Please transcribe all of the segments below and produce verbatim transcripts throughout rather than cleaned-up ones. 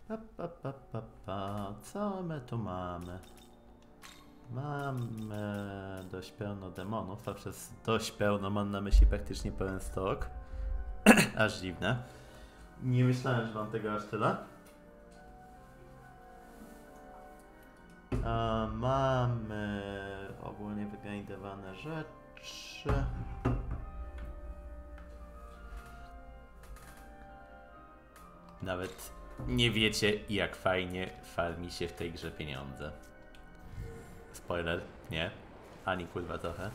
Pa, pa, pa, pa, pa. Co my tu mamy? Mamy dość pełno demonów, a przez dość pełno mam na myśli praktycznie pełen stok. Aż dziwne. Nie myślałem, że mam tego aż tyle. A mamy ogólnie wygrindowane rzeczy. Nawet nie wiecie, jak fajnie farmi się w tej grze pieniądze. Spoiler, nie? Ani kurwa trochę.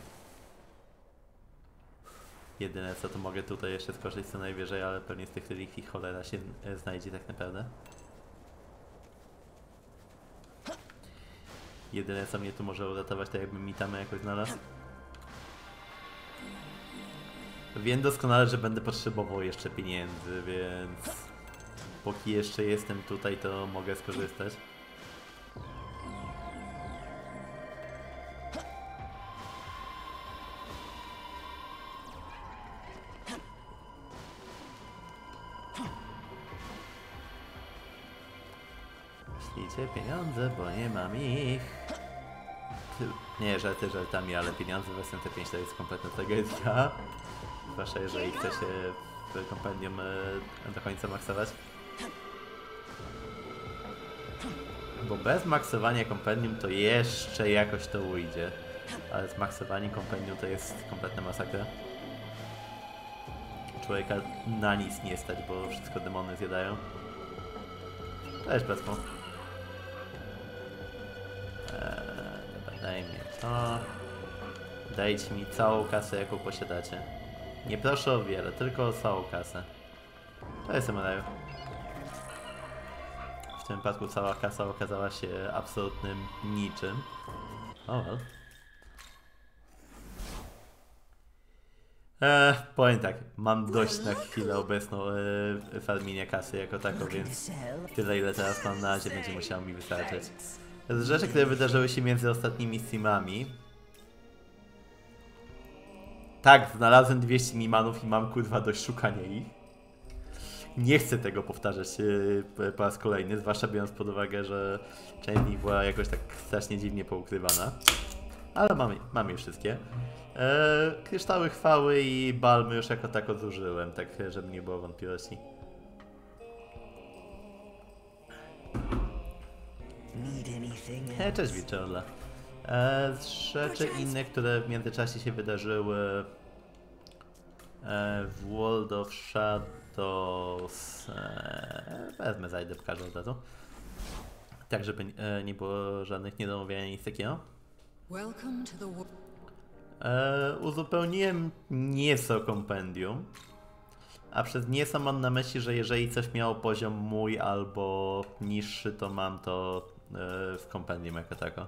Jedyne co to mogę tutaj jeszcze skoczyć co najwyżej, ale pewnie z tych relikwii cholera się e, znajdzie tak naprawdę. Jedyne co mnie tu może uratować, to jakbym mi tam jakoś znalazł. Wiem doskonale, że będę potrzebował jeszcze pieniędzy, więc póki jeszcze jestem tutaj, to mogę skorzystać. Ślijcie pieniądze, bo nie mam ich. Nie, żarty żartami, ale pieniądze w S M T pięć to jest kompletna tragedia. Zwłaszcza jeżeli chce się w kompendium do końca maksować. Bo bez maksowania kompendium to jeszcze jakoś to ujdzie. Ale z maksowaniem kompendium to jest kompletna masakra. Człowieka na nic nie stać, bo wszystko demony zjadają. Cześć, Petko. Eee, daj mi to. Dajcie mi całą kasę, jaką posiadacie. Nie proszę o wiele, tylko o całą kasę. Cześć, Samaraju. W tym wypadku cała kasa okazała się absolutnym niczym. O, well. Eee, powiem tak, mam dość na chwilę obecną e, farmienia kasy jako tako, więc tyle ile teraz mam na razie będzie musiało mi wystarczyć. Z rzeczy, które wydarzyły się między ostatnimi streamami. Tak, znalazłem dwieście mimanów i mam kurwa dość szukania ich. Nie chcę tego powtarzać e, po raz kolejny, zwłaszcza biorąc pod uwagę, że część z nich była jakoś tak strasznie dziwnie poukrywana. Ale mam, mam je wszystkie. E, kryształy chwały i balmy już jako tako zużyłem, tak żeby nie było wątpliwości. E, cześć Wiczola. E, z rzeczy inne, które w międzyczasie się wydarzyły e, w World of Shadows. E, wezmę, zajdę, pokażę od razu. Tak, żeby e, nie było żadnych niedomówień nic takiego. E, uzupełniłem nieco kompendium, a przez nieco mam na myśli, że jeżeli coś miało poziom mój albo niższy, to mam to e, w kompendium jako tako.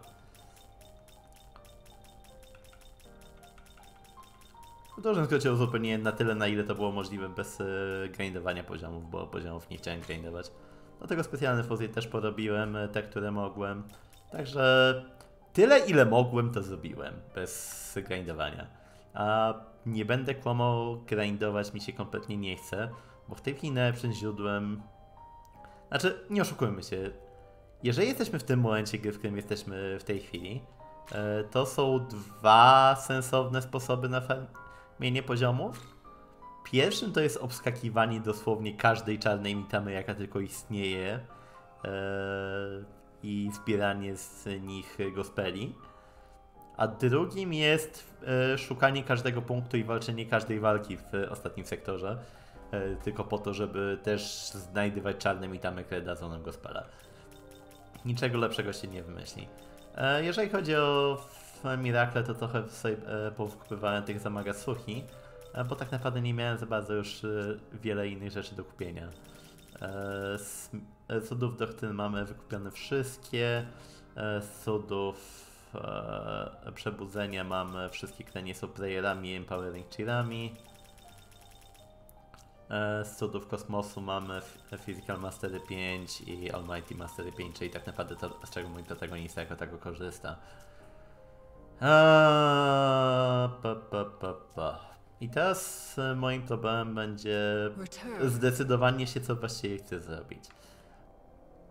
W dużym skrócie uzupełniłem na tyle, na ile to było możliwe bez e, grindowania poziomów, bo poziomów nie chciałem grindować. Dlatego specjalne fuzje też porobiłem, te, które mogłem. Także tyle, ile mogłem, to zrobiłem, bez grindowania. A nie będę kłamał, grindować mi się kompletnie nie chce, bo w tej chwili najlepszym źródłem... Znaczy, nie oszukujmy się. Jeżeli jesteśmy w tym momencie gry, w którym jesteśmy w tej chwili, to są dwa sensowne sposoby na farmienie poziomów. Pierwszym to jest obskakiwanie dosłownie każdej czarnej mitamy, jaka tylko istnieje, i zbieranie z nich gospeli. A drugim jest e, szukanie każdego punktu i walczenie każdej walki w e, ostatnim sektorze. E, tylko po to, żeby też znajdywać czarne mitamy, które dadzą nam gospela. Niczego lepszego się nie wymyśli. E, jeżeli chodzi o Mirakle, to trochę sobie e, powykupywałem tych Zamagasuchi, e, bo tak naprawdę nie miałem za bardzo już e, wiele innych rzeczy do kupienia. E, z e, cudów doktryn mamy wykupione wszystkie. E, cudów e, przebudzenia mamy wszystkie, które nie są playerami, empowering cheerami. E, z cudów kosmosu mamy Physical Mastery pięć i Almighty Mastery pięć, czyli tak naprawdę to, z czego mój protagonista jako tego korzysta. Eee, pa, pa, pa, pa. I teraz moim problemem będzie zdecydowanie się, co właściwie chcę zrobić.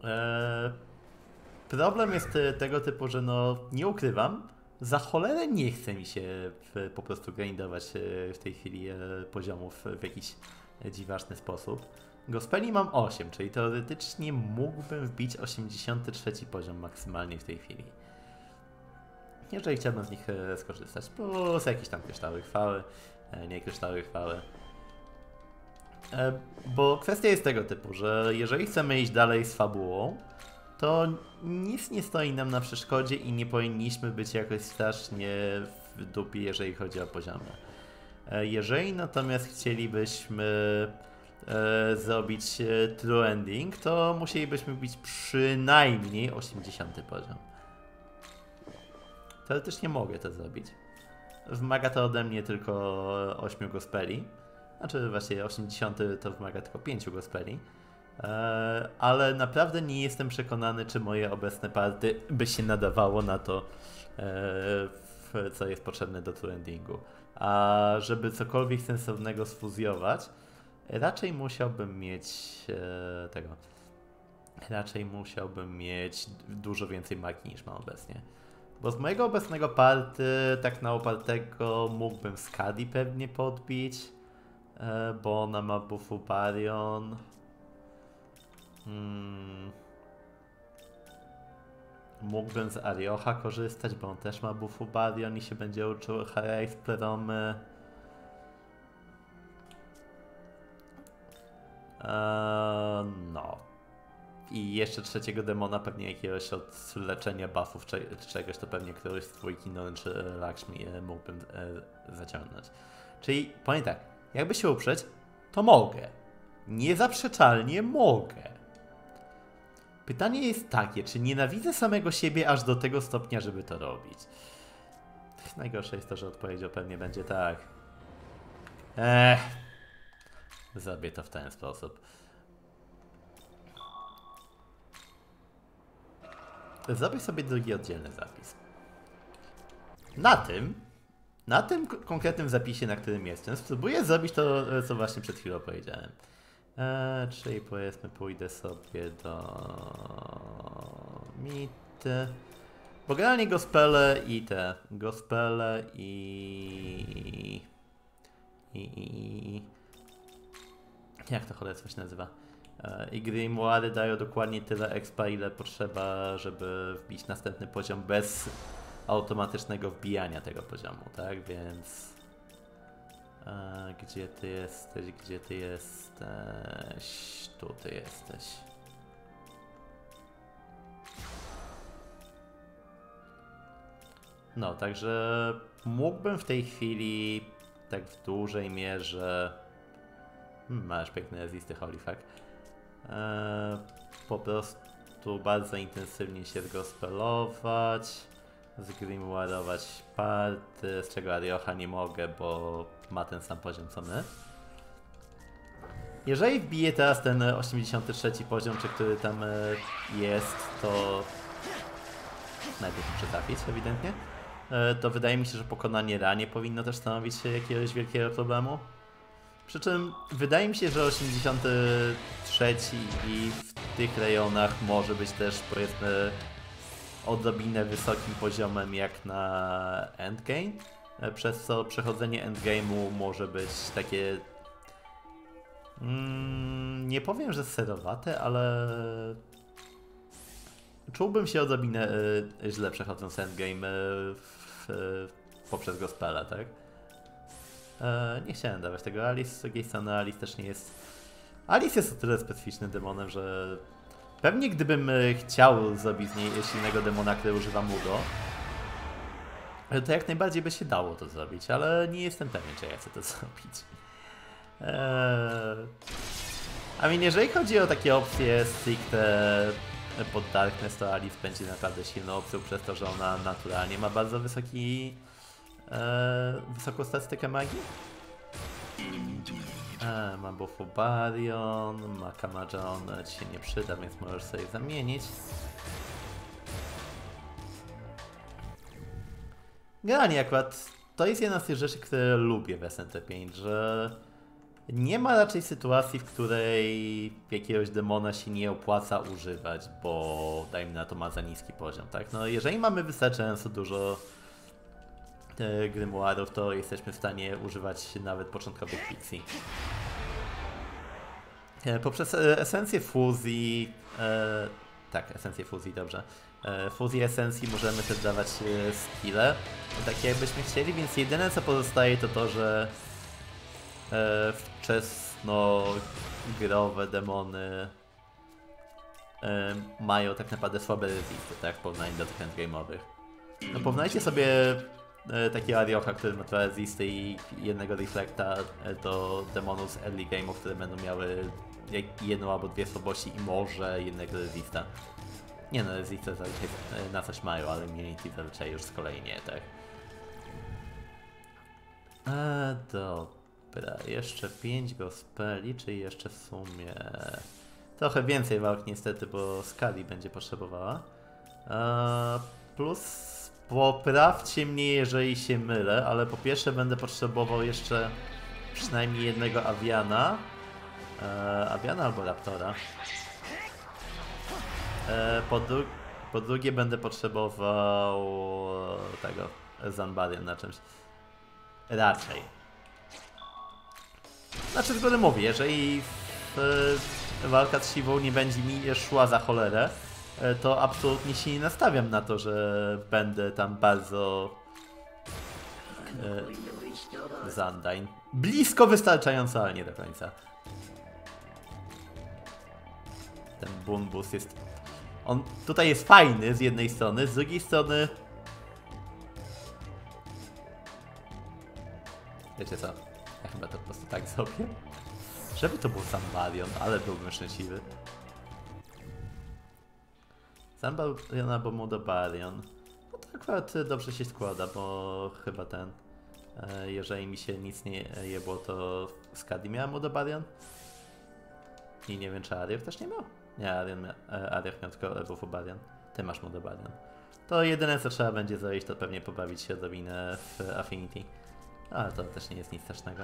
Eee, problem jest tego typu, że no nie ukrywam, za cholerę nie chce mi się w, po prostu grindować w tej chwili e, poziomów w jakiś dziwaczny sposób. Gospeli mam osiem, czyli teoretycznie mógłbym wbić osiemdziesiąty trzeci poziom maksymalnie w tej chwili. Jeżeli chciałbym z nich e, skorzystać, plus jakieś tam kryształy chwały, e, nie kryształy chwały. E, bo kwestia jest tego typu, że jeżeli chcemy iść dalej z fabułą, to nic nie stoi nam na przeszkodzie i nie powinniśmy być jakoś strasznie w dupie, jeżeli chodzi o poziomy. E, jeżeli natomiast chcielibyśmy e, zrobić e, true ending, to musielibyśmy wbić przynajmniej osiemdziesiąty poziom. Teoretycznie mogę to zrobić. Wymaga to ode mnie tylko ośmiu gospeli. Znaczy właściwie osiemdziesiąty to wymaga tylko pięciu gospeli. Eee, ale naprawdę nie jestem przekonany, czy moje obecne party by się nadawało na to, eee, co jest potrzebne do true endingu. A żeby cokolwiek sensownego sfuzjować, raczej musiałbym mieć eee, tego. Raczej musiałbym mieć dużo więcej magii niż mam obecnie. Bo z mojego obecnego party, tak na opartego, mógłbym Skadi pewnie podbić, e, bo ona ma buffu Barion. Hmm. Mógłbym z Ariocha korzystać, bo on też ma buffu Barion i się będzie uczył Harais Pleromy. E, no. I jeszcze trzeciego demona, pewnie jakiegoś od leczenia buffów czy czegoś, to pewnie któryś z dwójki non czy Lakshmi mógłbym e, zaciągnąć. Czyli powiem tak, jakby się uprzeć, to mogę. Niezaprzeczalnie mogę. Pytanie jest takie, czy nienawidzę samego siebie aż do tego stopnia, żeby to robić? Najgorsze jest to, że odpowiedzią pewnie będzie tak. Eee, zrobię to w ten sposób. Zrobię sobie drugi oddzielny zapis. Na tym, na tym konkretnym zapisie, na którym jestem, spróbuję zrobić to, co właśnie przed chwilą powiedziałem. Eee, czyli powiedzmy, pójdę sobie do mity. Bo generalnie gospele i te, gospele i... i... i... jak to cholera coś nazywa? I grimoire dają dokładnie tyle expa, ile potrzeba, żeby wbić następny poziom bez automatycznego wbijania tego poziomu, tak? Więc... A, gdzie ty jesteś? Gdzie ty jesteś? Tu ty jesteś. No, także mógłbym w tej chwili tak w dużej mierze... Hmm, masz piękny rezisty, holy fuck. Eee, po prostu bardzo intensywnie się zgospelować, zgrimoirować party, z czego Ariocha nie mogę, bo ma ten sam poziom co my. Jeżeli wbiję teraz ten osiemdziesiąty trzeci poziom, czy który tam jest, to najpierw muszę trafić ewidentnie, eee, to wydaje mi się, że pokonanie Ra nie powinno też stanowić jakiegoś wielkiego problemu. Przy czym wydaje mi się, że osiemdziesiąty trzeci i w tych rejonach może być też, powiedzmy, odrobinę wysokim poziomem jak na endgame, przez co przechodzenie endgame'u może być takie... Mm, nie powiem, że serowate, ale... czułbym się odrobinę y, źle przechodząc endgame y, w, y, poprzez gospela, tak? E, nie chciałem dawać tego Alice, z drugiej strony Alice też nie jest... Alice jest o tyle specyficznym demonem, że pewnie gdybym chciał zrobić z niej silnego demona, który używa Mudo, to jak najbardziej by się dało to zrobić, ale nie jestem pewien, czy ja chcę to zrobić. Eee... A więc jeżeli chodzi o takie opcje stricte pod Darkness, to Alice będzie naprawdę silną opcją przez to, że ona naturalnie ma bardzo wysoki Eee, wysoką statystykę magii. Eee, ma buffu Barion, ma Kamaja, on ci się nie przyda, więc możesz sobie zamienić. Generalnie akurat to jest jedna z tych rzeczy, które lubię w S N T pięć, że Nie ma raczej sytuacji, w której jakiegoś demona się nie opłaca używać, bo dajmy na to ma za niski poziom, tak? No jeżeli mamy wystarczająco dużo e, grimoirów, to jesteśmy w stanie używać nawet początkowych pixie. E, poprzez e, esencję fuzji, e, tak, esencję fuzji, dobrze. E, fuzji esencji możemy też dawać e, skille, takie jakbyśmy chcieli, więc jedyne co pozostaje to to, że E, wczesnogrowe demony e, mają tak naprawdę słabe rezisty, tak, w porównaniu do tych endgame'owych. No porównajcie sobie e, takiego Ariocha, który ma dwa rezisty i jednego reflecta e, do demonów z early game'ów, które będą miały jak jedną albo dwie słabości i może jednego rezista. Nie no, rezisty zazwyczaj e, na coś mają, ale immunity zazwyczaj już z kolei nie, tak. E, dobra. Dobra, jeszcze pięć gospeli, czyli jeszcze w sumie trochę więcej walk niestety, bo Skali będzie potrzebowała. Eee, plus poprawcie mnie, jeżeli się mylę, ale po pierwsze będę potrzebował jeszcze przynajmniej jednego Aviana. Eee, Aviana albo Raptora. Eee, po, dru po drugie będę potrzebował tego Zanbarian na czymś. Raczej. Znaczy, zgodę mówię, jeżeli w, e, walka z Siwą nie będzie mi szła za cholerę, e, to absolutnie się nie nastawiam na to, że będę tam bardzo e, Zandain. Blisko wystarczająco, ale nie do końca. Ten Bunbus jest... On tutaj jest fajny z jednej strony, z drugiej strony... Wiecie co? Ja chyba to po prostu tak zrobię. Żeby to był Zanbarion, ale byłbym szczęśliwy. Zanbarion albo Mudobarion. No to akurat dobrze się składa, bo chyba ten... E, jeżeli mi się nic nie jebło, to Skadi miała Mudobarion. I nie wiem, czy Arioch też nie miał? Nie, Arion, Arioch miał tylko Bufubarion. Ty masz Mudobarion. To jedyne co trzeba będzie zrobić, to pewnie pobawić się odrobinę w Affinity. Ale to też nie jest nic strasznego.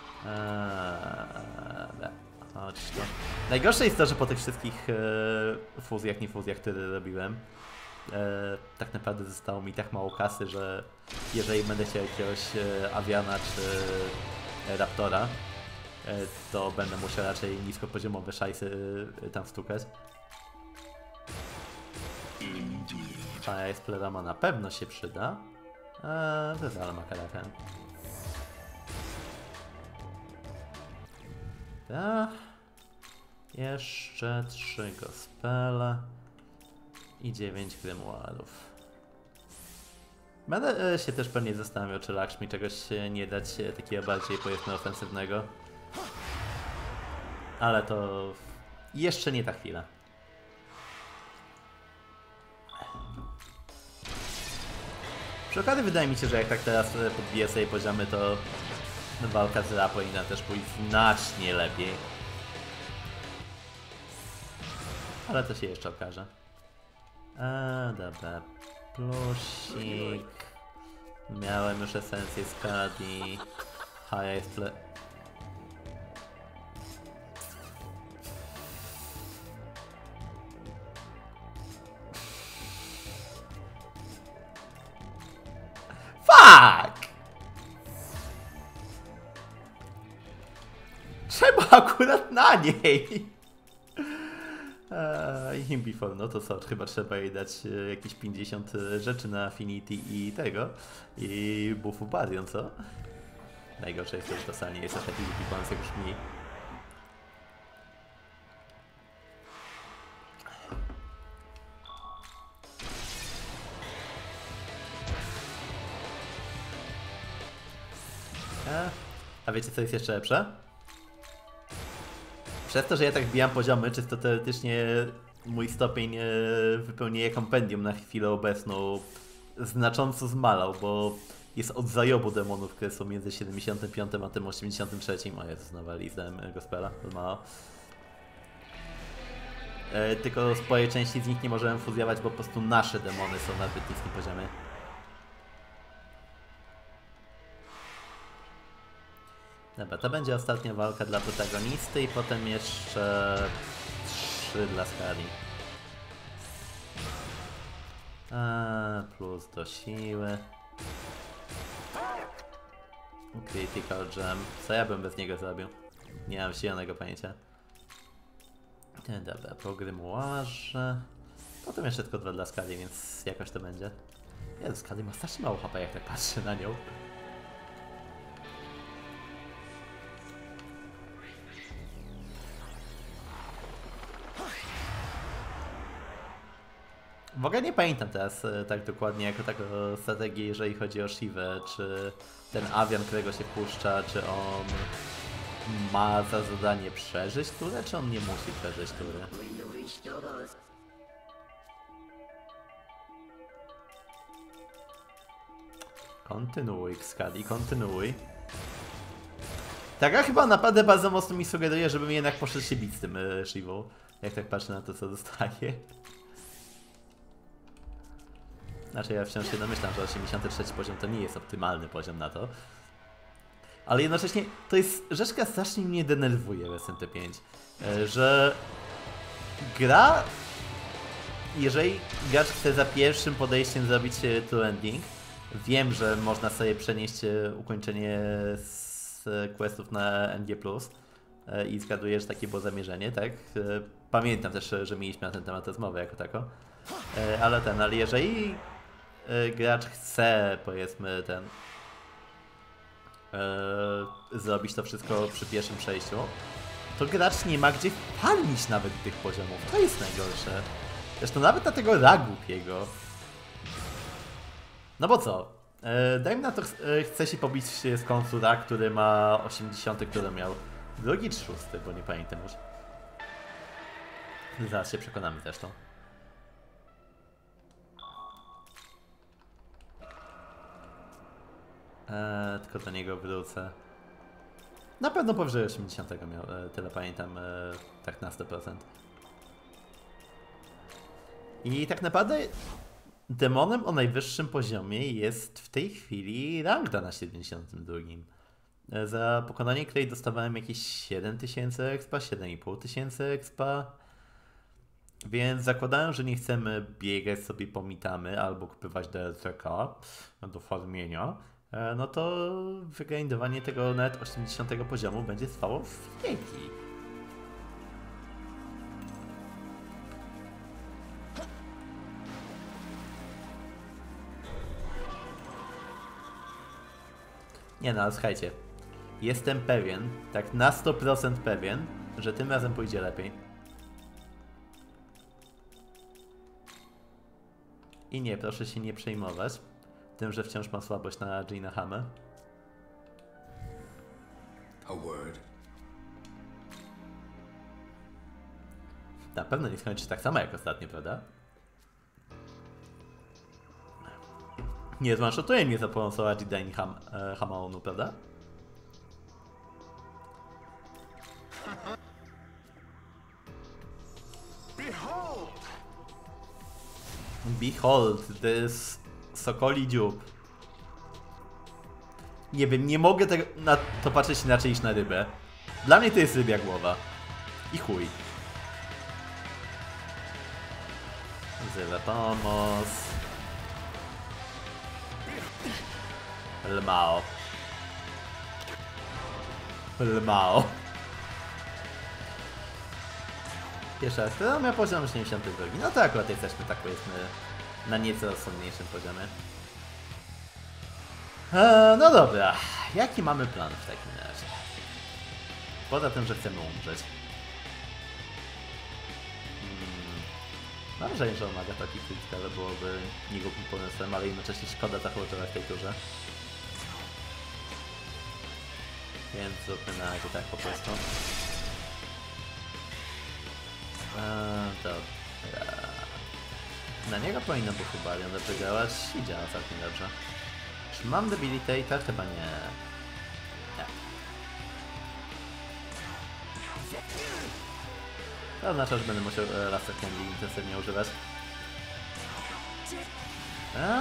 Eee, chodź to. Najgorsze jest to, że po tych wszystkich e, fuzjach, nie fuzjach, które robiłem, e, tak naprawdę zostało mi tak mało kasy, że jeżeli będę chciał jakiegoś e, Aviana czy e, Raptora, e, to będę musiał raczej niskopoziomowe szajsy e, tam stukać. Fire Splerama na pewno się przyda. Eee, wywal Makarakan. Tak. Jeszcze trzy gospele i dziewięć grimoirów. Będę e, się też pewnie zastanawiał, czy Lakshmi czegoś nie dać e, takiego bardziej powiedzmy ofensywnego. Ale to jeszcze nie ta chwila. Przy okazji wydaje mi się, że jak tak teraz podbiję sobie poziomy, to walka z Ra powinna też pójść znacznie lepiej. Ale to się jeszcze okaże. A, dobra. Plusik. Miałem już esencję Skadi. Haja jest ple... Fuck! Czemu akurat na niej? Eee, Imbifol, no to co, chyba trzeba jej dać e, jakieś pięćdziesiąt rzeczy na Affinity i tego, i buffu Barion, co? Najgorsze jest to, że totalnie jest efektywny points jak już mniej. A, a wiecie co jest jeszcze lepsze? Przez to, że ja tak wbijam poziomy, czysto teoretycznie mój stopień e, wypełnienia kompendium na chwilę obecną znacząco zmalał, bo jest od zajobu demonów, które są między siedemdziesiątym piątym a tym osiemdziesiątym trzecim. O Jezu, znowu listałem gospela, to mało. E, tylko spore części z nich nie możemy fuzjować, bo po prostu nasze demony są na zbyt niskim poziomie. Dobra, to będzie ostatnia walka dla protagonisty i potem jeszcze trzy dla Skali. A, plus do siły. Critical Gem. Co ja bym bez niego zrobił? Nie mam zielonego pojęcia. Dobra, po Grimoire. Potem jeszcze tylko dwa dla Skali, więc jakoś to będzie. Ja, Skali ma strasznie mało H P, jak tak patrzę na nią. W ogóle nie pamiętam teraz e, tak dokładnie jako taką strategię, jeżeli chodzi o Shivę, czy ten Avian, którego się wpuszcza, czy on ma za zadanie przeżyć turę, czy on nie musi przeżyć turę? Kontynuuj, Skali, kontynuuj. Tak, a chyba naprawdę bardzo mocno mi sugeruje, żebym jednak poszedł się bić z tym e, Shivą, jak tak patrzę na to, co dostaje. Znaczy ja wciąż się domyślam, że osiemdziesiąty trzeci poziom to nie jest optymalny poziom na to. Ale jednocześnie to jest rzecz, która strasznie mnie denerwuje w S M T pięć. Że gra, jeżeli gracz chce za pierwszym podejściem zrobić true ending, wiem, że można sobie przenieść ukończenie z questów na N G plus i zgaduję, że takie było zamierzenie, tak? Pamiętam też, że mieliśmy na ten temat rozmowę jako tako. Ale ten, ale jeżeli gracz chce, powiedzmy, ten yy, zrobić to wszystko przy pierwszym przejściu, to gracz nie ma gdzie wpalić nawet tych poziomów. To jest najgorsze. Zresztą nawet na tego lagu głupiego. No bo co? Yy, dajmy na to, yy, chce się pobić z Konsura, który ma osiemdziesiąty, który miał drugi czy szósty, bo nie pamiętam już. Zaraz się przekonamy zresztą. Eee, tylko do niego wrócę. Na pewno powyżej osiemdziesiątego miał, e, tyle pamiętam, e, tak na sto procent. I tak naprawdę demonem o najwyższym poziomie jest w tej chwili Rangda na siedemdziesiątym drugim. E, za pokonanie której dostawałem jakieś siedem tysięcy expa, siedem i pół tysięcy expa. Więc zakładałem, że nie chcemy biegać sobie po mitamy albo kupywać D L C K do farmienia. No to wygrindowanie tego nawet osiemdziesiątego poziomu będzie trwało w wieki. Nie no, ale słuchajcie. Jestem pewien, tak na sto procent pewien, że tym razem pójdzie lepiej. I nie, proszę się nie przejmować tym, że wciąż ma słabość na Gina Hamę. Na pewno nie skończy tak samo jak ostatnio, prawda? Nie zwanshotuje mnie za pomocą Ajidani Ham, e, Hamaonu, prawda? Behold, this sokoli dziób. Nie wiem, nie mogę tego, na to patrzeć inaczej niż na rybę. Dla mnie to jest rybia głowa. I chuj. Wzywa pomoc. Lmao. Lmao. Jeszcze raz, to miał poziom osiemdziesiąty drugi. No to akurat jesteśmy, tak powiedzmy, na nieco rozsądniejszym poziomie. Eee, no dobra, jaki mamy plan w takim razie? Poza tym, że chcemy umrzeć. Hmm. Mam wrażenie, że omaga taki krytyka, to byłoby niegłupim pomysłem, ale jednocześnie szkoda zachować w tej turze. Więc zróbmy na razie tak po prostu. Eee, dobra. Na niego powinno by chyba ją dobrze działać i działa całkiem dobrze. Czy mam debilitator? Chyba nie. Nie. To oznacza, że będę musiał e, Laser Candy intensywnie używać. A? Hmm.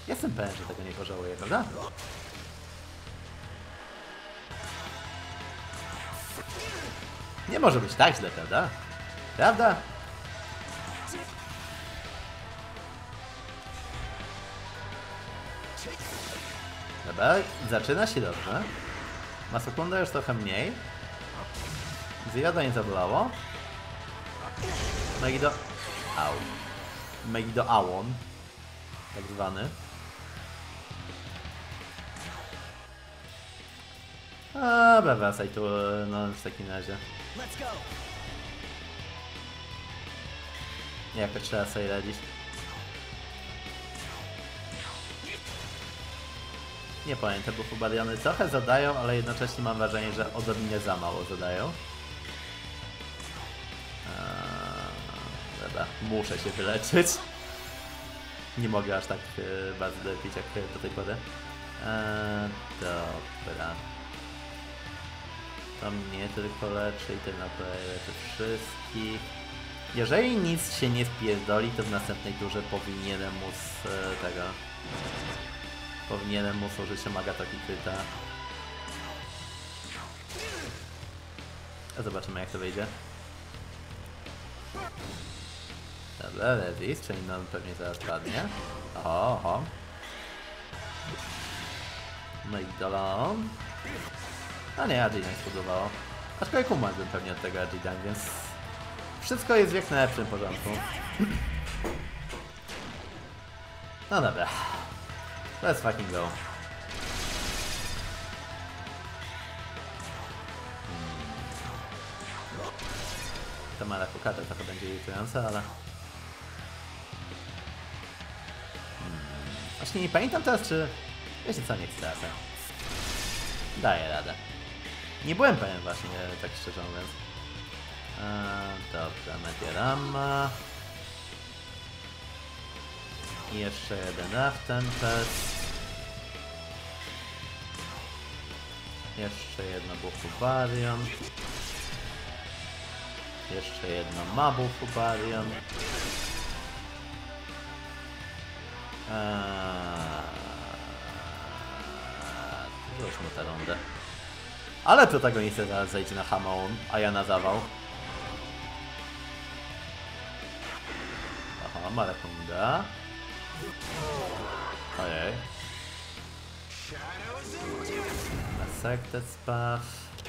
Jestem pewien, że tego nie pożałuję, prawda? Nie może być tak źle, prawda? Prawda? Dobra, zaczyna się dobrze. Ma sekundę już trochę mniej. Zjada nie zabolało. Megido... Au. Megido Awon. Tak zwany. A, wracaj tu, no w takim razie. Jakoś trzeba sobie radzić. Nie pamiętam, bo Fubariony trochę zadają, ale jednocześnie mam wrażenie, że odrobinę za mało zadają. Eee, dobra, muszę się wyleczyć. Nie mogę aż tak e, bardzo lepić jak do tej pory. Eee, dobra. To mnie tylko leczy i ten napój leczy wszystkich. Jeżeli nic się nie wpierdoli, to w następnej turze powinienem mu z e, tego... Powinienem mu służyć Magataki Kryta. A zobaczymy jak to wyjdzie. Dobra, resist, czyli nam pewnie zaraz padnie. Oho, oho. No i dolon. A nie, Ajidan spodobało. Aczkolwiek umarłbym pewnie od tego Ajidan, więc... Wszystko jest w jak najlepszym porządku. No dobra. Let's fucking go. Hmm. To mala pokata trochę będzie irytujące, ale... Hmm. Właśnie nie pamiętam teraz, czy... Wiecie co, nie stracę. Daję radę. Nie byłem pewien właśnie, tak szczerze mówiąc. Eee, dobra, Mediarama. I jeszcze jeden Raftempest. Jeszcze jedno Bufubarion. Jeszcze jedno Mabufubarion. Eee, Zróbmy tę rundę. Ale protagonista zaraz zejdzie na Hamon, a ja na zawał. Aha, Marakunda. Ojej. Dissected Spath.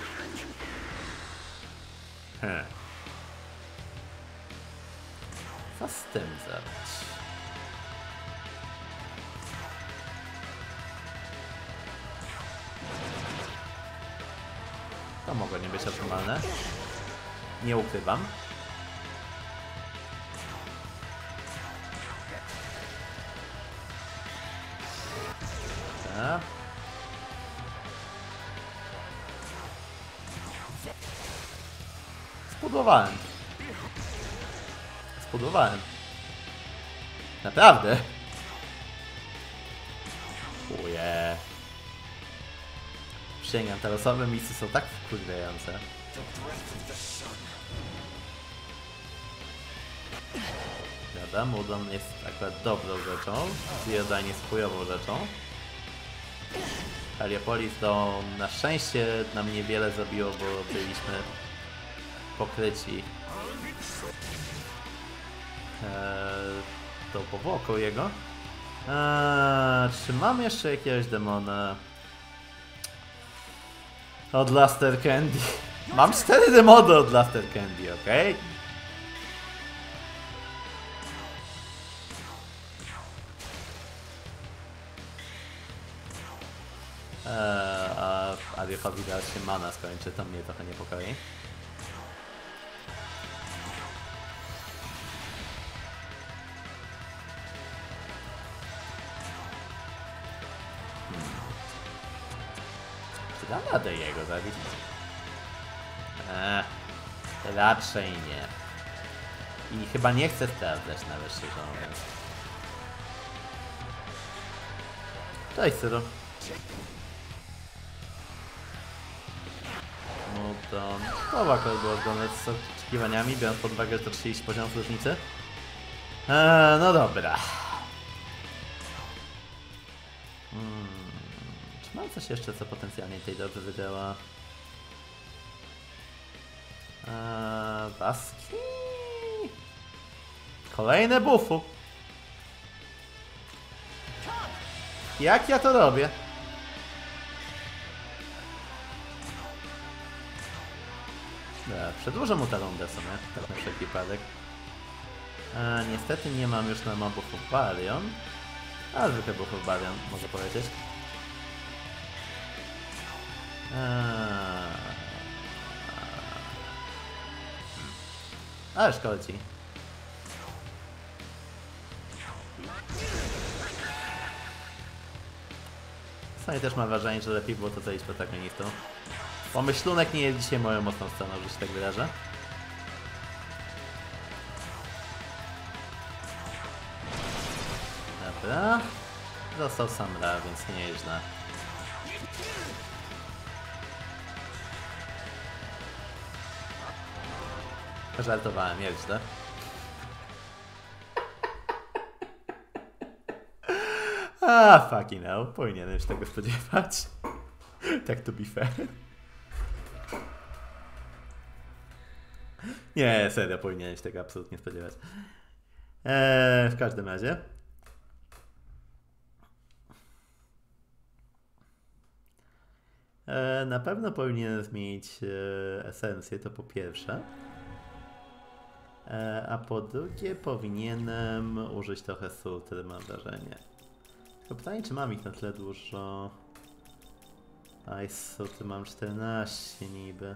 Hmm. Co z tym zrobić? To mogło nie być optymalne. Nie ukrywam. Tak. Spudłowałem. Spudłowałem. Naprawdę. Uje. Przysięgam, te losowe misje są tak wkurwiające. Dobra, Mudon jest akurat dobrą rzeczą. Ziodain jest chujową rzeczą. Heliopolis to na szczęście nam niewiele zrobiło, bo byliśmy pokryci eee, tą powłoką jego. Eee, czy mam jeszcze jakiegoś demona? Od Luster Candy. Mam cztery demony od Luster Candy, ok? Eee, a Ariochowi teraz się mana skończy, to mnie trochę niepokoi. Da radę jego zabić? Eee, raczej nie. I chyba nie chcę sprawdzać nawet, szczerze mówiąc. Cześć, Syro. No to... To akurat było zgodne z oczekiwaniami, biorąc pod uwagę, że to trzydzieści poziomów różnicy. Eee, no dobra. Hmm. Czy mam coś jeszcze, co potencjalnie tej dobrze wydziała? Eee, Baski? Kolejne buffu. Jak ja to robię? Dobra, przedłużę mu tę rundę sobie, tak na wszelki wypadek. E, niestety nie mam już na buffów Barion. A zwykle buffów Barion, mogę powiedzieć. Eee... Ale szkodzi. Sami też mam wrażenie, że lepiej było to zejść protagonistą. Pomyślunek nie jest dzisiaj moją mocną stroną, że się tak wyrażę. Dobra. Został sam Ra, więc nie jest źle. Żartowałem, jest źle. A, fucking hell, powinienem się tego spodziewać. Tak to be fair. Nie, serio, powinienem się tego absolutnie spodziewać. Eee, w każdym razie. Eee, na pewno powinienem zmienić e, esencję, to po pierwsze. Eee, a po drugie powinienem użyć trochę sultry, mam wrażenie. Tylko pytanie, czy mam ich na tyle dużo? Ice sultry mam czternaście niby.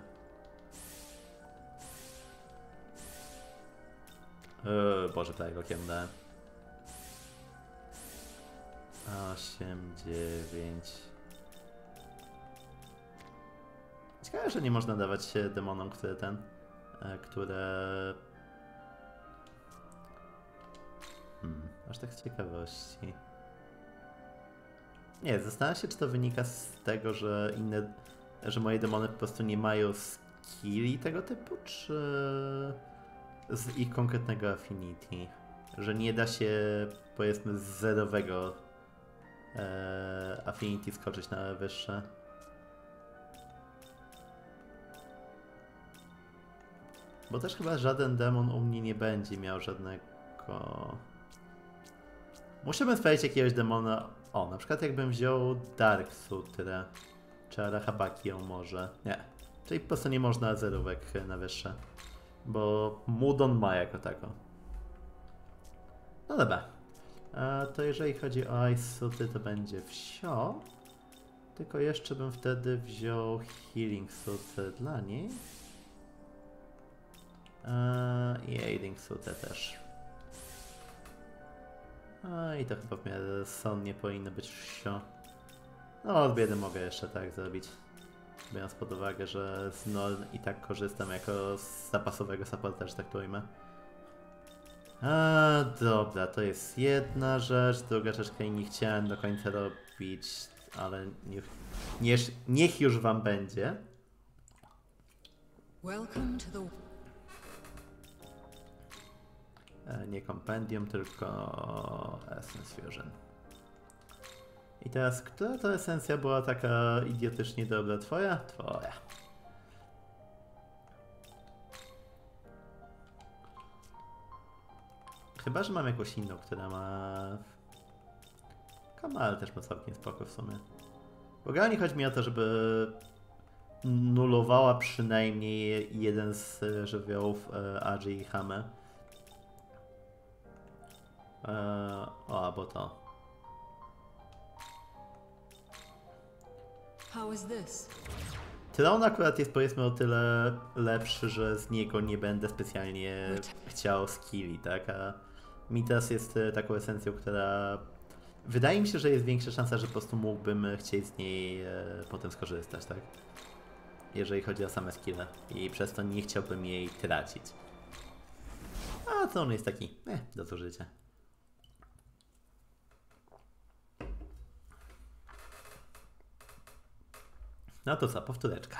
Eee, Boże, tak, okiem dałem. osiem, dziewięć. Ciekawe, że nie można dawać demonom, które ten, e, które... Hmm, aż tak z ciekawości. Nie, zastanawiam się, czy to wynika z tego, że inne, że moje demony po prostu nie mają skilli tego typu, czy z ich konkretnego affinity, że nie da się, powiedzmy, z zerowego e, affinity skoczyć na wyższe. Bo też chyba żaden demon u mnie nie będzie miał żadnego... Musimy sprawdzić jakiegoś demona... O, na przykład jakbym wziął Dark Sutrę, czy Arahabaki ją może. Nie. Czyli po prostu nie można zerówek na wyższe. Bo Mudon ma jako tako. No dobra. A to jeżeli chodzi o Ice Sutry, to będzie wsio. Tylko jeszcze bym wtedy wziął Healing Sutrę dla niej. Eee, I Aiding Sutrę też. A i to chyba w miarę sonnie powinno być wsio. No od biedy mogę jeszcze tak zrobić. Biorąc pod uwagę, że z Norn i tak korzystam jako z zapasowego supporta, że tak to ujmę. A dobra, to jest jedna rzecz. Druga rzecz, której nie chciałem do końca robić, ale niech, niech, niech już wam będzie. Welcome to the... Nie kompendium, tylko Essence Fusion. I teraz, która to esencja była taka idiotycznie dobra? Twoja? Twoja. Chyba, że mam jakąś inną, która ma... Kamal też ma całkiem spoko w sumie. Bo generalnie chodzi mi o to, żeby nulowała przynajmniej jeden z żywiołów Agi i Hame. Eee, o, albo to. Tron akurat jest, powiedzmy, o tyle lepszy, że z niego nie będę specjalnie chciał skilli, tak? A Midas jest taką esencją, która wydaje mi się, że jest większa szansa, że po prostu mógłbym chcieć z niej e, potem skorzystać, tak? Jeżeli chodzi o same skille. I przez to nie chciałbym jej tracić. A to on jest taki, eh, do zużycia. No to co, powtóreczka.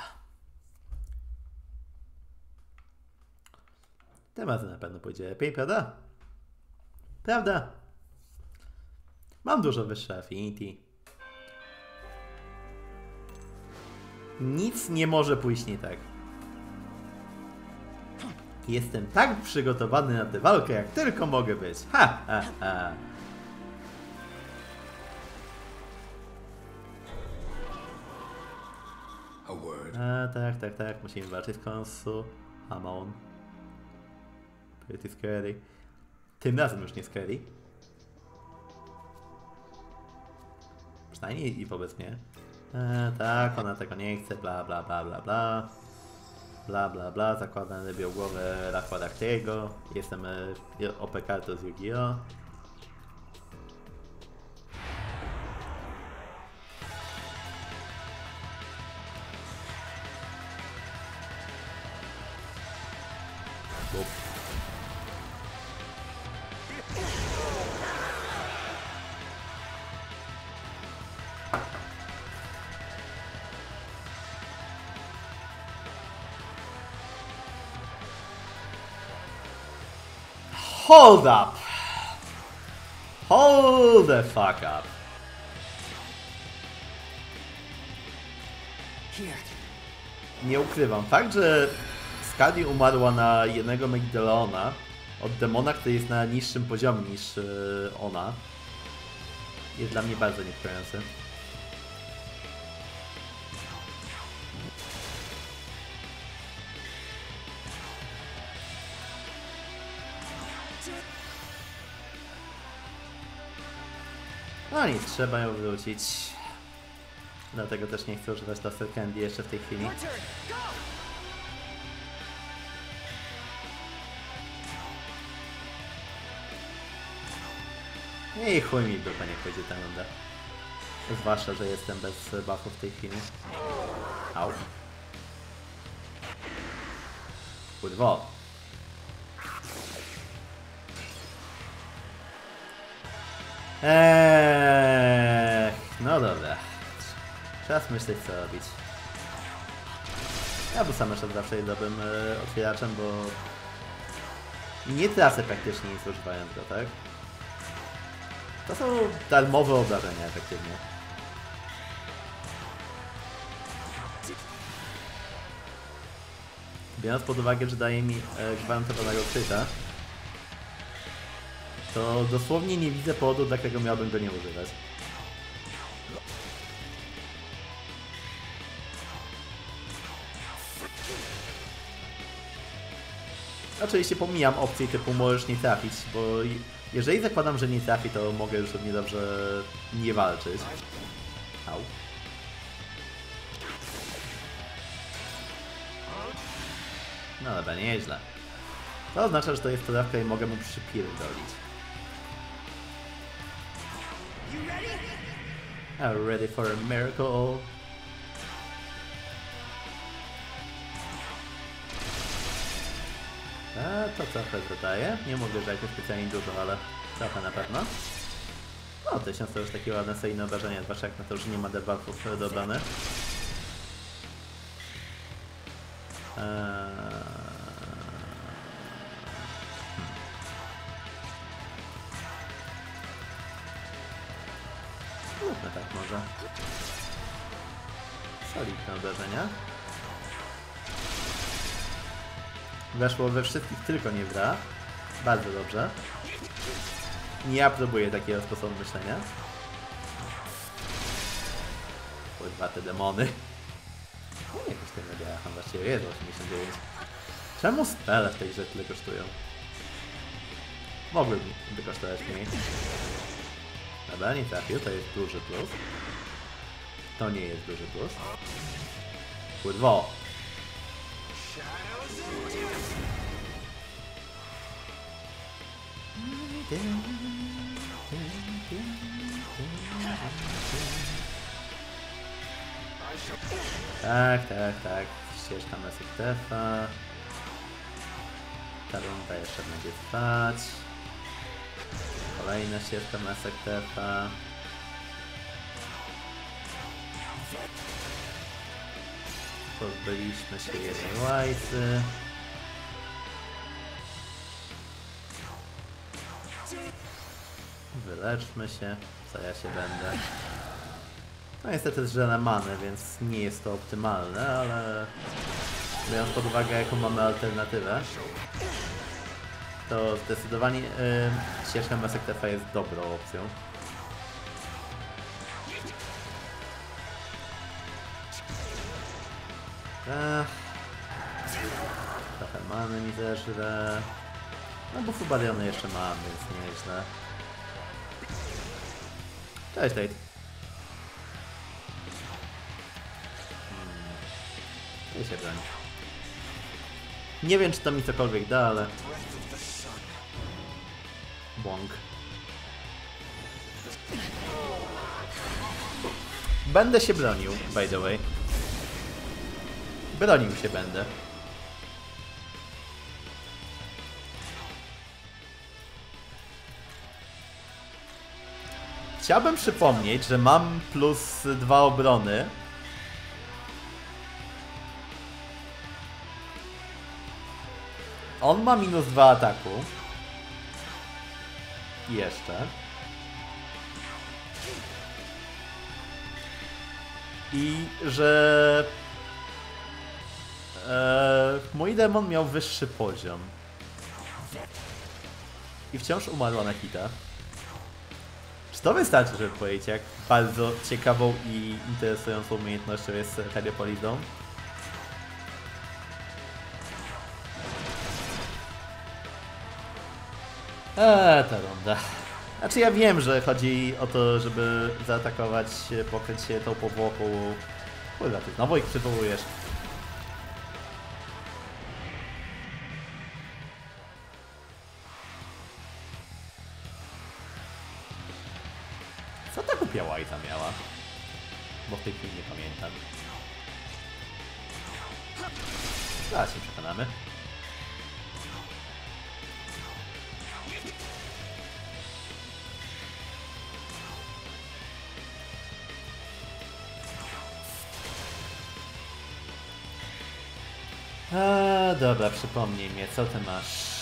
Tym razem na pewno pójdzie lepiej, prawda? Prawda? Mam dużo wyższe affinity. Nic nie może pójść nie tak. Jestem tak przygotowany na tę walkę, jak tylko mogę być. Ha, ha, ha. A, tak, tak, tak. Musimy walczyć z Konsu. Hamon. Pretty scary. Tym razem już nie scary. Przynajmniej i wobec mnie. E, tak, ona tego nie chce, bla bla bla bla bla. Bla bla bla, zakładam lepiej głowę Rakwadaktiego. Jestem e, O P kartą z Yu-Gi-Oh! Hold up! Hold the fuck up! Nie ukrywam, fakt, że Skadi umarła na jednego Megidolaona od demona, który jest na niższym poziomie niż yy, ona, jest dla mnie bardzo niepokojący. No nic, trzeba ją wrócić. Dlatego też nie chcę używać Laser Candy jeszcze w tej chwili. I chuj mi dupa, niech będzie ta runda. Zwłaszcza, że jestem bez buffu w tej chwili. Au. Kurwo. Eee, no dobra. Czas myśleć, co robić. Ja bo sam jeszcze zawsze jest dobrym e, otwieraczem, bo nie tracę praktycznie nic używając go, tak? To są darmowe obrażenia efektywnie. Biorąc pod uwagę, że daje mi e, gwarantowanego kryta, to dosłownie nie widzę powodu, dla którego miałbym go nie używać. Oczywiście pomijam opcję typu możesz nie trafić, bo jeżeli zakładam, że nie trafi, to mogę już równie dobrze nie walczyć. Au. No dobra, nieźle. To oznacza, że to jest trawka i mogę mu przypierdolić. I'm ready for a miracle. A to trochę zadaje. Nie mówię, że jakoś specjalnie dużo, ale trochę na pewno. O, tysiąc to już takie ładne seryjne obrażenia, zwłaszcza jak na to, że nie ma debuffów dobrane. Eee... Zróbmy tak może. Solidne obrażenia. Weszło we wszystkich, tylko nie w Ra. Bardzo dobrze. Nie aprobuję takiego sposobu myślenia. Kurwa te demony. No jakoś ten mediacham właściwie jest osiemdziesiąt dziewięć. Czemu spele w tej grze tyle kosztują? Mogłyby kosztować mniej. Dobra, nie trafił, to jest duży plus. To nie jest duży plus. Kurwo! Tak, tak, tak. Ścieżka Mesektefa. Ta runda jeszcze będzie trwać. Kolejna ścieżka Mesektefa. Pozbyliśmy się jednej łajcy. Wyleczmy się, co ja się będę. No niestety zżera manę, więc nie jest to optymalne, ale biorąc pod uwagę jaką mamy alternatywę, to zdecydowanie yy, ścieżka Masek T V jest dobrą opcją. Ech. Trochę many mi zeżre. No bo Fubariony jeszcze mam, więc nieźle. Cześć, Tate. Hmm. I się broń. Nie wiem, czy to mi cokolwiek da, ale... Błąk. Będę się bronił, by the way. Bronił się będę. Chciałbym przypomnieć, że mam plus dwa obrony. On ma minus dwa ataku. I jeszcze. I że... Eee, mój demon miał wyższy poziom. I wciąż umarła na hita. Czy to wystarczy, żeby powiedzieć, jak bardzo ciekawą i interesującą umiejętnością jest Heliopolizą? Eee, ta runda. Znaczy ja wiem, że chodzi o to, żeby zaatakować, pokryć się tą powłoką. Kurwa, ty znowu ich przywołujesz. Co ta głupia łajca miała? Bo w tej chwili nie pamiętam. Zaraz się przekonamy. A, dobra, przypomnij mnie, co ty masz?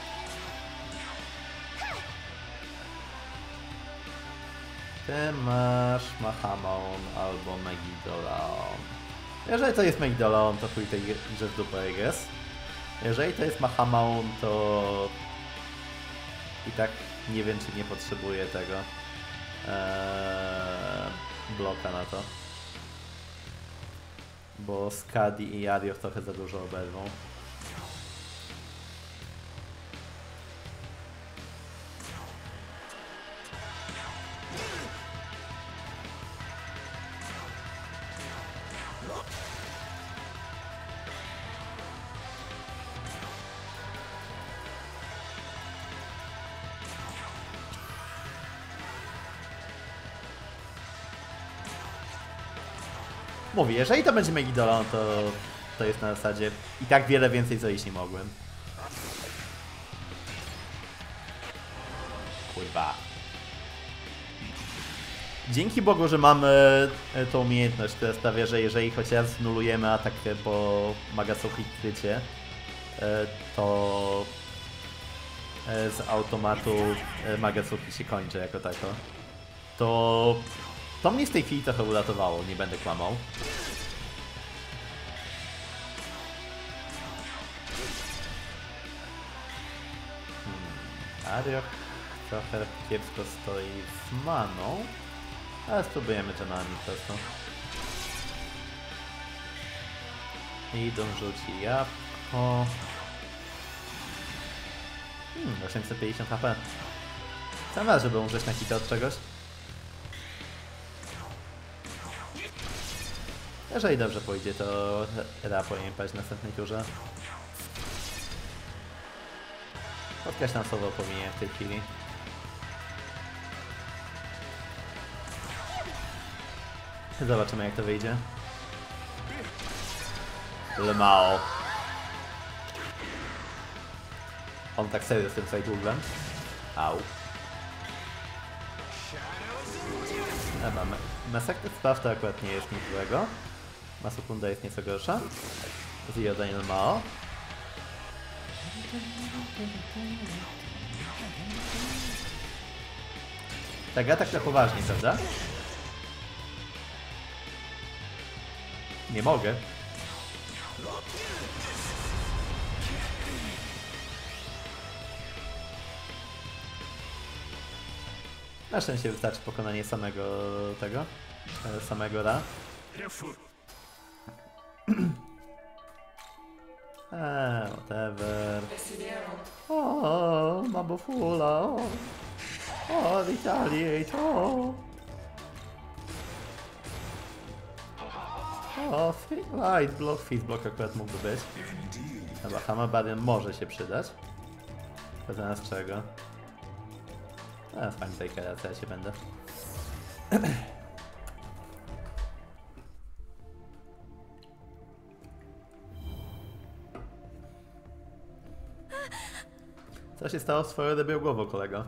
Ty masz Mahamon albo Megidolaon. Jeżeli to jest Megidolaon, to chuj tej grze w dupę, I guess. Jeżeli to jest Mahamon, to i tak nie wiem, czy nie potrzebuję tego eee, bloka na to. Bo Skadi i Arioch trochę za dużo oberwą. Mówię, jeżeli to będzie Megidolaon, to to jest na zasadzie i tak wiele więcej co iść nie mogłem. Kurwa. Dzięki Bogu, że mamy tą umiejętność, która sprawia, że jeżeli chociaż znulujemy atak po Magasuki krycie, to z automatu Magasuki się kończy jako tako. To to mnie w tej chwili trochę uratowało, nie będę kłamał. Hmm. Arioch trochę kiepsko stoi z maną, ale spróbujemy dżemami po prostu. I Don rzuci jabłko. Hmm, osiemset pięćdziesiąt H P. Sam raz, żeby umrzeć na hita od czegoś. Jeżeli dobrze pójdzie, to Ra powinien paść w następnej turze. Podkreślam słowo powinien w tej chwili. Zobaczymy, jak to wyjdzie. Lemao. On tak serio z tym sidewooglem. Au. Dobra, Masakryt Spraw to akurat nie jest nic złego. Masukunda jest nieco gorsza. Zio Daniel Mao. Tak, ja tak na poważnie, prawda? Nie mogę. Na szczęście wystarczy pokonanie samego tego, samego Ra. Eee, whatever. O, Mabofula, o, o, retaliate, o. O, light block, fizz block akurat mógłby być. Dobra, Hammer Barrier może się przydać. To zamiast czego? A, fajnie Takera, co ja się będę. Co się stało z twoją debią głową, kolego?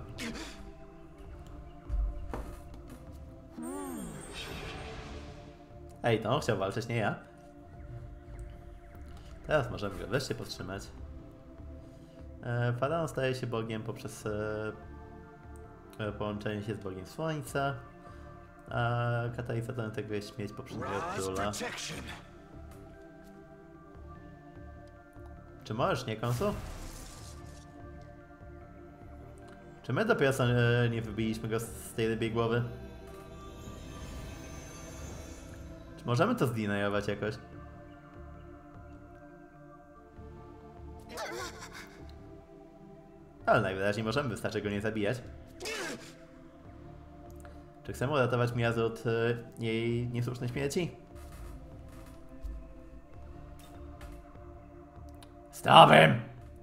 Ej, to on chciał walczyć, nie ja. Teraz możemy go wreszcie powstrzymać. E, Faraon staje się Bogiem poprzez e, połączenie się z Bogiem Słońca, a katalizatorem tego jest śmierć poprzedniego króla. Czy możesz, nie, Konsu? Czy my dopiero co e, nie wybiliśmy go z tej rybiej głowy? Czy możemy to zdenajować jakoś? Ale najwyraźniej możemy, wystarczy go nie zabijać. Czy chcemy uratować Miazę od y, jej niesłusznej śmierci? Stop him!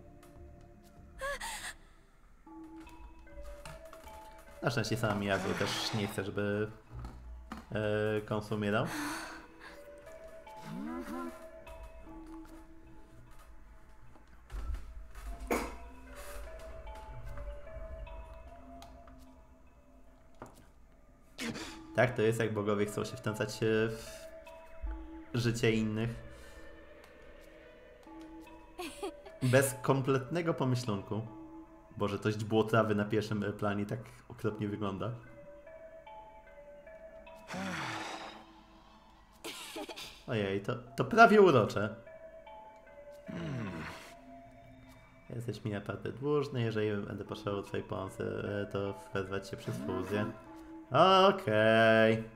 Na szczęście sama Miazę też nie chce, żeby y, Konsu umierał. Tak, to jest jak bogowie chcą się wtrącać w życie innych. Bez kompletnego pomyślunku. Boże, to źdźbło trawy na pierwszym planie tak okropnie wygląda. Ojej, to, to prawie urocze. Jesteś mi naprawdę dłużny, jeżeli będę potrzebował twojej pomocy, to wezwać się przez fuzję. Okej. Okay.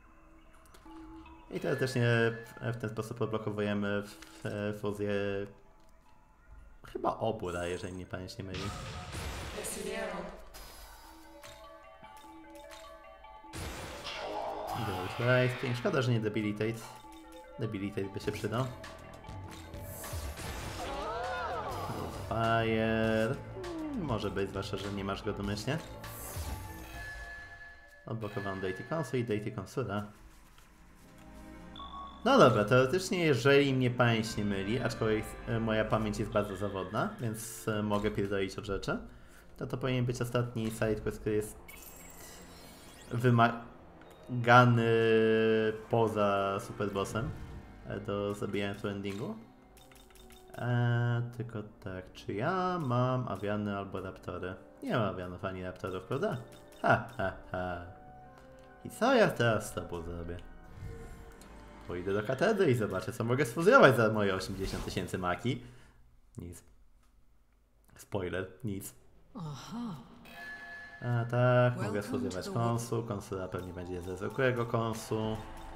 I teoretycznie w ten sposób odblokowujemy fuzję chyba obu Ra, jeżeli mnie pamięć nie myli. Right. Szkoda, że nie Debilitate. Debilitate by się przydał. Fire. Może być, zwłaszcza, że nie masz go domyślnie. Odblokowałem Deity Consul i Deity Consula. No dobra, teoretycznie jeżeli mnie pamięć nie myli, aczkolwiek moja pamięć jest bardzo zawodna, więc mogę pierdolić od rzeczy, to to powinien być ostatni sidequest, który jest wymagany poza superbossem do zabijania w endingu. Eee, tylko tak, czy ja mam awiany albo raptory? Nie mam awianów ani raptorów, prawda? Ha, ha, ha. I co ja teraz z tobą zrobię? Pójdę do katedry i zobaczę, co mogę sfuzjować za moje osiemdziesiąt tysięcy maki. Nic. Spoiler, nic. A tak, mogę sfuzjować konsu. Konsula pewnie będzie ze zwykłego konsu.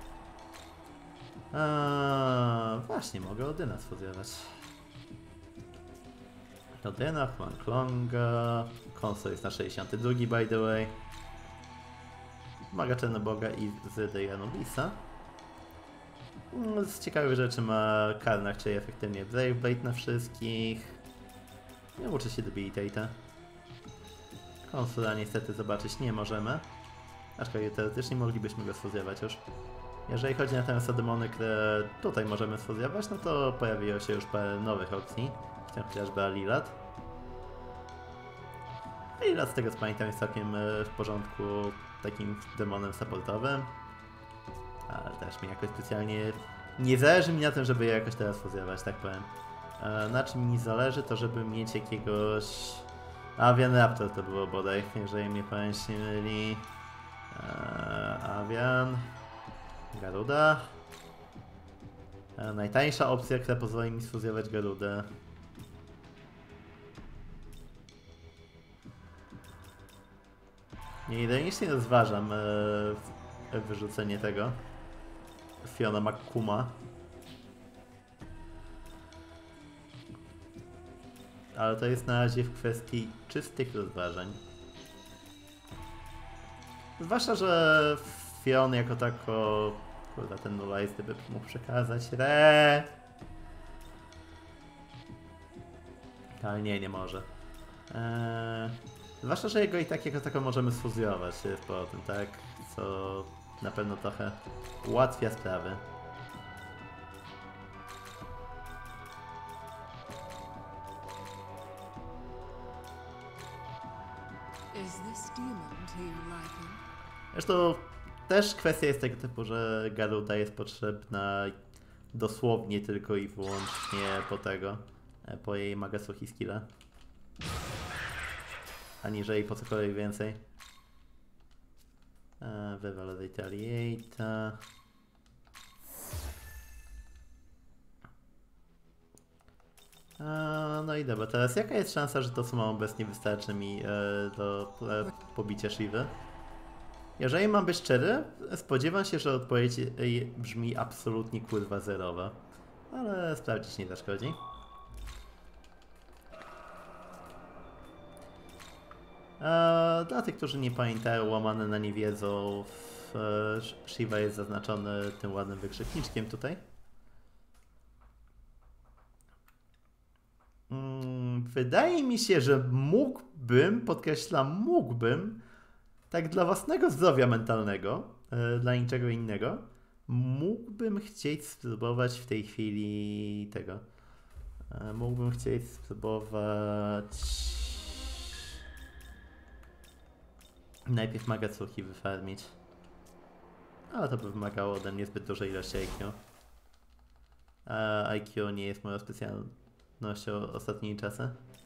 A właśnie, mogę Odyna sfuzjować. Odyna, Huanglonga. Konsul jest na sześćdziesiątym drugim, by the way. Maga Czarnoboga i z Janubisa. Z ciekawych rzeczy ma Karnak, czyli efektywnie Brave Blade na wszystkich. Nie uczy się Debilitate'a. Konsula niestety zobaczyć nie możemy. Aczkolwiek teoretycznie moglibyśmy go sfuzjować już. Jeżeli chodzi natomiast o demony, które tutaj możemy sfuzjować, no to pojawiło się już parę nowych opcji. W tym chociażby Alilat. Alilat z tego co pamiętam jest całkiem w porządku takim demonem supportowym. Ale też mi jakoś specjalnie nie zależy mi na tym, żeby je jakoś teraz fuzjować, tak powiem. E, na czym mi zależy, to żeby mieć jakiegoś... Avian Raptor to było bodaj, jeżeli mnie pamięć nie myli. E, Avian... Garuda... E, najtańsza opcja, która pozwoli mi sfuzjować Garudę. Nieironicznie rozważam e, wyrzucenie tego Fiona McCuma. Ale to jest na razie w kwestii czystych rozważań. Zwłaszcza, że Fion jako tako... Kurwa, ten Nulajsty by mógł przekazać re. Ale nie, nie może. Eee... Zwłaszcza, że jego i tak jako tako możemy sfuzjować z powrotem, tak? Co na pewno trochę ułatwia sprawy. Zresztą też kwestia jest tego typu, że Garuda jest potrzebna dosłownie tylko i wyłącznie po tego, po jej Magasuchi skilla. Aniżeli po cokolwiek więcej. Wywalę Retaliate'a. No i dobra, teraz jaka jest szansa, że to co mam obecnie wystarczy mi e, do e, pobicia Shivy? Jeżeli mam być szczery, spodziewam się, że odpowiedź brzmi absolutnie kurwa zerowa. Ale sprawdzić nie zaszkodzi. Eee, dla tych, którzy nie pamiętają, łamane na nie wiedzą, w, e, Shiva jest zaznaczony tym ładnym wykrzykniczkiem tutaj. Mm, wydaje mi się, że mógłbym, podkreślam, mógłbym, tak dla własnego zdrowia mentalnego, e, dla niczego innego, mógłbym chcieć spróbować w tej chwili tego. E, mógłbym chcieć spróbować... Najpierw Magasuchi wyfarmić. Ale to by wymagało ode mnie zbyt dużej ilości I Q. A I Q nie jest moją specjalnością ostatnimi czasy.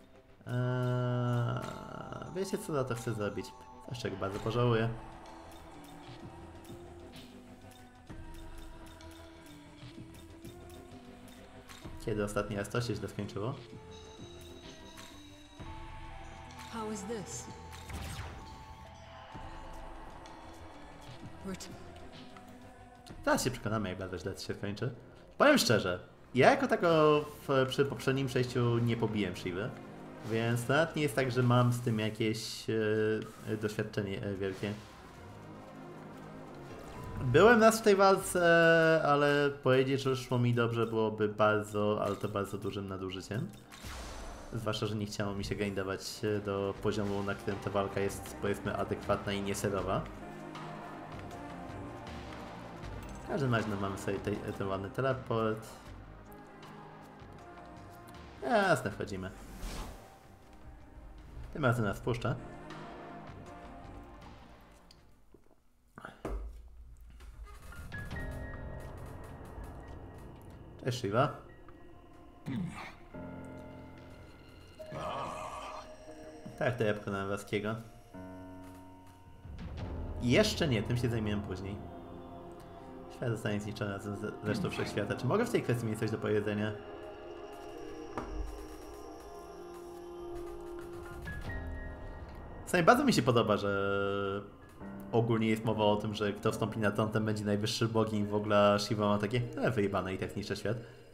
Eee, wiecie co za to chcę zrobić? Coś czego bardzo pożałuję. Kiedy ostatni raz to się źle skończyło? How is this? Teraz się przekonamy, jak bardzo źle to się skończy. Powiem szczerze, ja jako tako w, przy poprzednim przejściu nie pobiłem Shivy, więc nawet nie jest tak, że mam z tym jakieś e, doświadczenie e, wielkie. Byłem raz w tej walce, ale powiedzieć, że szło mi dobrze byłoby bardzo, ale to bardzo dużym nadużyciem. Zwłaszcza, że nie chciało mi się grindować do poziomu, na którym ta walka jest, powiedzmy, adekwatna i nieserowa. W każdym razie no, mamy sobie te, ten ładny teleport. Jasne, wchodzimy. Tym razem nas puszcza. Cześć, Shiva. Tak, to ja pokonałem Waskiego. Jeszcze nie, tym się zajmiemy później. Świat zostanie zniszczony razem z resztą wszechświata. Czy mogę w tej kwestii mieć coś do powiedzenia? Słuchaj, bardzo mi się podoba, że ogólnie jest mowa o tym, że kto wstąpi na tron, ten będzie najwyższy bogiem. W ogóle Shiva ma takie, e, wyjebane i tak zniszcza świat.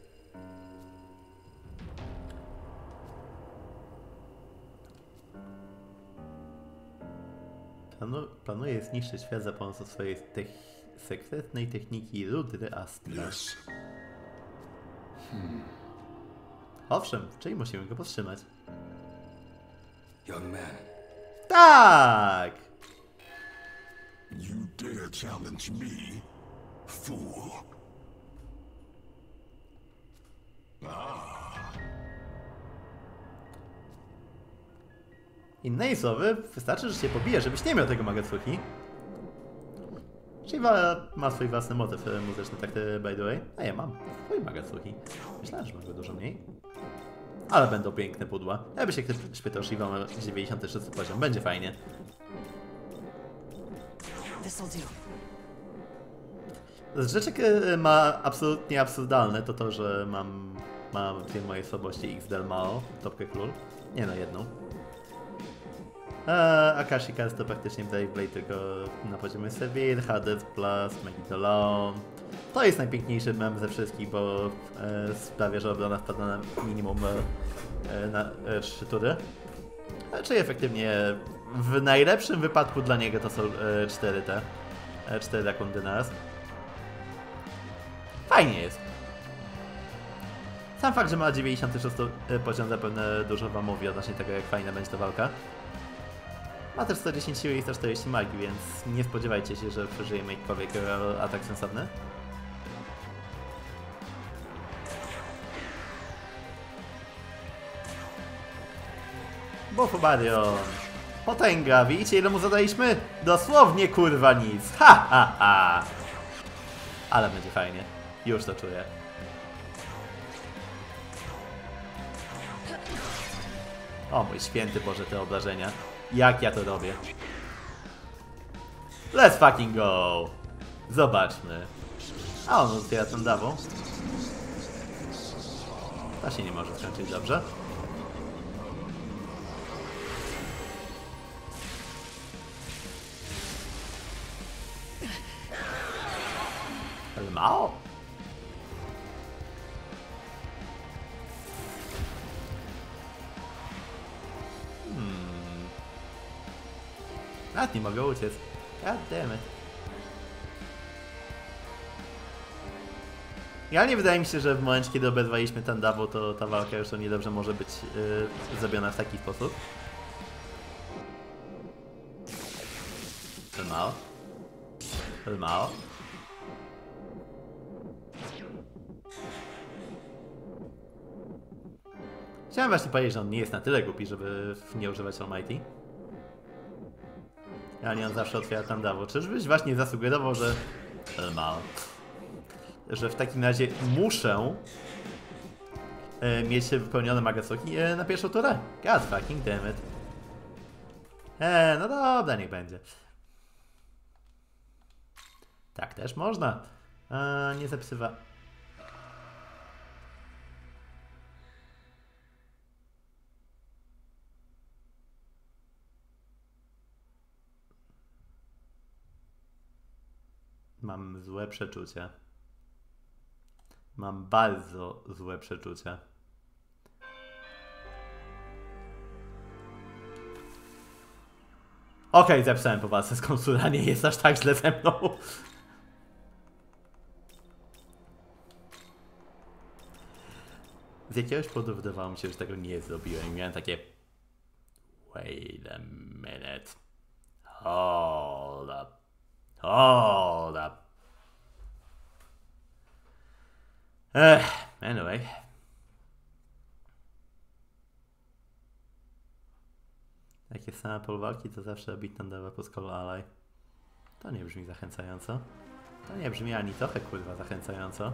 Planu, planuje zniszczyć świat za pomocą swojej tech, sekretnej techniki Rudry Astra. Yes. Hmm. Owszem, czyli musimy go powstrzymać. Young man, Tak! you dare challenge me, fool. Ah. Innymi słowy, wystarczy, że się pobije, żebyś nie miał tego Magasuchi. Shiva ma swój własny motyw muzyczny, tak by the way. A ja mam swój Magasuchi. Myślałem, że mam go dużo mniej. Ale będą piękne pudła. Jakby się ktoś spytał, Shiva ma dziewięćdziesiąty szósty poziom. Będzie fajnie. Z rzeczy, które ma absolutnie absurdalne, to to, że mam, mam dwie moje słabości X Del Mao, topkę król. Nie no, jedną. Eee, Akashi Cast to praktycznie Brave Blade, tylko na poziomie Seville, Hades Plus, Megidolon. To jest najpiękniejszy mem ze wszystkich, bo e, sprawia, że obrona wpada na minimum e, na e, trzy tury. E, czyli efektywnie w najlepszym wypadku dla niego to są e, cztery te. E, cztery rakundy naraz. Fajnie jest. Sam fakt, że ma dziewięćdziesiąty szósty poziom zapewne dużo wam mówi odnośnie tego, jak fajna będzie ta walka. Ma też sto dziesięć siły i sto czterdzieści magii, więc nie spodziewajcie się, że przeżyjemy jakikolwiek atak sensowny. Bofobarion. Potęga, widzicie ile mu zadaliśmy? Dosłownie kurwa nic. Ha ha ha. Ale będzie fajnie. Już to czuję. O mój święty Boże, te obrażenia. Jak ja to robię? Let's fucking go! Zobaczmy. A on otwiera tą dawą. Ta się nie może skończyć dobrze. Ale mało. Nawet nie mogę uciec. God damn it. Ja nie wydaje mi się, że w momencie, kiedy obezwaliśmy ten dawu, to ta walka już nie dobrze może być yy, zrobiona w taki sposób. To mało. To mało. Chciałem właśnie powiedzieć, że on nie jest na tyle głupi, żeby nie używać Almighty. Ja nie, on zawsze otwiera tam dawo. Czyżbyś właśnie zasugerował, że... Mało. Że w takim razie muszę e, mieć wypełnione Magasoki e, na pierwszą turę. God fucking damn it. Eee, no dobra, niech będzie. Tak też można. E, nie zapisywa... Mam złe przeczucie. Mam bardzo złe przeczucie. Okej, okay, zepsałem po walce z konsula, nie jest aż tak źle ze mną. Z jakiegoś powodu wydawało mi się, że tego nie zrobiłem. Miałem takie... Wait a minute. Hold up. Hold up. Ech, anyway. Jakie same polwalki to zawsze Beaten Deva plus Call Ally. To nie brzmi zachęcająco. To nie brzmi ani trochę kurwa zachęcająco.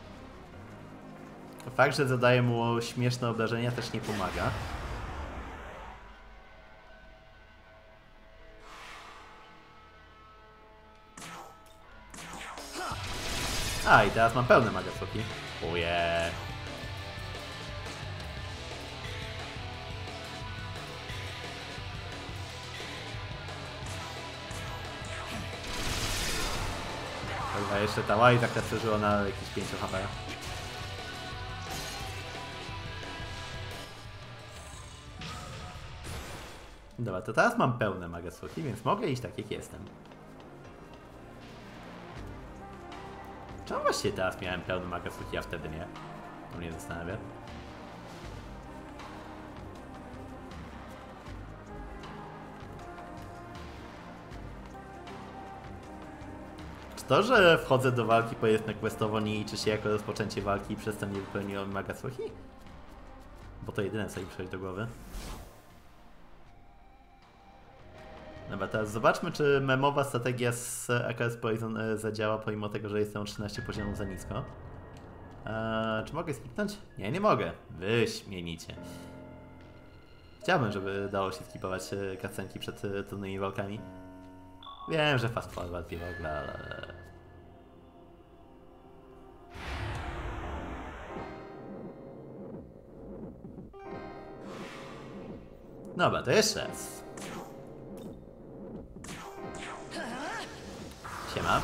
Fakt, że zadaje mu śmieszne obrażenia też nie pomaga. A, i teraz mam pełne Magasoki. Uje. Chyba jeszcze ta łajza przeżyła na jakieś pięć H P. Dobra, to teraz mam pełne Magasoki, więc mogę iść tak jak jestem. Czemu właściwie teraz miałem pełny Magasoki, a wtedy nie? To mnie zastanawia. Czy to, że wchodzę do walki powiedzmy questowo, nie liczy się jako rozpoczęcie walki i przez to nie wypełniłem Magasoki? Bo to jedyne, co mi przychodzi do głowy. Dobra, teraz zobaczmy, czy memowa strategia z A K S Poison zadziała, pomimo tego, że jestem o trzynaście poziomów za nisko. Eee, czy mogę skipnąć? Nie, nie mogę. Wyśmienicie. Chciałbym, żeby dało się skipować cutscenki przed trudnymi walkami. Wiem, że fast forward i w ogóle, ale... Dobra, to jeszcze raz. Siema.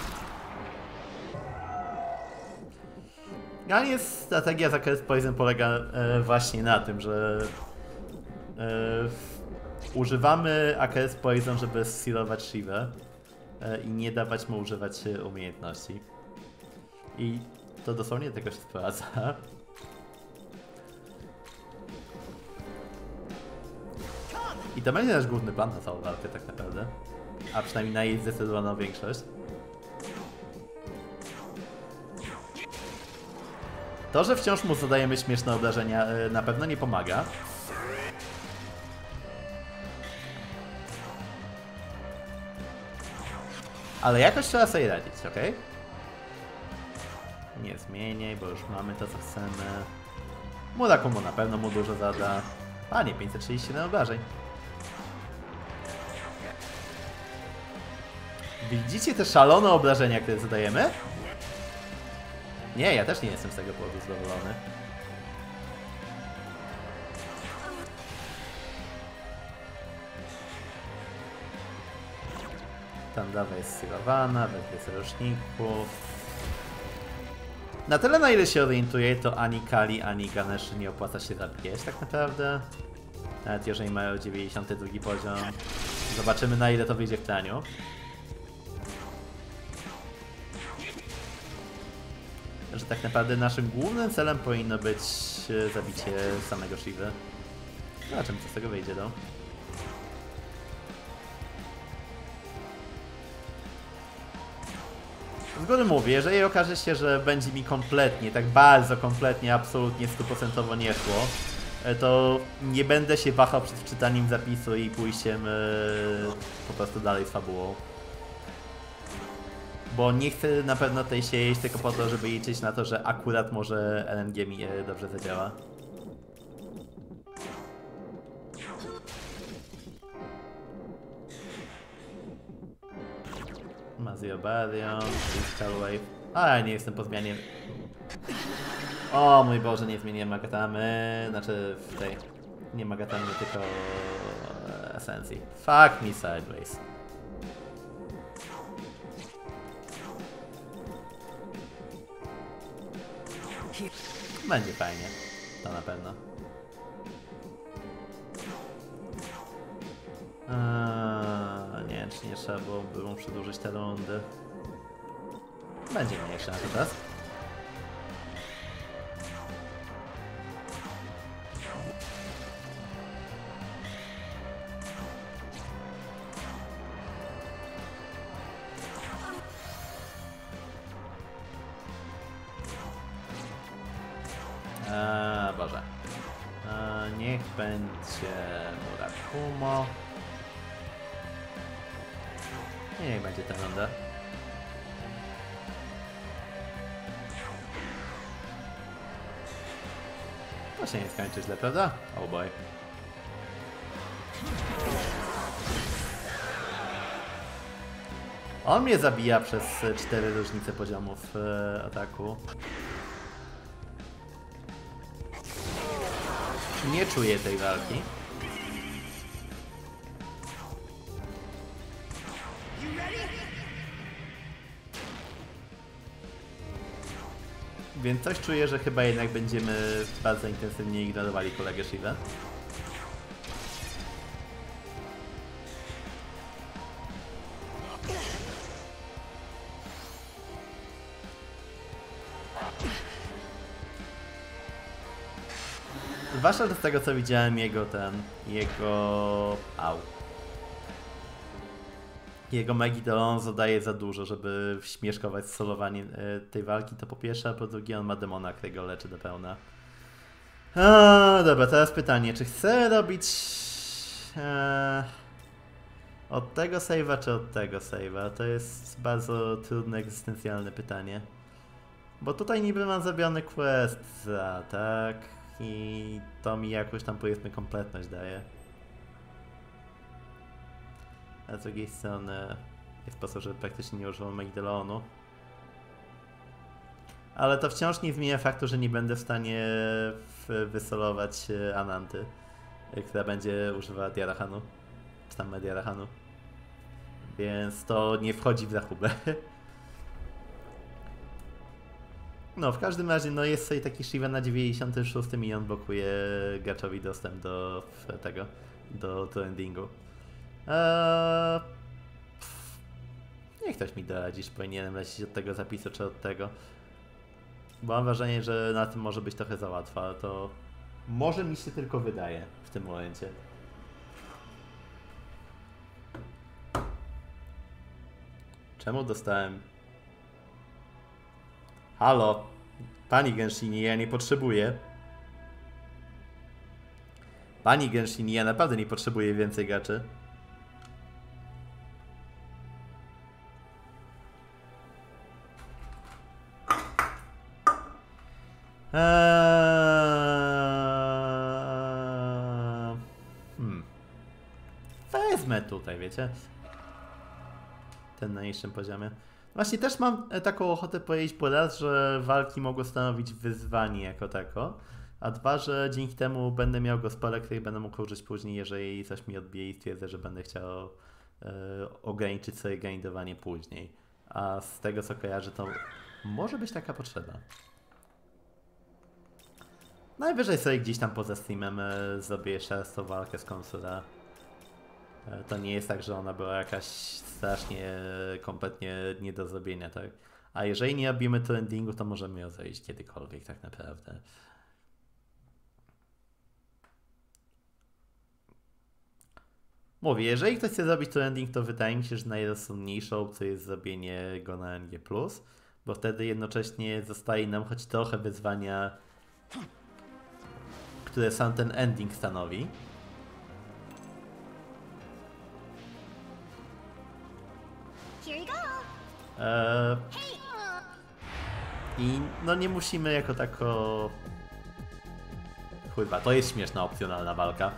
Generalnie strategia za Curse Poison polega e, właśnie na tym, że e, używamy A Curse Poison, żeby sealować Shivę e, i nie dawać mu używać umiejętności. I to dosłownie tego się sprawdza. I to będzie nasz główny plan na całą walkę tak naprawdę. A przynajmniej na jej zdecydowaną większość. To, że wciąż mu zadajemy śmieszne obrażenia, na pewno nie pomaga. Ale jakoś trzeba sobie radzić, ok? Nie zmieniaj, bo już mamy to, co chcemy. Murakumo na pewno mu dużo zada. A nie, pięćset trzydzieści siedem obrażeń. Widzicie te szalone obrażenia, które zadajemy? Nie, ja też nie jestem z tego powodu zadowolony. Tam dawa jest stylowana, wedle sojuszników. Na tyle, na ile się orientuję, to ani Kali, ani Ganesh nie opłaca się zabijać tak naprawdę. Nawet jeżeli mają dziewięćdziesiąty drugi poziom. Zobaczymy, na ile to wyjdzie w planiu. Że tak naprawdę naszym głównym celem powinno być zabicie samego Shivy. Zobaczymy, co z tego wyjdzie, no. Z góry mówię, jeżeli okaże się, że będzie mi kompletnie, tak bardzo kompletnie, absolutnie stuprocentowo nie szło, to nie będę się wahał przed wczytaniem zapisu i pójściem yy, po prostu dalej z fabułą. Bo nie chcę na pewno tej siedzieć tylko po to, żeby liczyć na to, że akurat może L N G mi dobrze zadziała. Mazio Barion, Crystal Wave. A, ja nie jestem po zmianie. O mój Boże, nie zmieniłem Magatamy. Znaczy w tej... Nie Magatamy, tylko... esencji. Fuck me sideways. Będzie fajnie. To na pewno. Eee, nie wiem, czy nie trzeba byłoby mu przedłużyć te rundy. Będzie mniejsza na to teraz. Eee, Boże. Eee, niech będzie Murakumo. I niech będzie ta runda. To się nie skończy źle, prawda? Oh boy. On mnie zabija przez cztery różnice poziomów e, ataku. Nie czuję tej walki. Więc coś czuję, że chyba jednak będziemy bardzo intensywnie ignorowali kolegę Shivę. Zwłaszcza z tego, co widziałem, jego ten, jego... au. Jego Megidolon zadaje za dużo, żeby śmieszkować solowanie e, tej walki, to po pierwsze, a po drugie on ma demona, którego leczy do pełna. A, dobra, teraz pytanie, czy chcę robić e, od tego save'a, czy od tego save'a? To jest bardzo trudne, egzystencjalne pytanie. Bo tutaj niby mam zrobiony quest za, tak? I to mi jakoś tam, powiedzmy, kompletność daje. A z drugiej strony jest sposób, że praktycznie nie używam Megidolonu. Ale to wciąż nie zmienia faktu, że nie będę w stanie wysolować Ananty. która będzie używała Diarachanu, czy tam Mediarachanu. Więc to nie wchodzi w rachubę. No, w każdym razie, no jest sobie taki Shiva na dziewięćdziesiątym szóstym i on blokuje graczowi dostęp do tego, do, do endingu. Eee, pff, niech ktoś mi doradzi, czy powinienem lecieć od tego zapisu, czy od tego. Bo mam wrażenie, że na tym może być trochę za łatwo, ale to może mi się tylko wydaje w tym momencie. Czemu dostałem... Halo? Pani Genshinie, ja nie potrzebuję. Pani Genshinie, ja naprawdę nie potrzebuję więcej graczy. Eee... Hmm. Wezmę tutaj, wiecie? Ten na niższym poziomie. Właśnie też mam taką ochotę powiedzieć po raz, że walki mogą stanowić wyzwanie jako tako, a dwa, że dzięki temu będę miał gospelę, której będę mógł użyć później, jeżeli coś mi odbije i stwierdzę, że będę chciał e, ograniczyć sobie grindowanie później. A z tego co kojarzę, to może być taka potrzeba. Najwyżej sobie gdzieś tam poza streamem e, zrobię jeszcze raz tą walkę z Konsura. E, to nie jest tak, że ona była jakaś strasznie, e, kompletnie nie do zrobienia, tak? A jeżeli nie robimy to endingu, to możemy ją zrobić kiedykolwiek tak naprawdę. Mówię, jeżeli ktoś chce zrobić to ending, to wydaje mi się, że najrozsądniejszą opcją jest zrobienie go na N G plus, bo wtedy jednocześnie zostaje nam choć trochę wyzwania, które sam ten ending stanowi. Eee, I no nie musimy jako tako... Chyba, to jest śmieszna opcjonalna walka.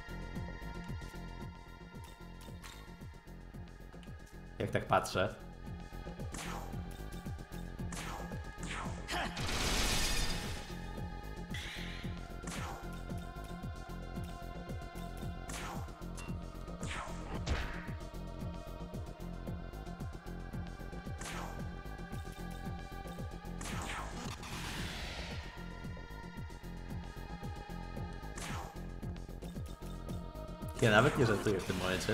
Jak tak patrzę. Ja nawet nie żartuję w tym momencie.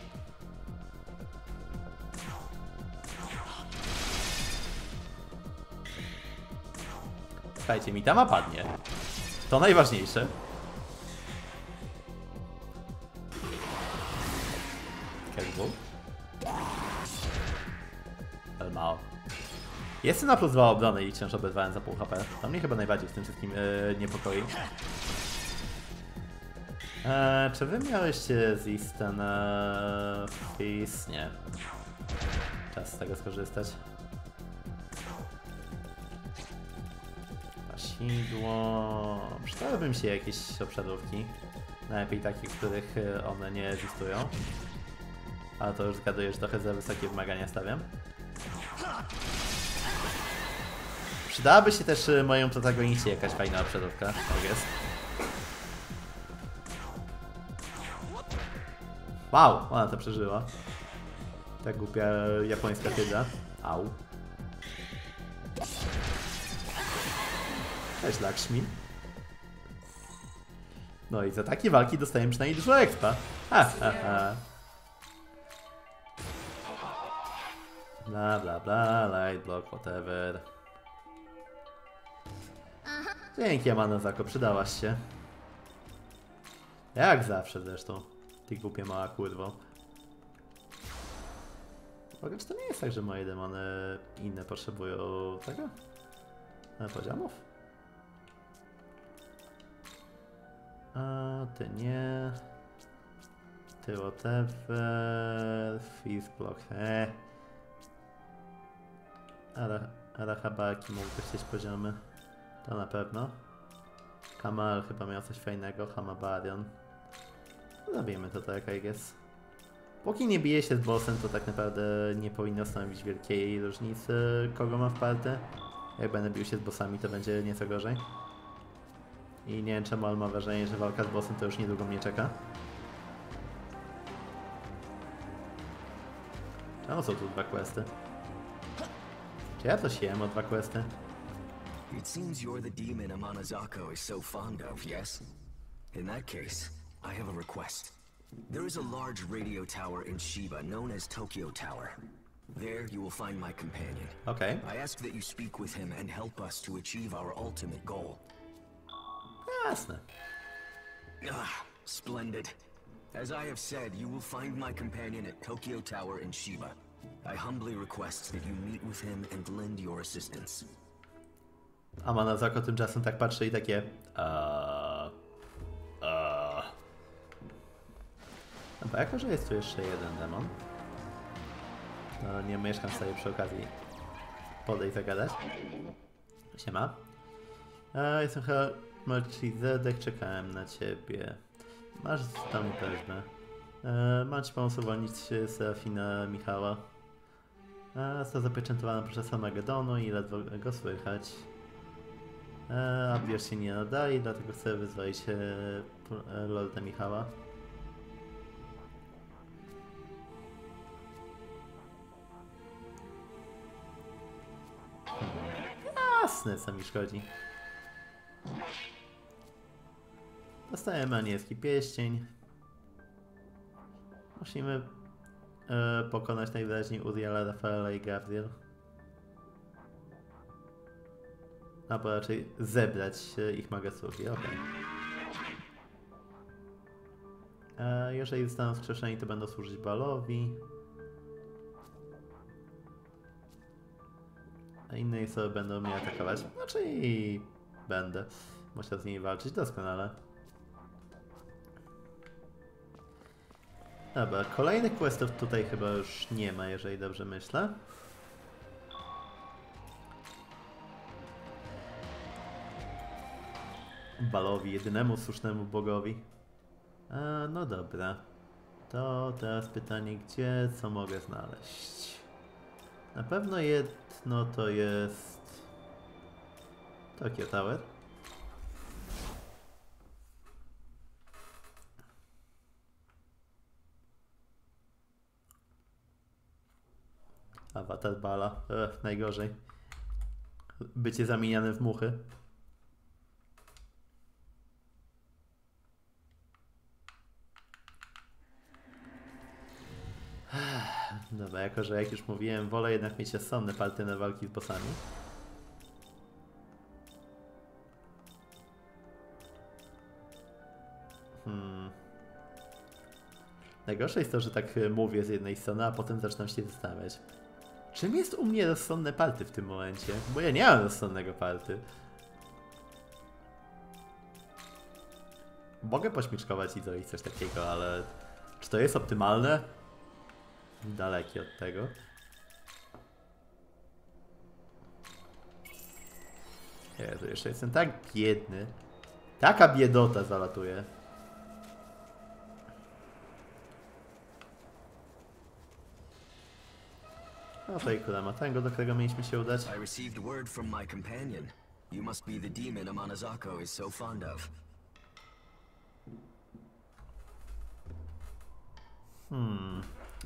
Słuchajcie, mi tama padnie. To najważniejsze. Careful. Ale mało. Jestem na plus dwa obrony i wciąż obezwałem za pół H P. To mnie chyba najbardziej w tym wszystkim yy, niepokoi. Eee, czy wy miałyście z Easton eee, Fizz? Nie. Czas z tego skorzystać. Pasidło. Przydałyby mi się jakieś obszarówki. Najlepiej takie, w których one nie egzystują. Ale to już zgaduję, że trochę za wysokie wymagania stawiam. Przydałaby się też moją protagoniście jakaś fajna obszarówka, tak jest. Wow, ona to przeżyła. Ta głupia japońska hydra. Au. Cześć Lakshmi. No i za takie walki dostajemy przynajmniej dużo expa. Ha, ha, ha. Bla bla bla, light block, whatever. Dzięki Amanozako, przydałaś się. Jak zawsze zresztą. Ty głupia mała kurwo. Uwaga, czy to nie jest tak, że moje demony inne potrzebują tego? Poziomów? A ty nie. Ty whatever. Fizz block. Eh. Ale, ale Habaki mógłby chcieć poziomy. To na pewno. Kamal chyba miał coś fajnego. Hamabarion. Zabijmy to tak, I guess. Póki nie bije się z bossem, to tak naprawdę nie powinno stanowić wielkiej różnicy, kogo ma w party. Jak będę bił się z bossami, to będzie nieco gorzej. I nie wiem czemu, ale mam wrażenie, że walka z bossem to już niedługo mnie czeka. Czemu są tu dwa questy? Czy ja to siłem o dwa questy? It seems you're the demon Amanazako is so fond of, yes? In that case, I have a request. There is a large radio tower in Shiba known as Tokyo Tower. There you will find my companion. Okay. I ask that you speak with him and help us to achieve our ultimate goal. Jasne. Ah, splendid. As I have said, you will find my companion at Tokyo Tower in Shiba. I humbly request that you meet with him and lend your assistance. Amanazako tymczasem tak patrzy i takie... Eee... Eee... No bo jako, że jest tu jeszcze jeden demon, to nie mieszkam sobie przy okazji podejść zagadać. Siema. Eee, jestem chyba Melchizedek, czekałem na ciebie. Masz tam prośbę. Eee, mam ci pomóc uwolnić Serafina Michała. Eee, został zapieczętowany podczas Armagedonu i ledwo go słychać. Eee, Abwiesz się nie nadaje, dlatego chcę wyzwolić e, Lorda Michała. Jasne, co mi szkodzi. Dostajemy anielski pierścień. Musimy e, pokonać najwyraźniej Uriela, Rafaela i Gabriel. Albo raczej zebrać e, ich magasurki, okej. Okay. E, jeżeli zostaną wskrzeszeni, to będą służyć Balowi. A inne osoby będą mnie atakować. Znaczy i będę musiał z nimi walczyć doskonale. Dobra, kolejnych questów tutaj chyba już nie ma, jeżeli dobrze myślę. Balowi, jedynemu słusznemu bogowi. A, no dobra. To teraz pytanie, gdzie, co mogę znaleźć? Na pewno jedno to jest... Tokyo Tower. Awatar Bala. Ech, najgorzej. Bycie zamieniane w muchy. Dobra, jako że jak już mówiłem, wolę jednak mieć rozsądne partie na walki z bossami. Hmm. Najgorsze jest to, że tak mówię z jednej strony, a potem zaczynam się zastanawiać. Czym jest u mnie rozsądne party w tym momencie? Bo ja nie mam rozsądnego party. Mogę pośmieszkować i zrobić coś takiego, ale czy to jest optymalne? Dalekie od tego. Jezu, jeszcze jestem tak biedny. Taka biedota zalatuje. No to i kurama tango, do którego mieliśmy się udać. I received word from my companion. You must be the demon Amanazako is so fond of. Hmm.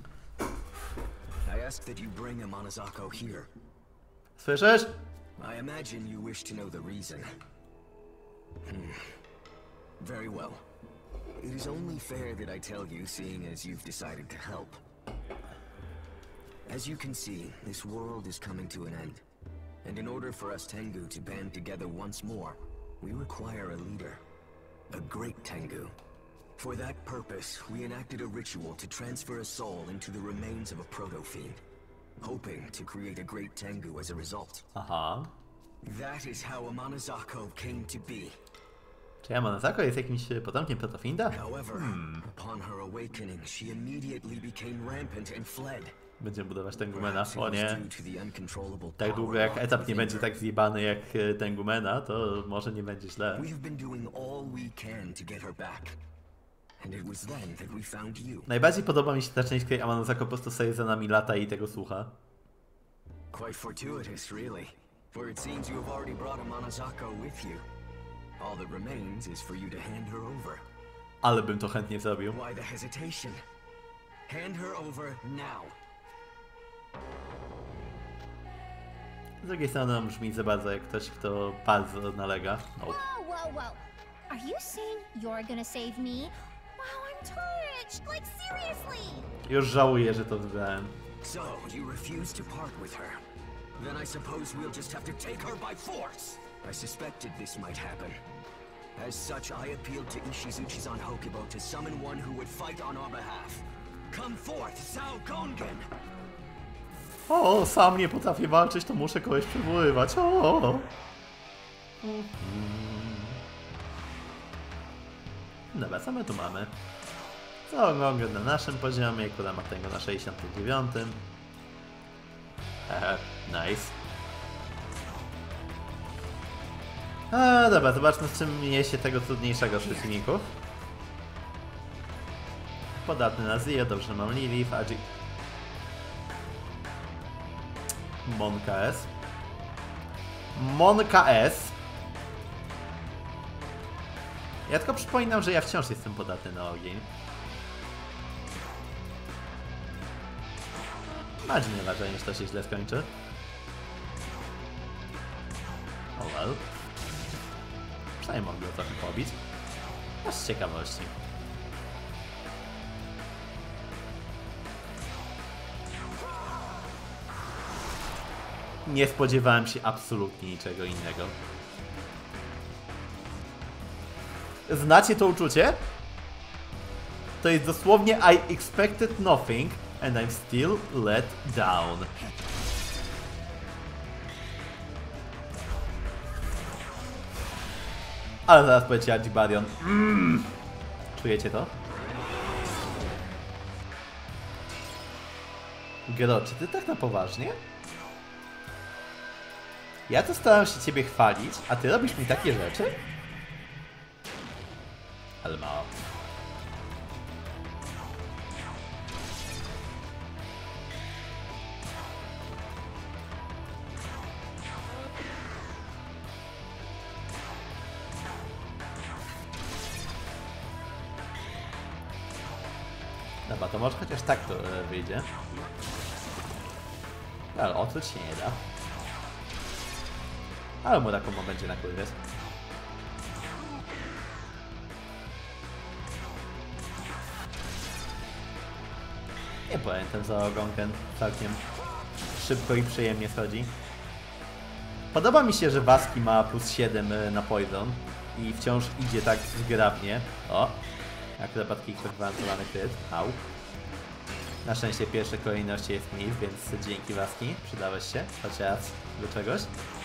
I ask that you bring Amanazako here. Słyszysz? I imagine you wish to know the reason. Hmm. Very well. It is only fair that I tell you, seeing as you've decided to help. As you can see, this world is coming to an end. And in order for us Tengu to band together once more, we require a leader. A great Tengu. For that purpose, we enacted a ritual to transfer a soul into the remains of a proto-fiend, hoping to create a great Tengu as a result. Aha. That is how Amanazako came to be. Czy Amanazako jest jakimś potomkiem protofinda? However, upon her awakening, she immediately became rampant and fled. Będziemy budować Tengumena. O nie. Due to the uncontrollable Tak długo power jak etap nie within będzie her. tak zjebany jak e, Tengumena, to może nie będzie źle. We have been doing all we can to get her back. And it was then that we found you. Najbardziej podoba mi się ta część, kiedy Amanazako po prostu sobie za nami lata i tego słucha. Quite fortuitous, really. For it seems you have already brought Amanazako with you. All that remains is for you to hand her over. Ale bym to chętnie zrobił. Why the hesitation? Hand her over now. Z drugiej strony on brzmi za bardzo jak ktoś, kto bardzo nalega. No. Whoa, whoa, whoa. Are you saying you're gonna save me? Wow, I'm touched! Like, seriously! Już żałuję, że to wybrałem. So, you refuse to part with her. Then I suppose we'll just have to take her by force. I suspected this might happen. As such, I appealed to Ishizuchi-san Hokubo to summon one who would fight on our behalf. Come forth, Sao Kongen! O, sam nie potrafię walczyć, to muszę kogoś przywoływać. O! Dobra, co my tu mamy? Sao Kongen na naszym poziomie, Kurama tego na sześćdziesiątym dziewiątym. Hehe, nice. A, dobra, zobaczmy, z czym je się tego trudniejszego z przeciwników. Podatny na Zio, dobrze, mam Lilith, Agi... Monka S. Monka S. Ja tylko przypominam, że ja wciąż jestem podatny na ogień. Macie nie wrażenie, że to się źle skończy. Oh well. Przynajmniej mogę go trochę pobić. Aż z ciekawości. Nie spodziewałem się absolutnie niczego innego. Znacie to uczucie? To jest dosłownie I expected nothing and I'm still let down. Ale zaraz powiecie Adibarion. Mm. Czujecie to? Gro, czy ty tak na poważnie? Ja to staram się ciebie chwalić, a ty robisz mi takie rzeczy? Ale mało. Dobra, to może chociaż tak to e, wyjdzie. Ale otruć się nie da. Ale mu taką będzie na kurwie. Nie powiem, ten Sao Kongen całkiem szybko i przyjemnie schodzi. Podoba mi się, że Waski ma plus siedem na Poison i wciąż idzie tak zgrabnie. O! Akrobatki gwarantowany kryt. Au. Na szczęście pierwsze kolejności jest nic, więc dzięki Waski. Przydałeś się chociaż do czegoś.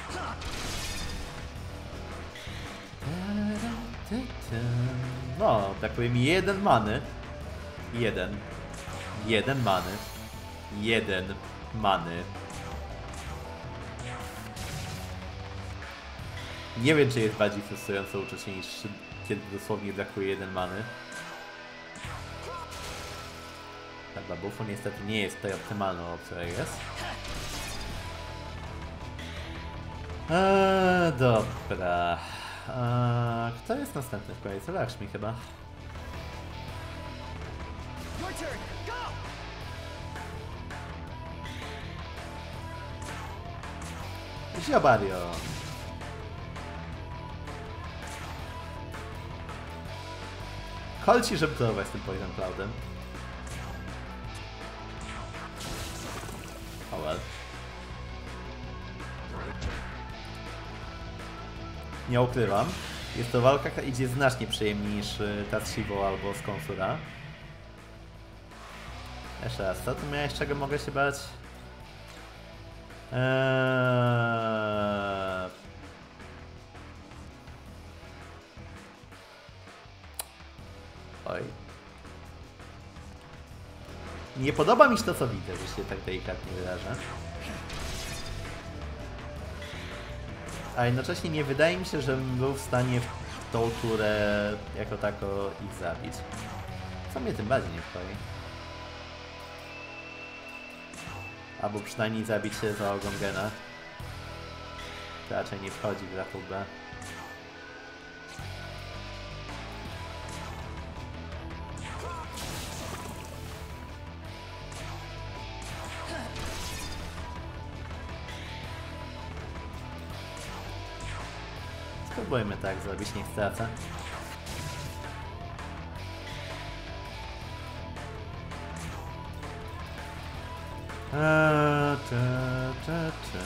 No, brakuje mi jeden many. Jeden. Jeden many. Jeden many. Nie wiem, czy jest bardziej frustrujące uczucie niż kiedy dosłownie brakuje jeden many. Tak, Babufu niestety nie jest tutaj optymalną opcją, jak jest. Eee, dobra. Eee, kto jest następny w kolejce? Lakshmi chyba. Ziobarion. Kolci, żeby próbować z tym Poison Cloudem. Oh well. Nie ukrywam. Jest to walka, która idzie znacznie przyjemniej niż ta z Shivo albo z Konsura. Jeszcze raz, co tu miałeś, czego mogę się bać? Eee... Oj. Nie podoba mi się to, co widzę, że się tak delikatnie wyrażę. A jednocześnie nie wydaje mi się, żebym był w stanie w tą turę jako tako ich zabić. Co mnie tym bardziej niepokoi. Albo przynajmniej zabić się za Kongena. To raczej nie wchodzi w rachubę. Spróbujmy tak zrobić, niech stracę. A, ta, ta, ta.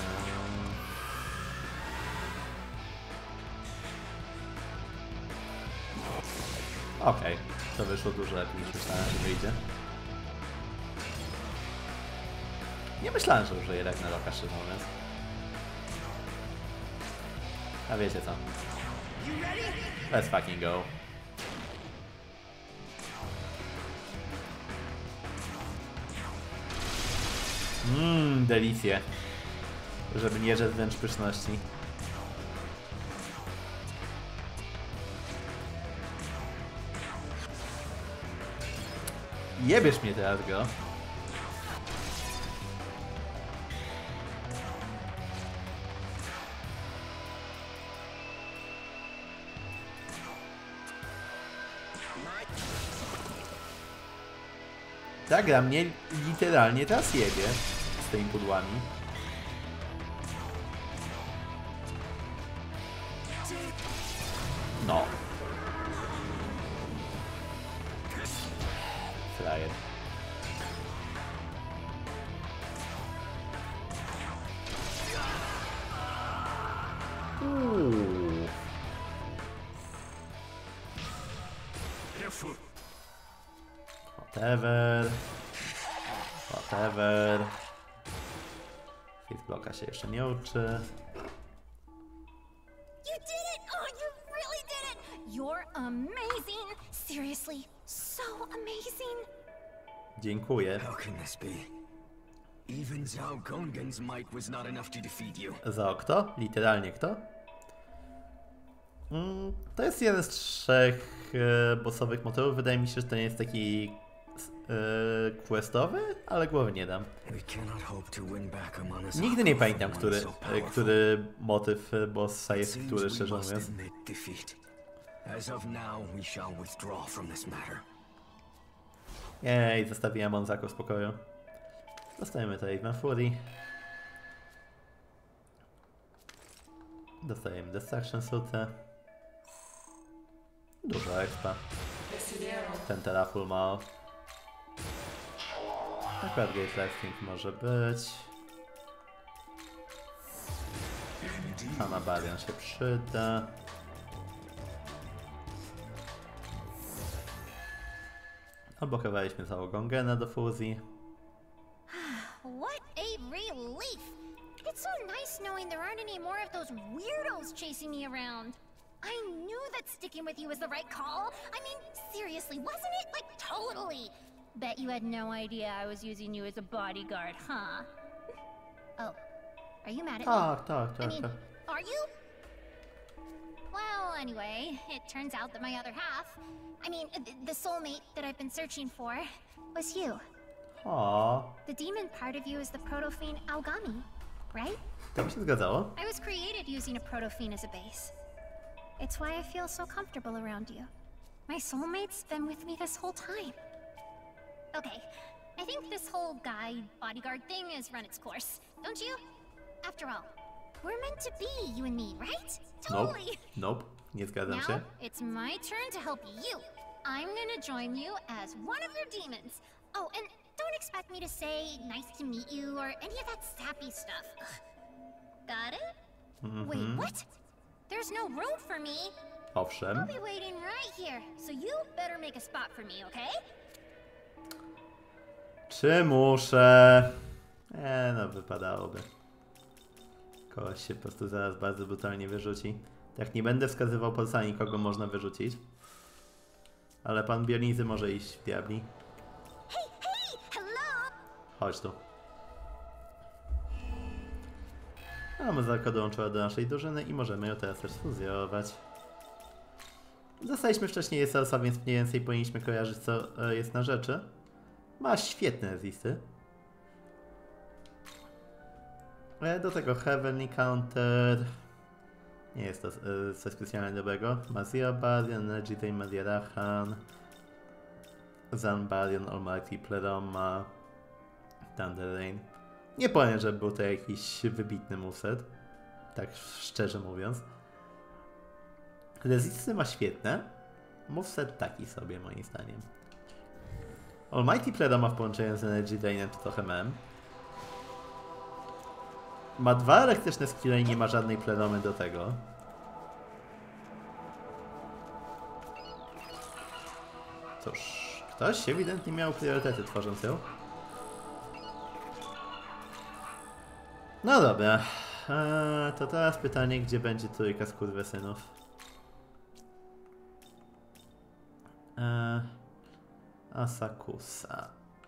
Okej, okay. To wyszło dużo lepiej niż myślałem, że wyjdzie. Nie myślałem, że użyję Ragnaroka, szczerze mówiąc. A wiecie co? Let's fucking go. Mmm, delicje. Żeby nie rzec wręcz pyszności. Jebiesz mnie teraz go. Ta gra mnie literalnie teraz jebie z tymi pudłami. No. Frajer. Uuu. Whatever. Whatever. Hitblocka się jeszcze nie uczy. You did it! Oh, you really did it! You're amazing! Seriously, so amazing! Dziękuję. How can this be? Even Zhao Gongen's might was not enough to defeat you. Zao kto? Literalnie kto? Mm, to jest jeden z trzech e, bossowych motorów. Wydaje mi się, że to nie jest taki e, questowy, ale głowy nie dam. Nigdy nie pamiętam, który, e, który motyw bossa jest który, szczerze mówiąc. Jej, zostawiłem Monzaku w spokoju. Dostajemy tutaj Van Fury. Dostajemy Destruction Suitę. Dużo expa. Ten Teraful ma. Akurat Gate Lifting może być. Sama Barian się przyda. Odblokowaliśmy całą Gongena do fuzji. What a relief! It's so nice knowing there aren't any more of those weirdos chasing me around. I knew that sticking with you was the right call. I mean, seriously, wasn't it? Like, totally. Bet you had no idea I was using you as a bodyguard, huh? Oh, are you mad at Tak, me? tak, I tak, mean, tak. are you? Well, anyway, it turns out that my other half, I mean, th the soulmate that I've been searching for, was you. O, The demon part of you is the proto-fiend Aogami, right? to mi się zgadzało. I was created using a proto-fiend as a base. It's why I feel so comfortable around you. My soulmate's been with me this whole time. Okay, I think this whole guy bodyguard thing has run its course, don't you? After all, we're meant to be, you and me, right? Nope, Totally! nope, nie zgadzam Now, się. it's my turn to help you. I'm gonna join you as one of your demons. Oh, and don't expect me to say nice to meet you or any of that sappy stuff. Ugh. Got it? Mhm. Wait, what? There's no room for me. Owszem. I'll be waiting right here, so you better make a spot for me, okay? Czy muszę? Eee, no wypadałoby. Kogoś się po prostu zaraz bardzo brutalnie wyrzuci. Tak, nie będę wskazywał palcami, kogo można wyrzucić. Ale pan Bionizy może iść w diabli. Hey, hey! Hello! Chodź tu. A Mozarka dołączyła do naszej drużyny i możemy ją teraz też sfuzjować. Dostaliśmy wcześniej Eselsa, więc mniej więcej powinniśmy kojarzyć, co e, jest na rzeczy. Ma świetne rezisty. E, do tego Heavenly Counter. Nie jest to e, coś specjalnie dobrego. Ma Zero Barian, Energy Drain, Madiarahan. Zanbarian, Almighty Pleroma. Thunder Rain. Nie powiem, że był to jakiś wybitny moveset. Tak szczerze mówiąc. Rezisty ma świetne. Moveset taki sobie moim zdaniem. Almighty Predator ma w połączeniu z Energy Drainem to trochę mem. Ma dwa elektryczne skille i nie ma żadnej Predomy do tego. Cóż, ktoś ewidentnie miał priorytety tworząc ją. No dobra. Eee, to teraz pytanie, gdzie będzie trójka skurwysynów? Eee, Asakusa.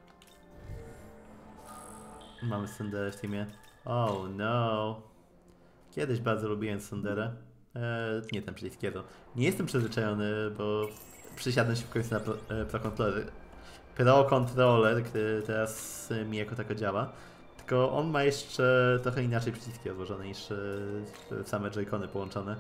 Mamy Sunderę w teamie. Oh no. Kiedyś bardzo lubiłem Sunderę. Eee, nie ten przyciskiego. Nie jestem przyzwyczajony, bo przysiadłem się w końcu na pro, e, pro controller. Pro controller, który teraz mi jako tako działa. Tylko on ma jeszcze trochę inaczej przyciski odłożone niż e, same joycony połączone.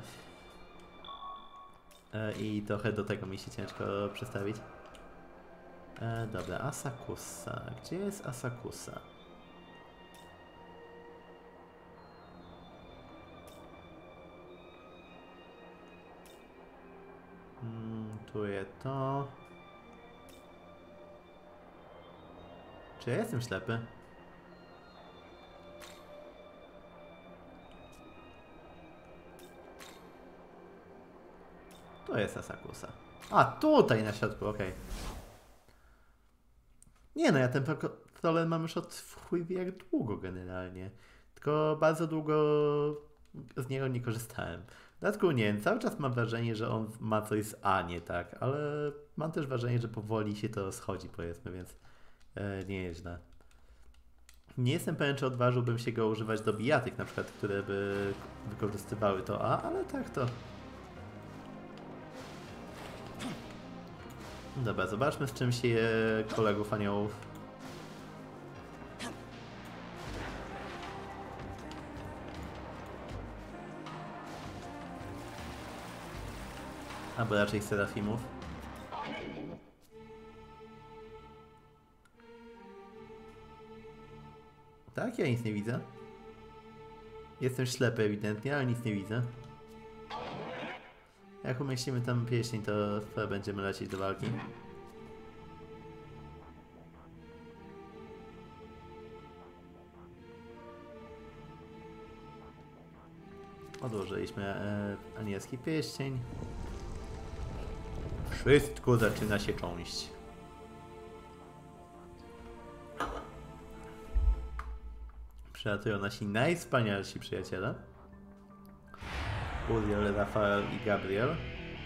E, I trochę do tego mi się ciężko przestawić. E, dobra, Asakusa. Gdzie jest Asakusa? Hmm, tu jest to. Czy ja jestem ślepy? To jest Asakusa. A, tutaj na środku, okej. Okay. Nie no, ja ten kontroler mam już od w chuj wie jak długo generalnie. Tylko bardzo długo z niego nie korzystałem. W dodatku nie wiem, cały czas mam wrażenie, że on ma coś z A nie tak, ale mam też wrażenie, że powoli się to schodzi powiedzmy, więc e, nie jest źle. Nie jestem pewien, czy odważyłbym się go używać do bijatyk na przykład, które by wykorzystywały to A, ale tak to... Dobra, zobaczmy z czym się je kolegów aniołów. Albo raczej Serafimów. Tak? Ja nic nie widzę. Jestem ślepy ewidentnie, ale nic nie widzę. Jak umieścimy tam pieśń, to będziemy lecieć do walki. Odłożyliśmy e, anielski pieścień. Wszystko zaczyna się cząść. Przylatują nasi najwspanialsi przyjaciele. Uriel, Rafael i Gabriel.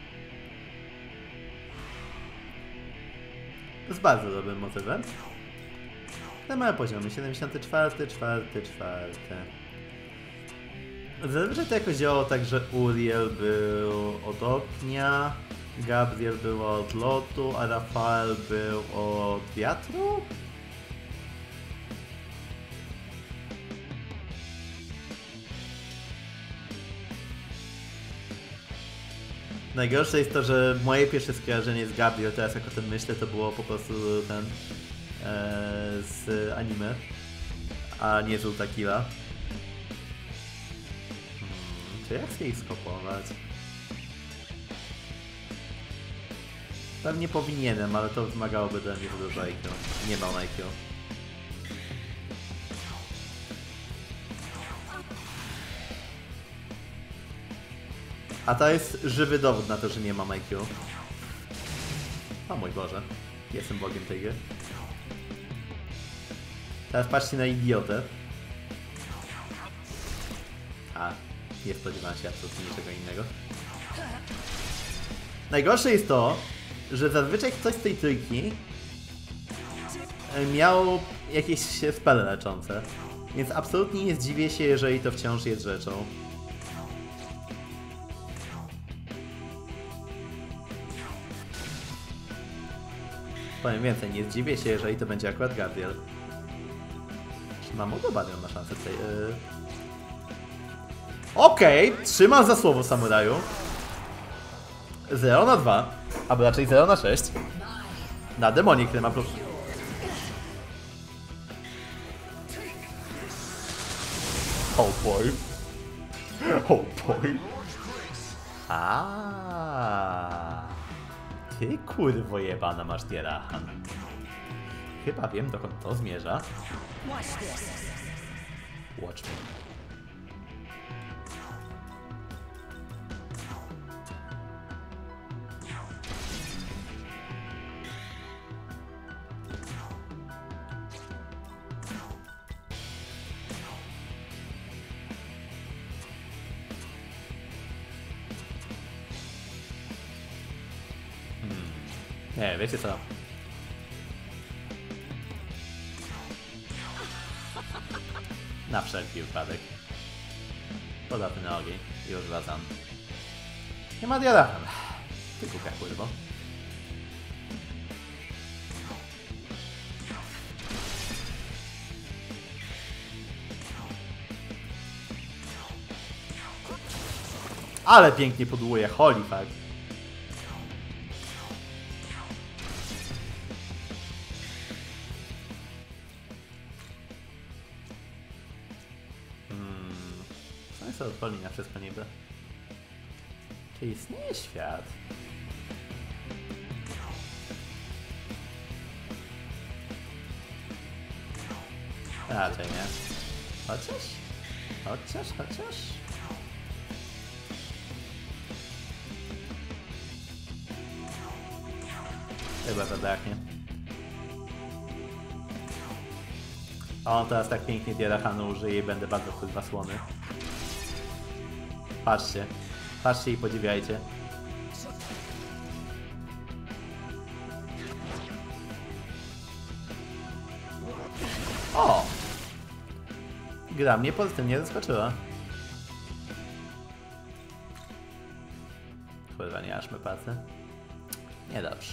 Z bardzo dobrym motywem. Na małe poziomy. siedemdziesiąty czwarty, czwarty, czwarty. Zazwyczaj to jakoś działało tak, że Uriel był od ognia, Gabriel był od lotu, a Rafael był od wiatru? Najgorsze jest to, że moje pierwsze skojarzenie z Gabriel, teraz jak o tym myślę, to było po prostu ten e, z anime, a nie z Ultakilla. Hmm, czy ja chcę ich skopować? Pewnie powinienem, ale to wymagałoby ode mnie dużo I Q. Nie mam I Q. A to jest żywy dowód na to, że nie mam I Q. O mój Boże. Jestem bogiem tej gry. Teraz patrzcie na idiotę. A, nie spodziewałem się absolutnie niczego innego. Najgorsze jest to, że zazwyczaj ktoś z tej trójki miał jakieś spele leczące. Więc absolutnie nie zdziwię się, jeżeli to wciąż jest rzeczą. Powiem więcej, nie zdziwię się, jeżeli to będzie akurat Gabriel. Czy mam Barion ma szansę tutaj? Yy... Okej, okay, trzymam za słowo samuraju. zero na dwa, albo raczej zero na sześć. Na demonie, który ma plus. Oh boy. Oh boy. A, ty kurwo jebana masz Dierahan. Chyba wiem, dokąd to zmierza. Watch me. Nie, wiecie co? Na wszelki wypadek. Podatny na ogień i już wracam. Nie ma Dierahan. Ty kupia kurwo. Ale pięknie podłuje, holy fuck. Co odpali na wszystko niby? Czy istnieje świat? Raczej nie. Chociaż? Chociaż, chociaż? Chyba zabraknie. A on teraz tak pięknie Dierahanu użyje i będę bardzo kurwa słony. Patrzcie. Patrzcie i podziwiajcie. O! Gra mnie pozytywnie zaskoczyła. Kurwa, nie aż my pracy. Niedobrze.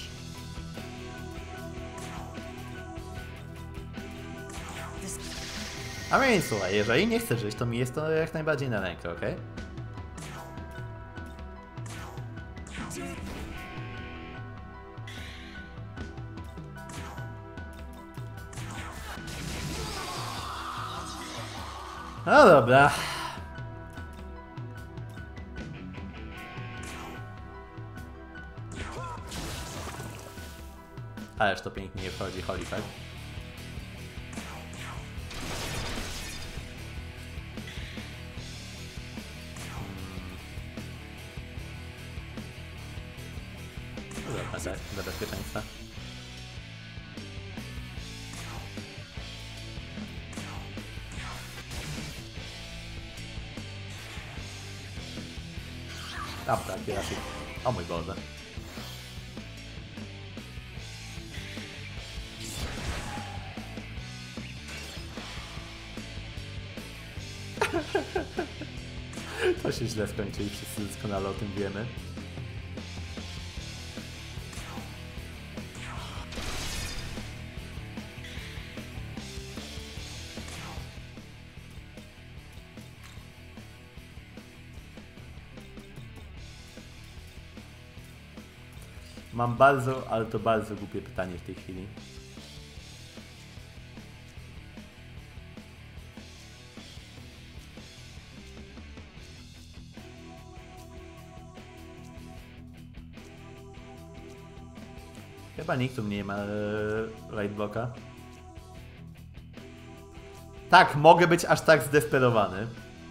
A więc słuchaj, jeżeli nie chcesz żyć, to mi jest to jak najbardziej na rękę, okej? Okay? No dobra. Ależ to pięknie nie wchodzi, holy fuck. No dobra, tak, dla bezpieczeństwa. Dobra, raczej. O mój Boże. To się źle skończy i wszyscy doskonale o tym wiemy. Mam bardzo, ale to bardzo głupie pytanie w tej chwili. Chyba nikt tu nie ma e, right blocka. Tak, mogę być aż tak zdesperowany.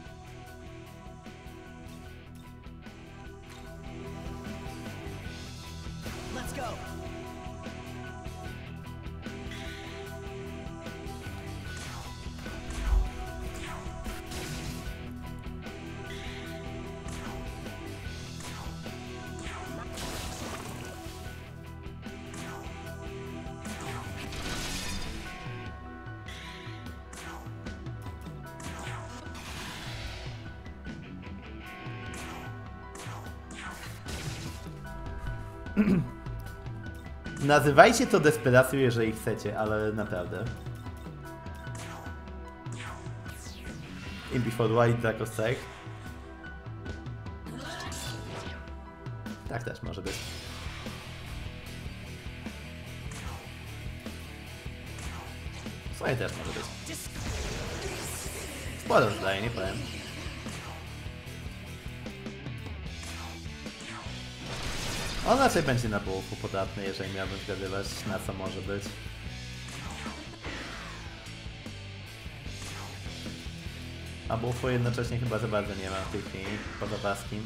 Nazywajcie to desperacją, jeżeli chcecie, ale naprawdę. In before white Draco Strike. Tak też może być. Swoje też może być. Sporo zdaje, nie powiem. On raczej będzie na bułku podatny, jeżeli miałbym zgadywać, na co może być. A bułku jednocześnie chyba za bardzo nie ma w tej chwili, poza Baskim.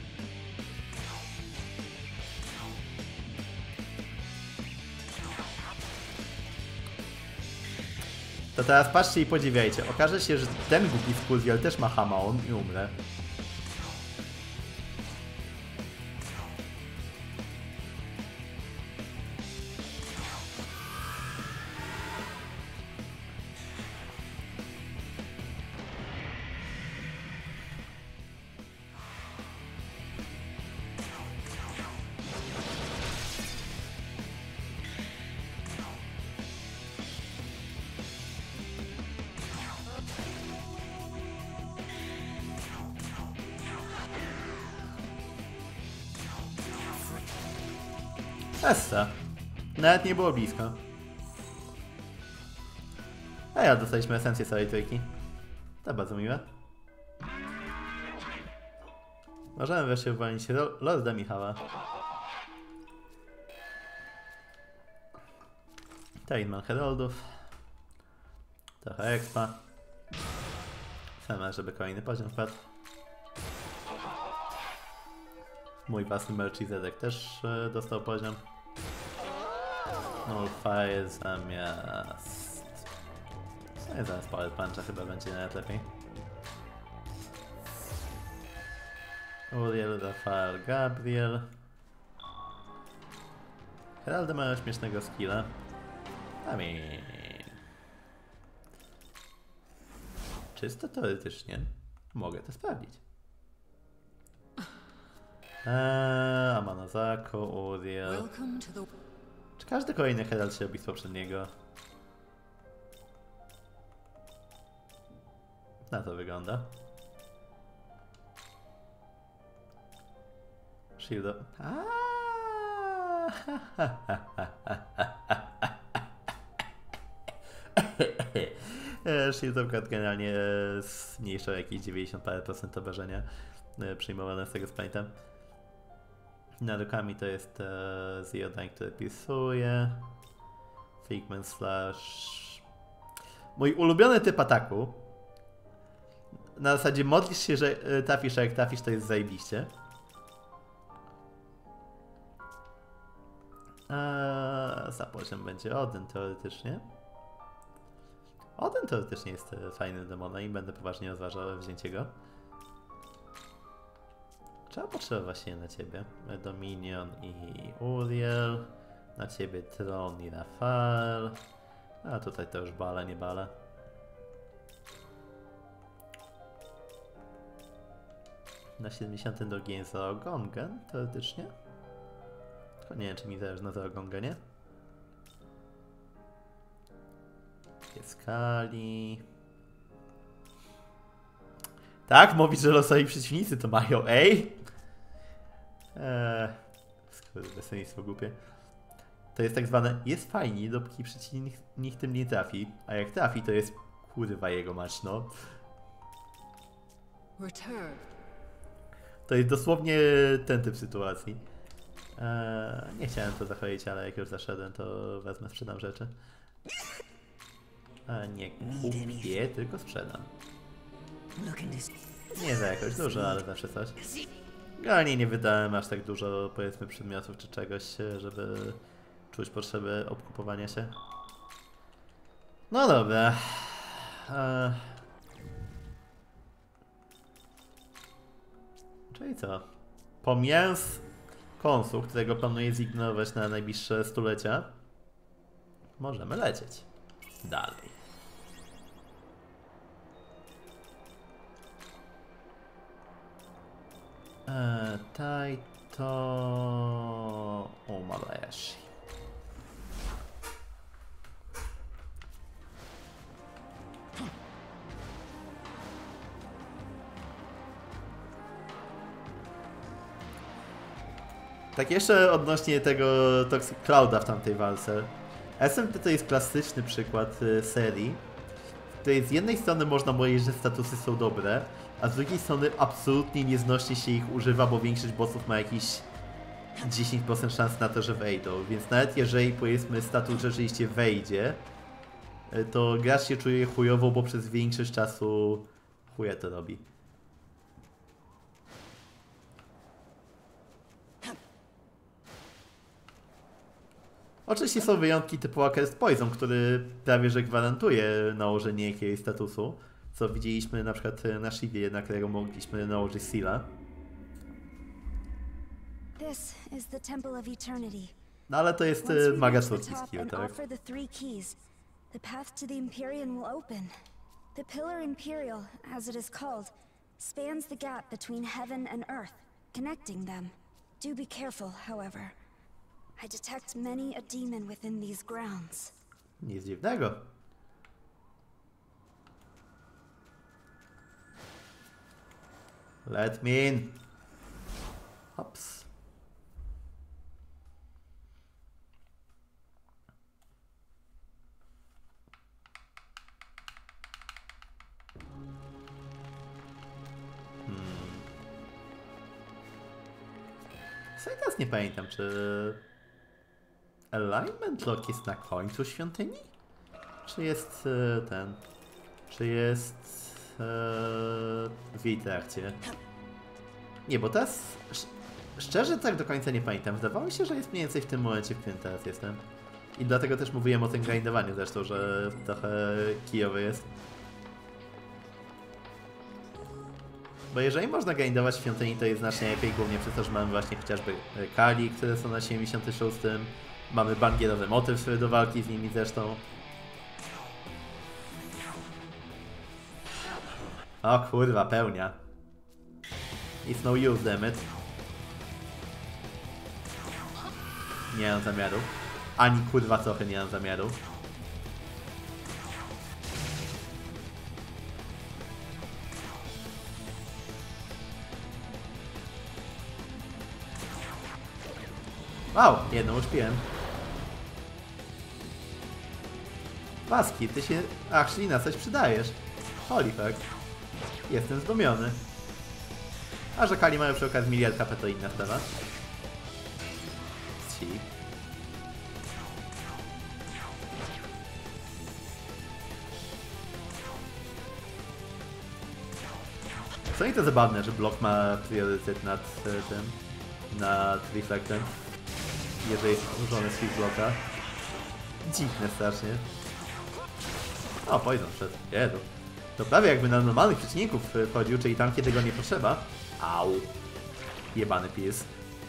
To teraz patrzcie i podziwiajcie. Okaże się, że ten głupi Skurwiel też ma Hamaon i umrę. Essa. Nawet nie było blisko. A ja dostaliśmy esencję całej trójki. To bardzo miłe. Możemy wreszcie uwolnić Lorda Michała. Tainman Heroldów. Trochę expa. Chcemy, żeby kolejny poziom wpadł. Mój własny Melchizedek też e, dostał poziom. Nullfire zamiast... No i zamiast Power Puncha chyba będzie najlepiej. Uriel, Rafael, Gabriel. Heraldy mają śmiesznego skilla. I mean... Czysto teoretycznie mogę to sprawdzić. Eee, Amanozako, Uriel. Czy każdy kolejny herald się robi z poprzedniego? Na to wygląda. Shieldo. Shield of God generalnie zmniejsza jakieś dziewięćdziesiąt parę procent obrażenia przyjmowane z tego z pamiętam. Narukami to jest e, Ziodain, który pisuje. Figment Slash. Mój ulubiony typ ataku. Na zasadzie modlisz się, że e, trafisz, a jak trafisz, to jest zajebiście. Eee, za poziom będzie Odyn teoretycznie. Odyn teoretycznie jest e, fajnym demonem i będę poważnie rozważał wzięcie go. Trzeba potrzebować się na ciebie. Dominion i Uriel. Na ciebie Tron i Rafael. A tutaj to już bale, nie bale. Na siedemdziesiątym drugim jest Zorogongen, teoretycznie. Tylko nie wiem, czy mi zależy na Zorogongenie. Jest Kali. Tak, mówić, że losowi przeciwnicy to mają, ej! Eee, skurwysyństwo głupie. To jest tak zwane, jest fajnie, dopóki przeciwnik tym nie trafi, a jak trafi, to jest kurwa jego mać, no. To jest dosłownie ten typ sytuacji. Eee, nie chciałem to zachować, ale jak już zaszedłem, to wezmę, sprzedam rzeczy. A nie kupię, tylko sprzedam. Nie za jakoś dużo, ale zawsze coś. Generalnie nie wydałem aż tak dużo, powiedzmy, przedmiotów czy czegoś, żeby czuć potrzebę obkupowania się. No dobra. Eee... Czyli co? Pomijając konsul, którego planuję zignorować na najbliższe stulecia, możemy lecieć dalej. Eee, Taito Umaleshi. Tak jeszcze odnośnie tego Toxic Clouda w tamtej walce. S M T to jest klasyczny przykład y, serii, w której z jednej strony można powiedzieć, że statusy są dobre, a z drugiej strony absolutnie nieznośnie się ich używa, bo większość bossów ma jakiś dziesięć procent szans na to, że wejdą, więc nawet jeżeli powiedzmy status rzeczywiście wejdzie, to gracz się czuje chujowo, bo przez większość czasu chuja to robi. Oczywiście są wyjątki typu Accursed Poison, który prawie że gwarantuje nałożenie jakiegoś statusu, co widzieliśmy na przykład na Shivie, na którego mogliśmy nałożyć Seala. This is the Temple of Eternity. No ale to jest Once we maga reach the córki top skill, and tak? offer the three keys, the path to the Empyrean will open. The Pillar Imperial, as it is called, spans the gap between heaven and earth, connecting them. Do be careful, however. I detect many a demon within these grounds. Nic dziwnego. Let me in. Hops. Co ja teraz nie pamiętam, czy Alignment Lock jest na końcu świątyni? Czy jest e, ten... Czy jest e, w jej trakcie? Nie, bo teraz... Sz szczerze tak do końca nie pamiętam. Wydawało mi się, że jest mniej więcej w tym momencie, w którym teraz jestem. I dlatego też mówiłem o tym grindowaniu zresztą, że trochę kijowy jest. Bo jeżeli można grindować w świątyni, to jest znacznie lepiej, głównie przez to, że mamy właśnie chociażby Kali, które są na siedemdziesiątym szóstym. Mamy bangierowy motyw do walki z nimi zresztą. O kurwa, pełnia. It's no use, damn it. Nie mam zamiaru. Ani kurwa trochę nie mam zamiaru. Wow, jedną uśpiłem. Waski, ty się actually na coś przydajesz. Holy fuck. Jestem zdumiony. A że Kali mają przy okazji miliard K P, to inna sprawa. Ci. Co nie to zabawne, że blok ma priorytet nad e, tym, nad reflektem, jeżeli jest użony z bloka. Dziwne strasznie. O, poison wszedł. Jedu. To prawie jakby na normalnych przeciwników wchodził, czyli tam, kiedy go nie potrzeba. Au. Jebany pies.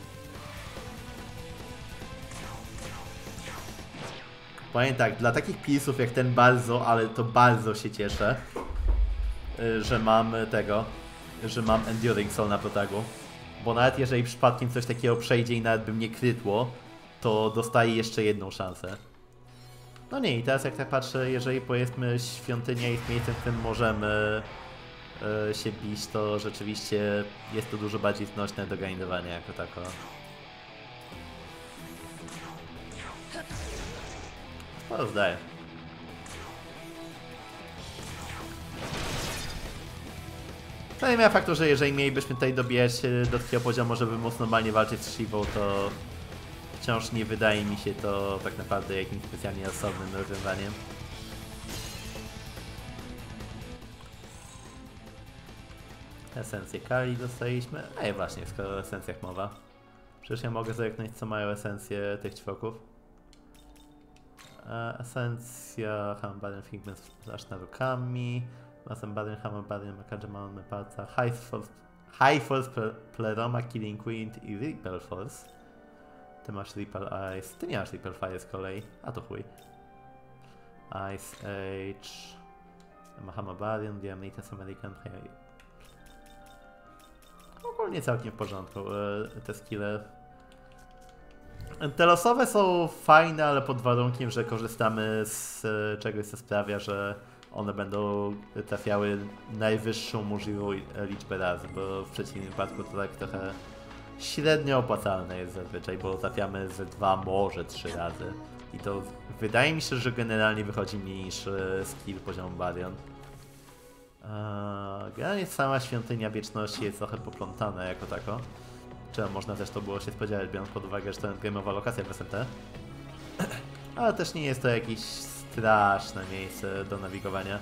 Powiem tak, dla takich pisów jak ten bardzo, ale to bardzo się cieszę, że mam tego, że mam Enduring Soul na protagu. Bo nawet jeżeli przypadkiem coś takiego przejdzie i nawet by mnie krytło, to dostaję jeszcze jedną szansę. No nie, i teraz jak tak patrzę, jeżeli powiedzmy świątynia jest miejscem, w którym możemy yy, się bić, to rzeczywiście jest to dużo bardziej znośne do grindowania jako tako. To zdaję. To nie miała faktu, że jeżeli mielibyśmy tutaj dobijać do takiego poziomu, żeby móc normalnie walczyć z Shivą, to wciąż nie wydaje mi się to tak naprawdę jakimś specjalnie osobnym rozwiązaniem. Esencję Kali dostaliśmy. Ej, właśnie, skoro o esencjach mowa. Przecież ja mogę zerknąć, co mają esencje tych ćwoków. Esencja Hammer Figment z Ashnarukami. Masem Barium, Hammer Barium, Makadżeman, Mepalca, High Force, High Force Pleroma, Killing Wind i Ripple Force. Ty masz Ripple Ice, ty nie masz Ripple Fire z kolei, a to chuj. Ice Age, Mahama Barium, Diamnitas American, hej. Ogólnie całkiem w porządku, te skille. Te losowe są fajne, ale pod warunkiem, że korzystamy z czegoś, co sprawia, że one będą trafiały najwyższą możliwą liczbę razy, bo w przeciwnym wypadku to tak trochę średnio opłacalne jest zazwyczaj, bo trafiamy ze dwa, może trzy razy. I to wydaje mi się, że generalnie wychodzi mniej niż skill poziomu Barion. Generalnie sama świątynia wieczności jest trochę poplątana jako tako. którą można też to było się spodziewać, biorąc pod uwagę, że to jest game'owa lokacja w S M T. Ale też nie jest to jakieś straszne miejsce do nawigowania.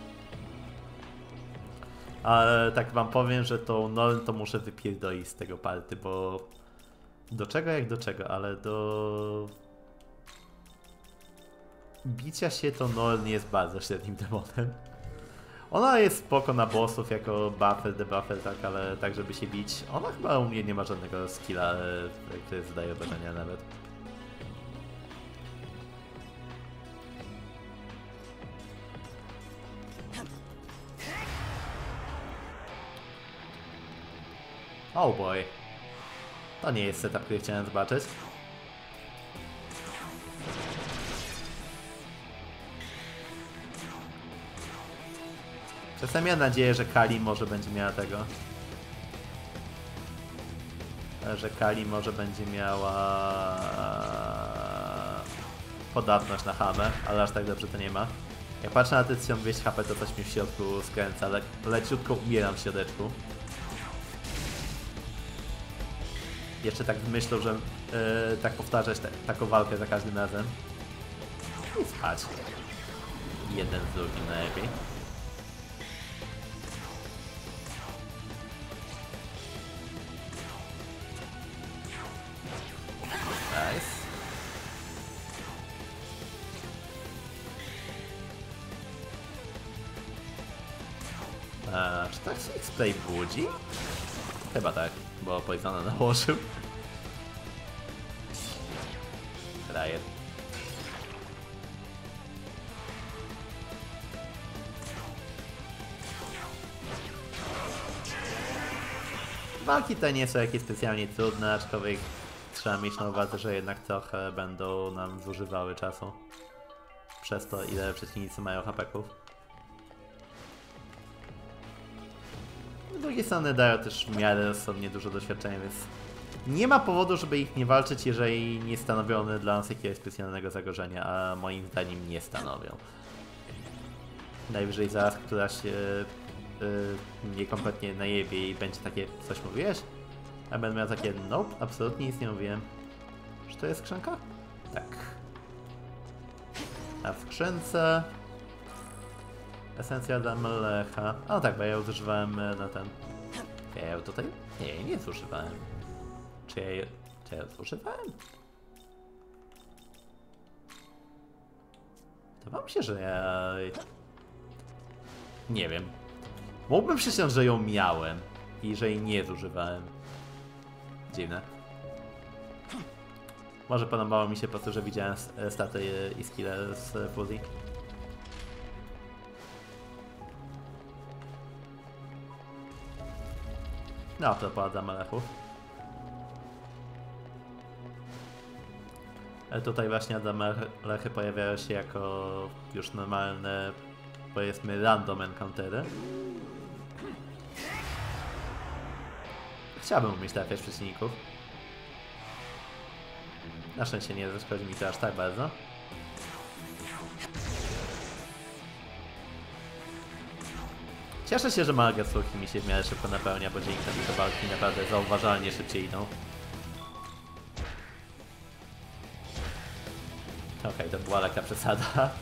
Ale tak wam powiem, że tą Noln to muszę wypierdolić z tego party, bo do czego jak do czego, ale do bicia się to Noln jest bardzo średnim demonem. Ona jest spoko na bossów jako buffer, debuffer, tak, ale tak żeby się bić, ona chyba u mnie nie ma żadnego skilla, który zadaje obrażenia nawet. Oh boy. To nie jest setup, który chciałem zobaczyć. Czasem miałem nadzieję, że Kali może będzie miała tego. Że Kali może będzie miała podatność na hamę, ale aż tak dobrze to nie ma. Jak patrzę na te tysiąc dwieście H P, to coś mi w środku skręca, ale leciutko umieram w środeczku. Jeszcze tak myślę, że yy, tak powtarzać te, taką walkę za każdym razem. I spać. Jeden z drugim najlepiej. Nice. A, czy tak się X-Play budzi? Chyba tak, bo Poisona nałożył. Frajer. Walki te nie są jakieś specjalnie trudne, aczkolwiek trzeba mieć na uwadze, że jednak trochę będą nam zużywały czasu. Przez to, ile przeciwnicy mają hapeków. Z drugiej strony dają też w miarę rozsądnie dużo doświadczenia, więc nie ma powodu, żeby ich nie walczyć, jeżeli nie stanowią one dla nas jakiegoś specjalnego zagrożenia, a moim zdaniem nie stanowią. Najwyżej zaraz któraś yy, yy, mnie kompletnie najebie i będzie takie, coś mówiłeś? A będę miał takie, nope, absolutnie nic nie mówiłem. Czy to jest skrzynka? Tak. A w skrzynce... Esencja dla Melecha. A no tak, bo ja ją zużywałem na ten... Ja ją tutaj? Nie, jej nie zużywałem. Czy ja, czy ja zużywałem? Wydawało mi się, że ja... Nie wiem. Mógłbym przysiąc, że ją miałem i że jej nie zużywałem. Dziwne. Może podobało mi się po prostu, że widziałem staty i skille z fuzji. No, to pada Melechów. Tutaj właśnie Adamelechy pojawiają się jako już normalne, powiedzmy, random encountery. Chciałbym umieć trafiać przeciwników. Na szczęście nie zaszkodzi mi to aż tak bardzo. Cieszę się, że magia słuchy mi się w miarę szybko napełnia, bo dzięki temu te walki naprawdę zauważalnie szybciej idą. Okej, okay, to była lekka przesada.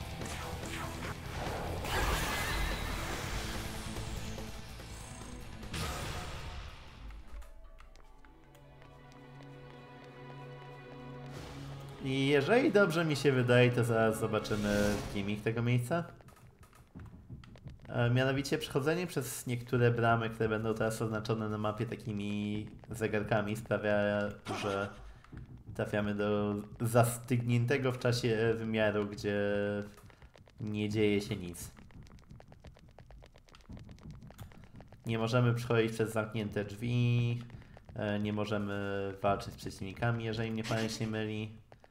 I jeżeli dobrze mi się wydaje, to zaraz zobaczymy gimmick tego miejsca. Mianowicie przechodzenie przez niektóre bramy, które będą teraz oznaczone na mapie takimi zegarkami, sprawia, że trafiamy do zastygniętego w czasie wymiaru, gdzie nie dzieje się nic. Nie możemy przechodzić przez zamknięte drzwi, nie możemy walczyć z przeciwnikami, jeżeli mnie pamięć nie myli.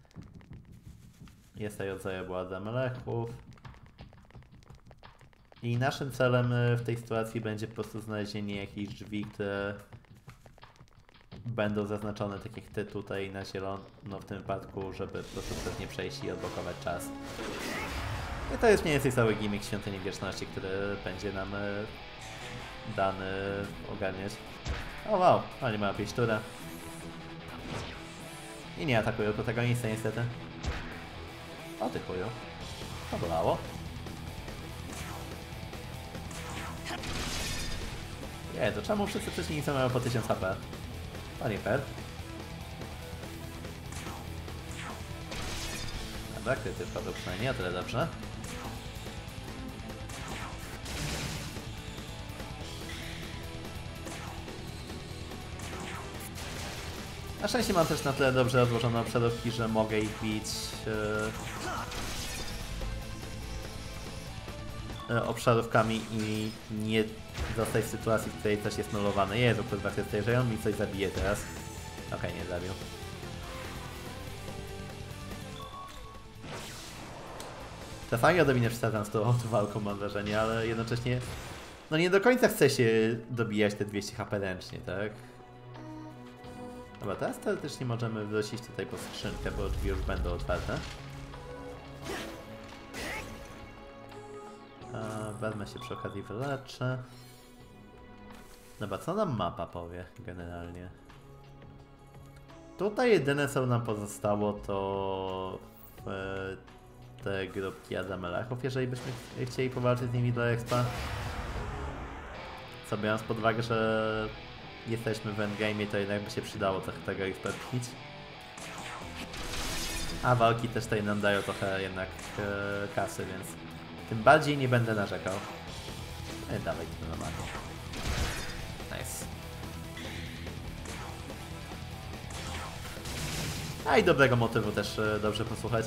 Jest tutaj rodzaj Władza Melechów. I naszym celem w tej sytuacji będzie po prostu znalezienie jakichś drzwi, które będą zaznaczone, tak jak te tutaj na zielono w tym wypadku, żeby po prostu przez nie przejść i odblokować czas. I to jest mniej więcej cały gimmick Świątyni Wieczności, który będzie nam dany ogarniać. O wow, oni mają pięćturę. I nie atakują protagonistę niestety. O ty chuju. To bolało. Nie, to czemu wszyscy przeciwnicy mają po tysiąc H P? To nie fair. Dobra, kryty wpadł przynajmniej, o tyle dobrze. Na szczęście mam też na tyle dobrze odłożone obszarówki, że mogę ich bić yy, yy, obszarówkami i nie zostać w sytuacji, w której coś jest nulowane. Jezu, kurwa, że on mi coś zabije teraz. Okej, okay, nie zabił. Czasami odrobinę przesadzam z tą walką, mam wrażenie, ale jednocześnie no nie do końca chce się dobijać te dwieście H P ręcznie, tak? Dobra, teraz teoretycznie możemy wrócić tutaj po skrzynkę, bo drzwi już będą otwarte. A, wezmę się przy okazji wyleczę. Dobra, co nam mapa powie generalnie? Tutaj jedyne co nam pozostało to e, te grupki Adamelachów, jeżeli byśmy chcieli powalczyć z nimi do expa. Co biorąc pod uwagę, że jesteśmy w endgame'ie, to jednak by się przydało trochę tego expa pić. A walki też tutaj nam dają trochę jednak e, kasy, więc tym bardziej nie będę narzekał. E, dawaj to na magię. Nice. A i dobrego motywu też e, dobrze posłuchać.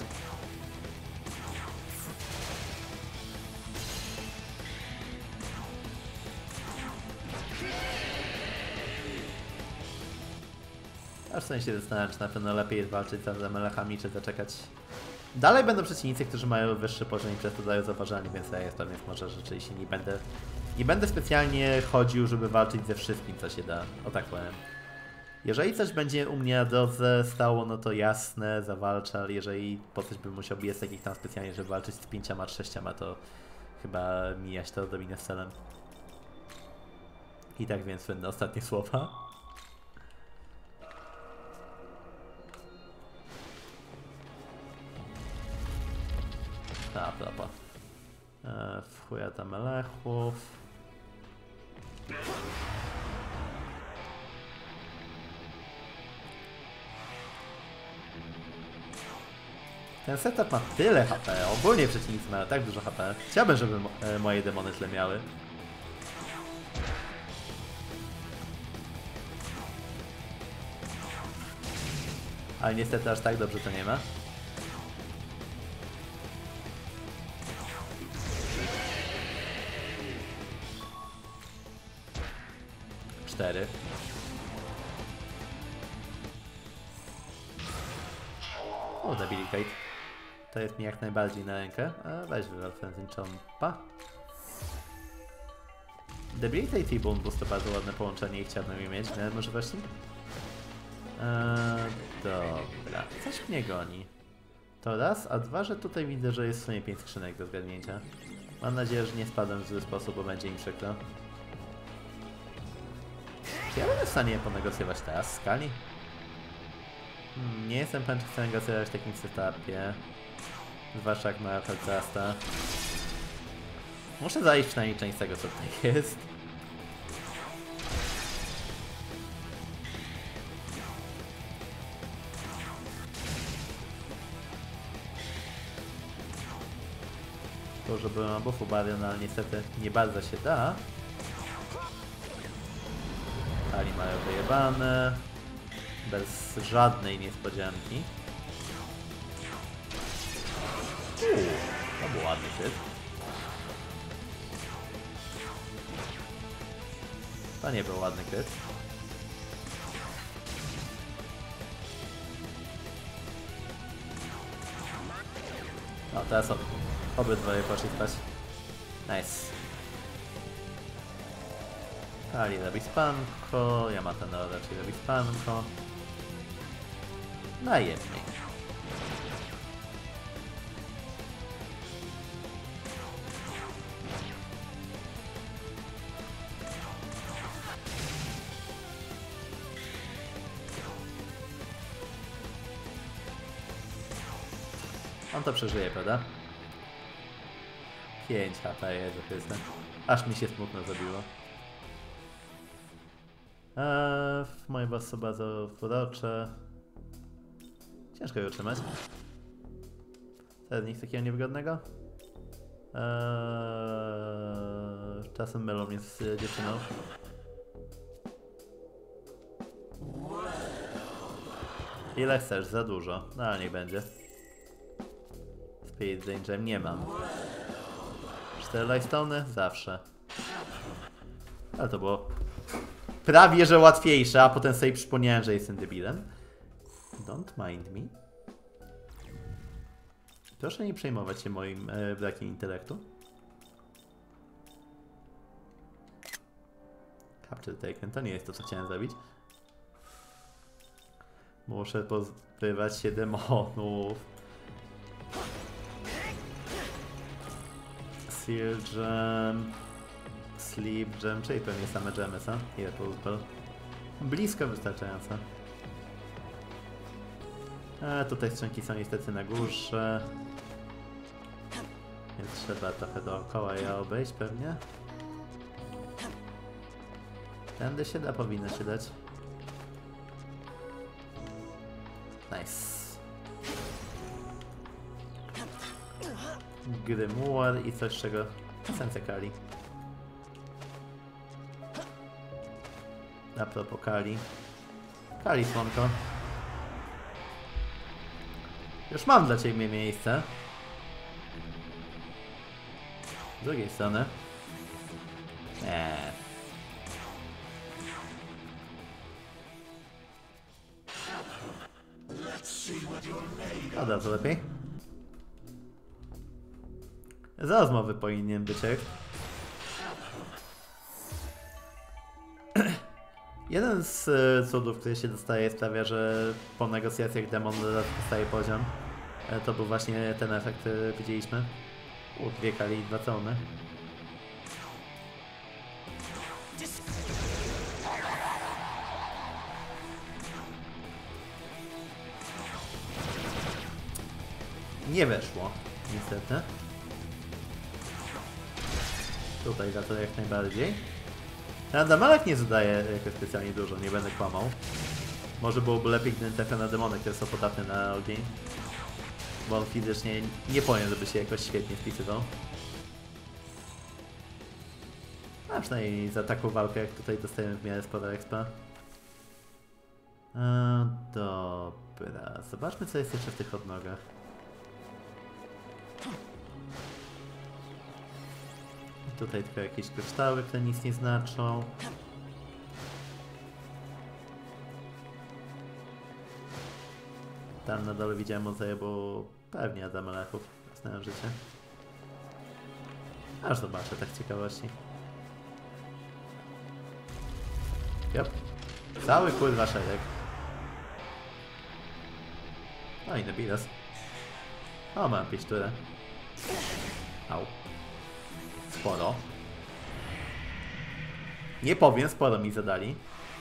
Aż w sensie zastanawiam, czy na pewno lepiej jest walczyć z Adamelachami, czy zaczekać. Dalej będą przeciwnicy, którzy mają wyższy poziom i przez to dają zauważalnie więcej A S P, więc może rzeczywiście nie będę nie będę specjalnie chodził, żeby walczyć ze wszystkim, co się da. O tak powiem. Jeżeli coś będzie u mnie na drodze stało, no to jasne, zawalczę, ale jeżeli po coś bym musiał biec takich tam specjalnie, żeby walczyć z pięcioma, sześcioma, to chyba mijać to odrobinę z celem. I tak więc będę ostatnie słowa. A propos. Eee, w chuja tam Melechów. Ten setup ma tyle H P, ogólnie przeciwnicy mają tak dużo H P. Chciałbym, żeby mo e, moje demony tyle miały. Ale niestety aż tak dobrze to nie ma. Cztery. O, debilitate. To jest mi jak najbardziej na rękę. A weź wywal Frenzy Chompa. Debilitate i Bone Boost to bardzo ładne połączenie i chciałbym je mieć, miałem możliwości. Eee, dobra, coś mnie goni. To raz, a dwa, że tutaj widzę, że jest w sumie pięć skrzynek do zgadnięcia. Mam nadzieję, że nie spadłem w zły sposób, bo będzie im przykro. Czy ja będę w stanie ponegocjować teraz w skali? Hmm, nie jestem pewien, czy chcę negocjować w takim setupie. Zwłaszcza jak ma Feltrasta. Muszę zajść przynajmniej część tego, co tutaj jest. To, żeby mam buffu Barion, ale niestety nie bardzo się da. Ali mają wyjebane. Bez żadnej niespodzianki. Uuu, to był ładny kryt. To nie był ładny kryt. No teraz ob obydwoje poszli spać. Nice. Ali robi spanko, Yamata raczej robi spanko. Najemniej. On to przeżyje, prawda? pięć H P, Jezu Chryste. Aż mi się smutno zrobiło. Eee, moje boss są bardzo urocze. Ciężko je utrzymać. Teraz nic takiego niewygodnego. Eee, czasem mylą mnie z dziewczyną. Ile chcesz? Za dużo. No ale niech będzie. Spirit Danger nie mam. cztery Lightstone'y? Zawsze. Ale to było prawie że łatwiejsze, a potem sobie przypomniałem, że jestem debilem. Don't mind me. Proszę nie przejmować się moim e, brakiem intelektu. Capture Taken, to nie jest to, co chciałem zrobić. Muszę pozbywać się demonów. Seal Gem, Sleep Gem, czyli pewnie same gemy, co? Ile pozbędę? Blisko wystarczająco. A tutaj skrzynki są niestety na górze. Więc trzeba trochę dookoła je obejść pewnie. Tędy się da, powinno się dać. Nice. Grimoire i coś, czego esencja Kali. A propos Kali. Kali, słonko. Już mam dla ciebie miejsce. Z drugiej strony. Eee. Od razu lepiej. Za rozmowy powinien być jak. Jeden z y, cudów, który się dostaje, sprawia, że po negocjacjach demon dostaje poziom. E, to był właśnie ten efekt, który widzieliśmy. U, dwie Kali i dwa cony. Nie weszło, niestety. Tutaj za to jak najbardziej. Damelek nie zadaje jakoś specjalnie dużo, nie będę kłamał. Może byłoby lepiej, gdybym trafiał na demony, które są podatne na ogień. Bo on fizycznie nie powinien, żeby się jakoś świetnie spisywał. A przynajmniej za taką walkę, jak tutaj dostajemy w miarę sporo expa. E, dobra, zobaczmy, co jest jeszcze w tych odnogach. Tutaj tylko jakieś kryształy, które nic nie znaczą. Tam na dole widziałem odzeję, bo pewnie Adam Lechów znałem życie. Aż zobaczę, tak z ciekawości. Yep. Cały kurwa szereg. No i Nebilas. O, mam piszturę. Au. Sporo. Nie powiem, sporo mi zadali.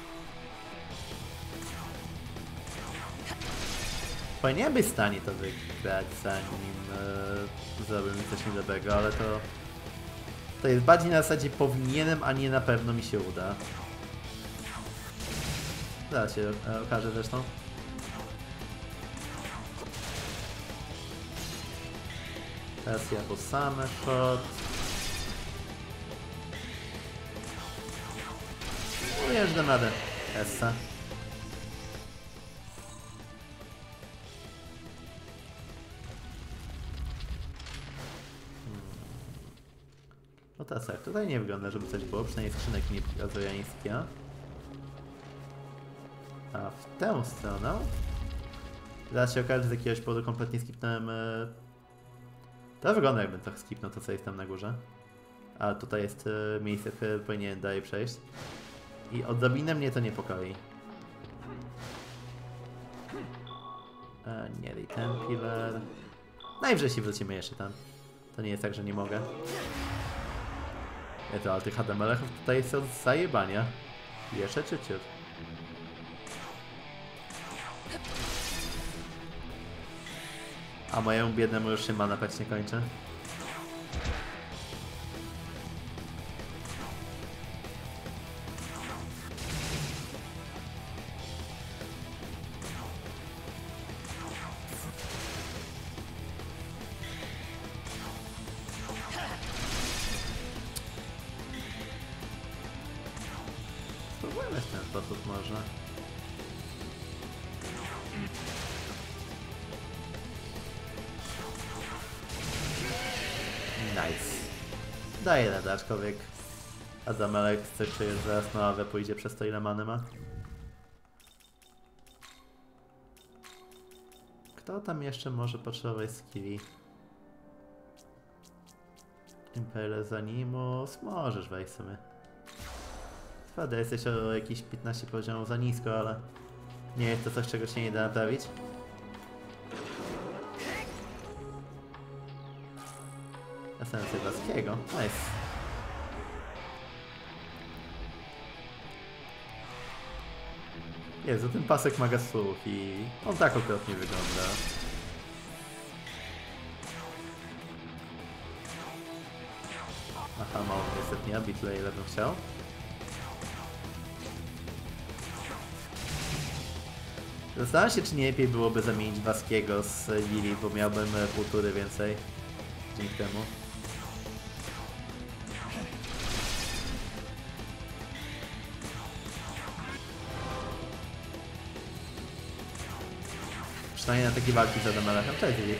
Powinienem być w stanie to wygrać, zanim e, zrobię mi coś niedobrego, ale to... To jest bardziej na zasadzie powinienem, a nie na pewno mi się uda. Zaraz się e, okaże zresztą. Teraz ja to same shot. Już dam radę. Essa. No teraz tak, tutaj nie wygląda, żeby coś było, przynajmniej skrzynek nie pokazuje nic takiego. A w tę stronę... Zaraz się okaże, że z jakiegoś powodu kompletnie skipnąłem... Yy... To wygląda, jakbym trochę skipnął to, co jest tam na górze. A tutaj jest yy, miejsce, które powinien dalej przejść. I odrobinę mnie to niepokoi. E, nie, Tempiler. Najwyżej wrócimy jeszcze tam. To nie jest tak, że nie mogę. Ja to, ale tych H D M L-ów tutaj są zajebania. Jeszcze ciut ciut. A mojemu biednemu już się mana praktycznie kończy. Spróbujmy w ten sposób może. Nice. Daję radę, aczkolwiek Adamelek chce czujesz, że zaraz na ławę pójdzie przez to, ile many ma. Kto tam jeszcze może potrzebować skilli? Imperial Zanimus? Możesz wejść sobie. Prawda, jesteś o jakieś piętnaście poziomów za nisko, ale nie jest to coś, czego się nie da naprawić. Esencję Waskiego. Nice. Jezu, ten pasek ma gasów i on tak okropnie wygląda. Aha, mało niestety nie, bitle ile bym chciał. Zastanawiam się, czy nie lepiej byłoby zamienić Waskiego z Lili, bo miałbym półtury więcej dzięki temu. Przynajmniej na takie walki z Adamelechem. Cześć, Lili.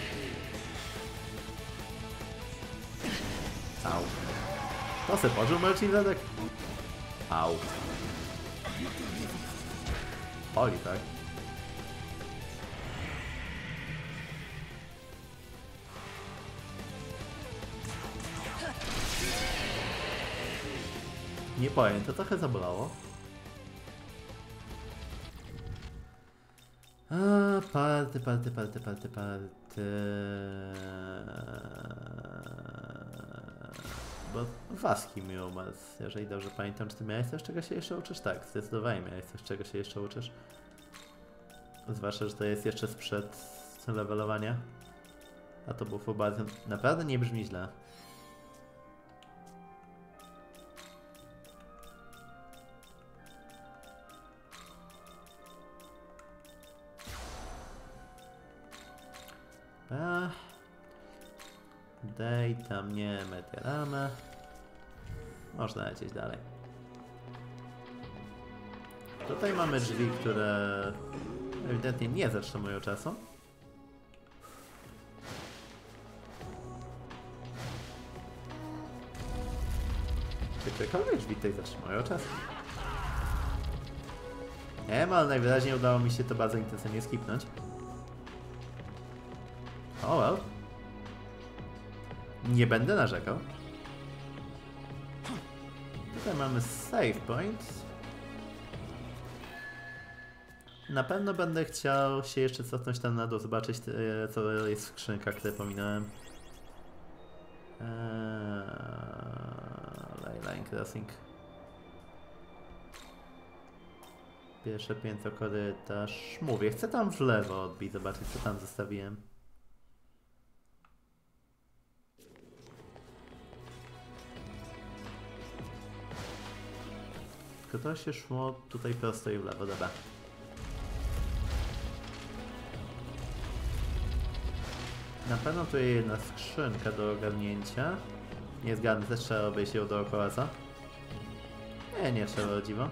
Au. To se pożył Marcin Zadek? Au. Oli, tak? Nie powiem, to trochę zabolało. A, party, party, party, party, party. Bo Waski mi umarł, jeżeli dobrze pamiętam. Czy ty miałeś coś, czego się jeszcze uczysz? Tak, zdecydowanie miałeś coś, czego się jeszcze uczysz. Zwłaszcza, że to jest jeszcze sprzed levelowania. A to był bardzo... Naprawdę nie brzmi źle. A, daj tam nie meteorama. Można lecieć dalej. Tutaj mamy drzwi, które ewidentnie nie zatrzymują czasu. Czy którekolwiek drzwi tutaj zatrzymują czas? Nie wiem, ale najwyraźniej udało mi się to bardzo intensywnie skipnąć. O, well. Nie będę narzekał. Tutaj mamy save point. Na pewno będę chciał się jeszcze cofnąć tam na dół, zobaczyć co jest w skrzynkach, które pominąłem. Eee, Line Crossing. Pierwsze piętro, korytarz. Mówię, chcę tam w lewo odbić, zobaczyć co tam zostawiłem. Tylko to się szło tutaj prosto i w lewo, dobra. Na pewno tu jest jedna skrzynka do ogarnięcia. Nie zgadnę, też trzeba obejść ją dookoła, co? Nie, nie trzeba, o dziwo.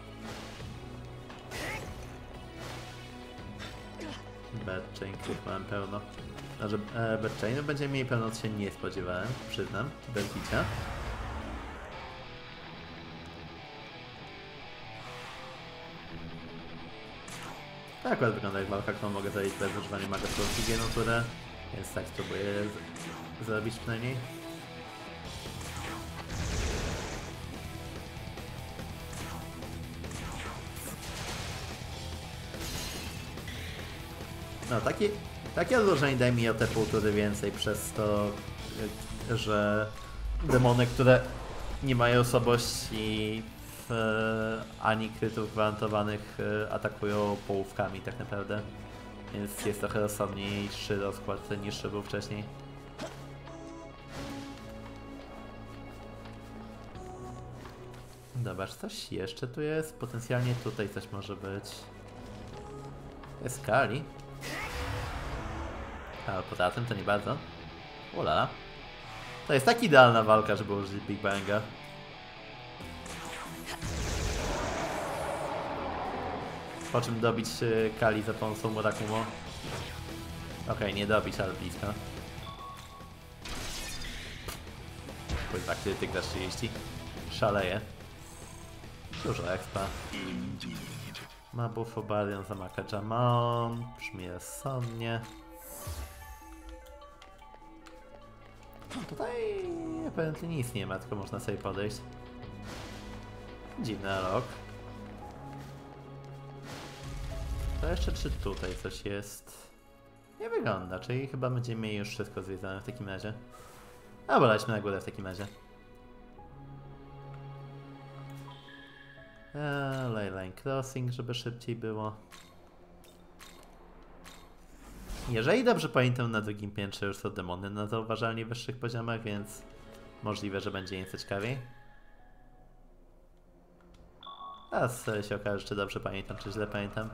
Bedchain, których mam pełno. A że e, Bedchainu będziemy mieli pełno, to się nie spodziewałem, przyznam, bez bicia. Tak akurat wygląda jak walka, którą mogę zajść bez używania magazynów higienu, które... Więc tak spróbuję zrobić przynajmniej. No, takie, takie odłożenie daje mi o te pół tury więcej przez to, że demony, które nie mają osobowości w, ani krytów gwarantowanych, atakują połówkami tak naprawdę. Więc jest trochę rozsądniejszy rozkład niż był wcześniej. Dobra, czy coś jeszcze tu jest? Potencjalnie tutaj coś może być. Jest Kali. Ale poza tym to nie bardzo. Ulala. To jest tak idealna walka, żeby użyć Big Banga. Po czym dobić Kali za pomocą Murakumo. Okej, okay, nie dobić, ale blisko. Kurwa, krytyk za trzydzieści. Szaleje. Dużo expa. Ma buff Obarion, zamaka Jamon. Brzmi rozsądnie. Tutaj apparently nic nie ma, tylko można sobie podejść. Dziwny rok. To jeszcze czy tutaj coś jest? Nie wygląda, czyli chyba będziemy mieli już wszystko zwiedzone w takim razie. Albo lećmy na górę w takim razie. Eee, Leyline Crossing, żeby szybciej było. Jeżeli dobrze pamiętam, na drugim piętrze już są demony na zauważalnie wyższych poziomach, więc możliwe, że będzie nieco ciekawiej. Teraz się okaże, czy dobrze pamiętam, czy źle pamiętam.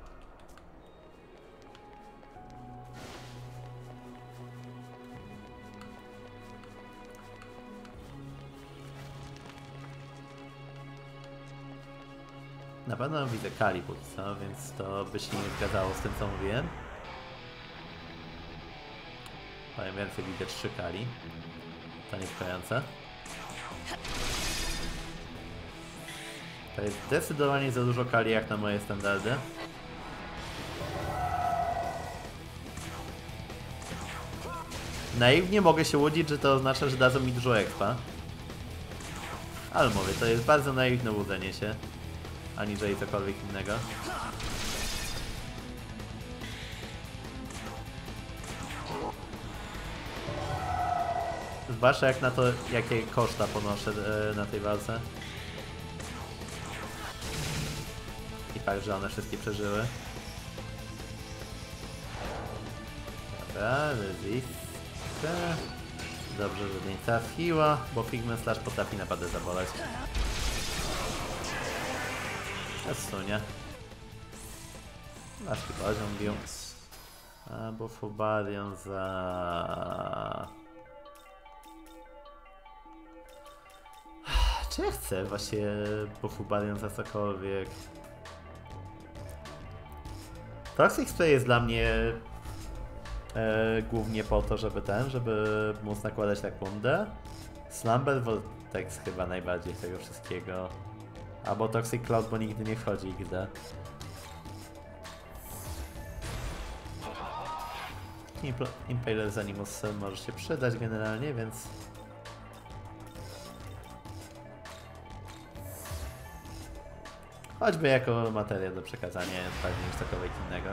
Na pewno widzę Kali póki co, więc to by się nie zgadzało z tym, co mówiłem. Powiem więcej, widzę trzy Kali. To niepokojące. To jest zdecydowanie za dużo Kali jak na moje standardy. Naiwnie mogę się łudzić, że to oznacza, że dadzą mi dużo expa. Ale mówię, to jest bardzo naiwne łudzenie się. Aniżeli cokolwiek innego. Zwłaszcza jak na to, jakie koszta ponoszę e, na tej walce. I fakt, że one wszystkie przeżyły. Dobra, rezistę. Dobrze, że nie trafiła, bo Figment Slash potrafi naprawdę zaboleć. Sunie. Ważki poziom bił. Albo Fubarion za... Czy ja chcę właśnie Bofubarion za cokolwiek? Toxic Spray jest dla mnie e, głównie po to, żeby ten, żeby móc nakładać tak rundę. Slumber Vortex chyba najbardziej tego wszystkiego. Albo Toxic Cloud, bo nigdy nie wchodzi X D. Impaler z Animus może się przydać generalnie, więc... Choćby jako materia do przekazania jest bardziej niż cokolwiek innego.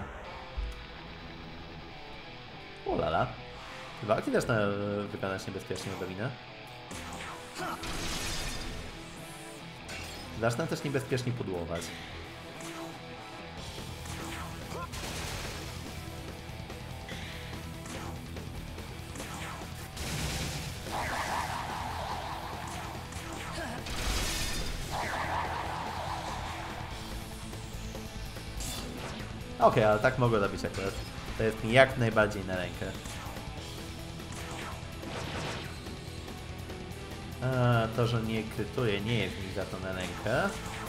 Ulala. Walki też na wykonać niebezpiecznie odrobinę. Zacznę też niebezpiecznie pudłować. Okej, okay, ale tak mogę robić akurat. To jest mi jak najbardziej na rękę. A, to, że nie krytuje, nie jest mi za to na rękę.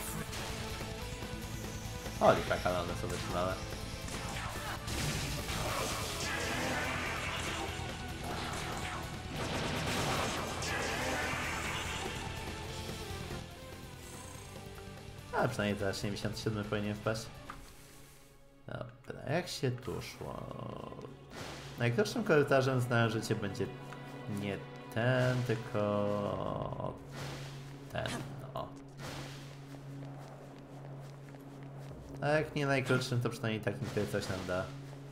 O, lipaka, ale one są wytrzymałe. A przynajmniej za siedemdziesiąt siedem powinien wpaść. Dobra, jak się tu szło? Najgorszym korytarzem znałem, że życie będzie nie ten, tylko ten, no. A jak nie najkrótszym, to przynajmniej takim, który coś nam da.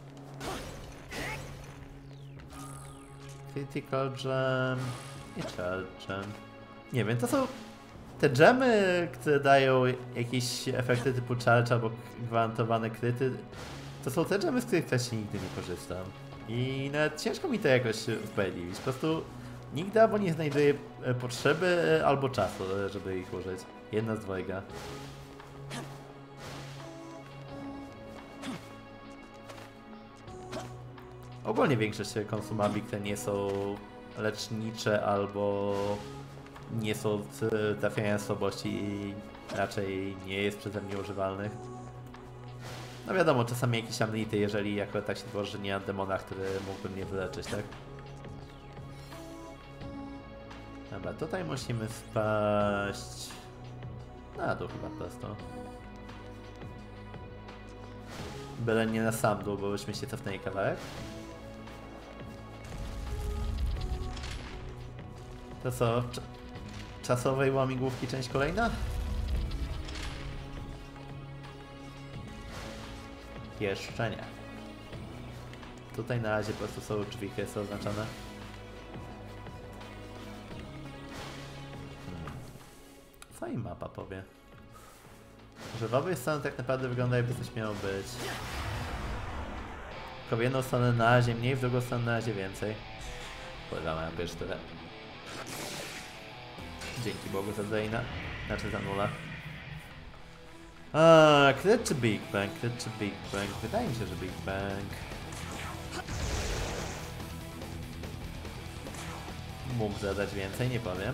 Critical Gem i Charge Gem. Nie wiem, to są te gemy, które dają jakieś efekty typu charge albo gwarantowane kryty. To są te gemy, z których też nigdy nie korzystam. I nawet ciężko mi to jakoś usprawiedliwić. Po prostu nigdy albo nie znajduję potrzeby, albo czasu, żeby ich użyć. Jedna z dwojga. Ogólnie większość konsumabli, które nie są lecznicze albo nie są trafiania słabości i raczej nie jest przeze mnie używalnych. No wiadomo, czasami jakieś amlity, jeżeli jako tak się tworzy, że nie mam demona, który mógłby mnie wyleczyć, tak? Dobra, tutaj musimy spaść na dół chyba prosto. Byle nie na sam dół, bo byśmy się cofnęli kawałek. To co? Cz czasowej łamigłówki część kolejna? Jeszcze nie. Tutaj na razie po prostu są drzwi, które są oznaczone. Hmm. Co im mapa powie? Że w obie strony tak naprawdę wygląda, jakby coś miało być. Tylko w jedną stronę na razie mniej, w drugą stronę na razie więcej. Kurwa, mają pierwszy tyle. Dzięki Bogu za Zaina. Znaczy za nula. Aaa, crit czy Big Bang? Crit czy Big Bang? Wydaje mi się, że Big Bang. Mógł zadać więcej, nie powiem.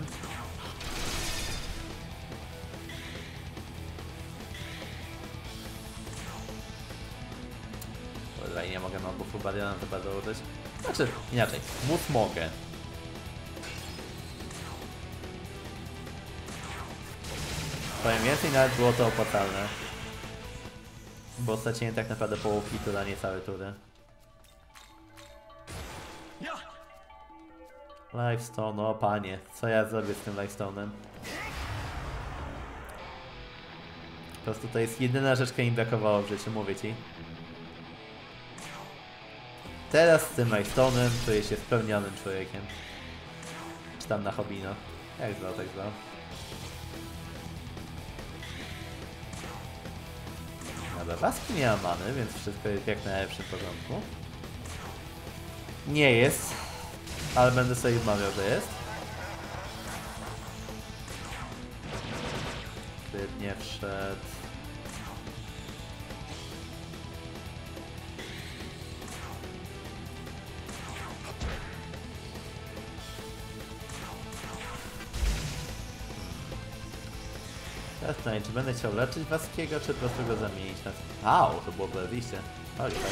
Tutaj nie mogę mobów Bariana to bardzo użyć. Znaczy, inaczej. Móc mogę. Powiem więcej, nawet było to opłacalne. Bo straciłem tak naprawdę połówki tury, a nie całe tury. Lifestone, o panie, co ja zrobię z tym Lifestone'em? Po prostu to jest jedyna rzecz, która im brakowało w życiu, mówię ci. Teraz z tym Lifestone'em czuję się spełnionym człowiekiem. Czy tam na Hobino. Jak zwał, tak zwał. Dobra, Waski nie ma many, więc wszystko jest jak w najlepszym porządku. Nie jest, ale będę sobie wmawiał, że jest. Kryt nie wszedł. Teraz czy będę chciał leczyć Waskiego, czy po prostu go zamienić na... Au, to było wyjście. Oj, tak.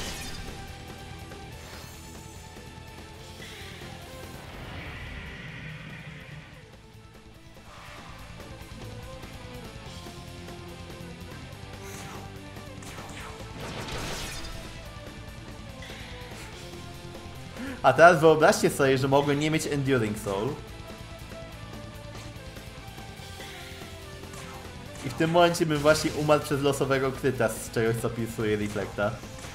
A teraz wyobraźcie sobie, że mogłem nie mieć Enduring Soul. I w tym momencie bym właśnie umarł przez losowego kryta z czegoś, co pisuje Reflecta.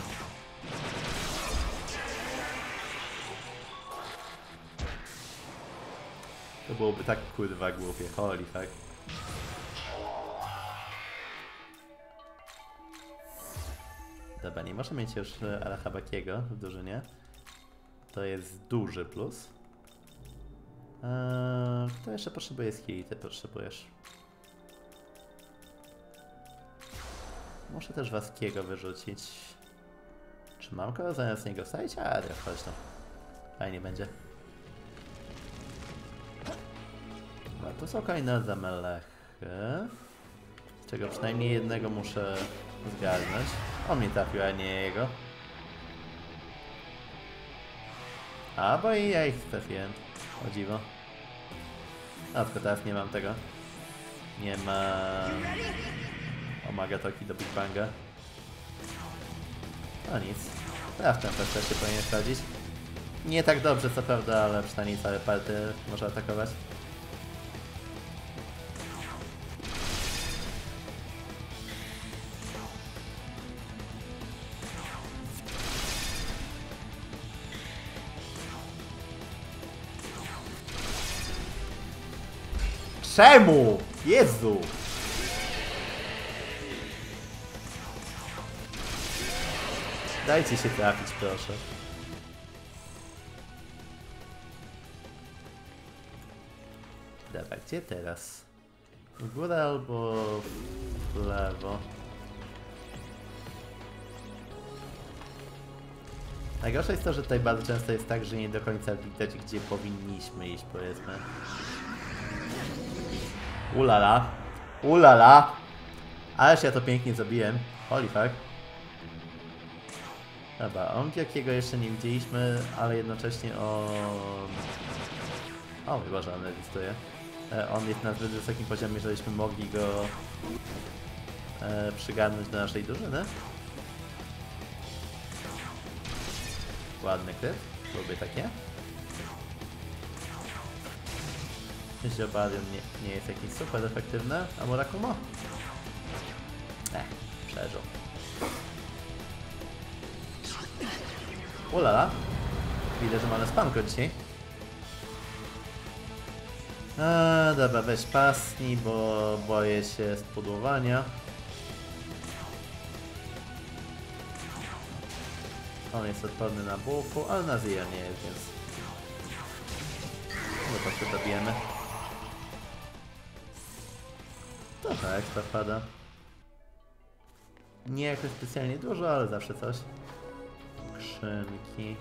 To byłoby tak kurwa głupie, holy fuck. Dobra, nie może mieć już Arahabakiego w drużynie. To jest duży plus. Eee, kto jeszcze potrzebuje skilli? Ty potrzebujesz. Muszę też Waskiego wyrzucić. Czy mam kogo zamiast niego wstawić? A, ja chodź tam. Fajnie będzie. No, tu są kolejne zamelechy. Z czego przynajmniej jednego muszę zgarnąć. On mnie trafił, a nie jego. A, bo i ja ich trafiłem. O dziwo. A, tylko teraz nie mam tego. Nie mam... Omagatoki do Big Banga. No nic. Teraz ten też się powinien sprawdzić. Nie tak dobrze co prawda, ale przynajmniej całe party może atakować. Czemu? Jezu! Dajcie się trafić, proszę. Dobra, gdzie teraz? W górę albo w lewo? Najgorsze jest to, że tutaj bardzo często jest tak, że nie do końca widać, gdzie powinniśmy iść, powiedzmy. Ulala. Ulala. Ależ ja to pięknie zrobiłem. Holy fuck. Dobra, on jakiego jeszcze nie widzieliśmy, ale jednocześnie on... O mój Boże, on egzystuje. On jest na zbyt wysokim poziomie, żebyśmy mogli go e, przygarnąć do naszej drużyny. Ładny kryt, lubię takie. Ziobarium nie, nie jest jakiś super efektywny, a Murakumo? Ech, przeżył. Ulala. Widzę, że mamy spanko dzisiaj. A, dobra, weź pasni, bo boję się spudłowania. On jest odporny na buffu, ale na Zia nie jest, więc... No to się dobijemy. Dobra, ekstra wpada. Nie jakoś specjalnie dużo, ale zawsze coś. Skrzynki.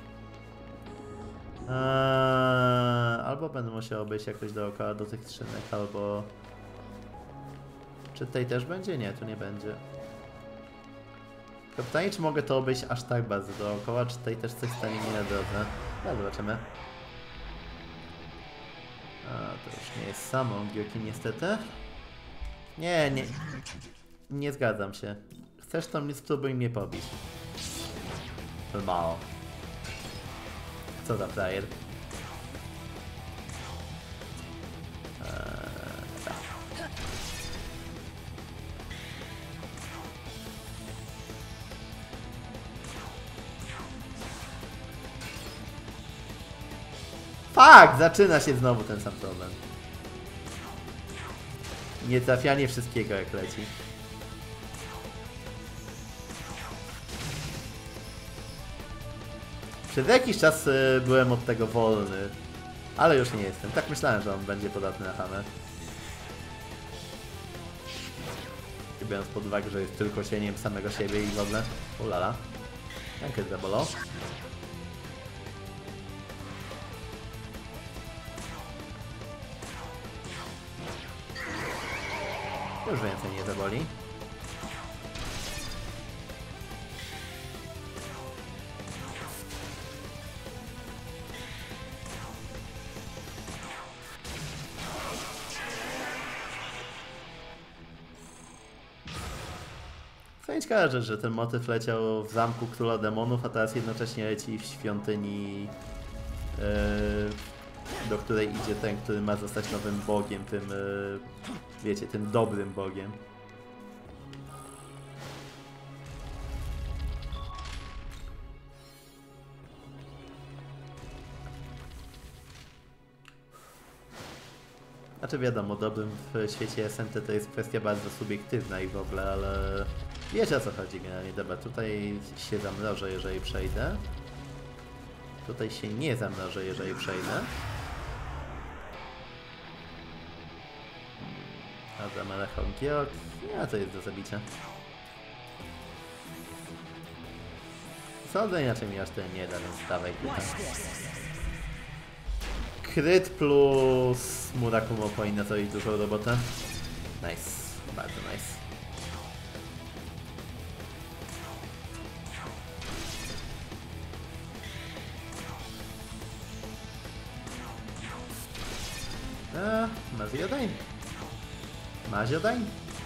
Eee, albo będę musiał obejść jakoś dookoła do tych skrzynek, albo... Czy tutaj też będzie? Nie, tu nie będzie. Tylko pytanie, czy mogę to obejść aż tak bardzo dookoła, czy tutaj też coś stanie mi na drodze. No, zobaczymy. A, to już nie jest samo Gyoki niestety. Nie, nie. Nie zgadzam się. Chcesz to mnie, spróbuj mnie pobić. To mało. Co za frajer. Eee, tak. Fuck! Zaczyna się znowu ten sam problem. Nie trafianie wszystkiego jak leci. Przez jakiś czas y, byłem od tego wolny, ale już nie jestem. Tak myślałem, że on będzie podatny na hamę. I biorąc pod uwagę, że jest tylko cieniem samego siebie i w ogóle. Ulala. Rękę zabolał. Już więcej nie zaboli. Ciekawa rzecz, że ten motyw leciał w zamku Króla Demonów, a teraz jednocześnie leci w świątyni, yy, do której idzie ten, który ma zostać nowym bogiem, tym, yy, wiecie, tym dobrym bogiem. Znaczy wiadomo, dobrym w świecie S N T to jest kwestia bardzo subiektywna i w ogóle, ale wiecie o co chodzi generalnie. Dobra, tutaj się zamrożę, jeżeli przejdę. Tutaj się nie zamrożę, jeżeli przejdę. Dobra, Malachon Giok. Nie, to jest do zabicia. Co inaczej mi aż tyle nie da, więc dawaj tutaj. Kryt plus Murakumo powinno zrobić dużą robotę. Nice, bardzo nice. Eee, Maziodain. Maziodain.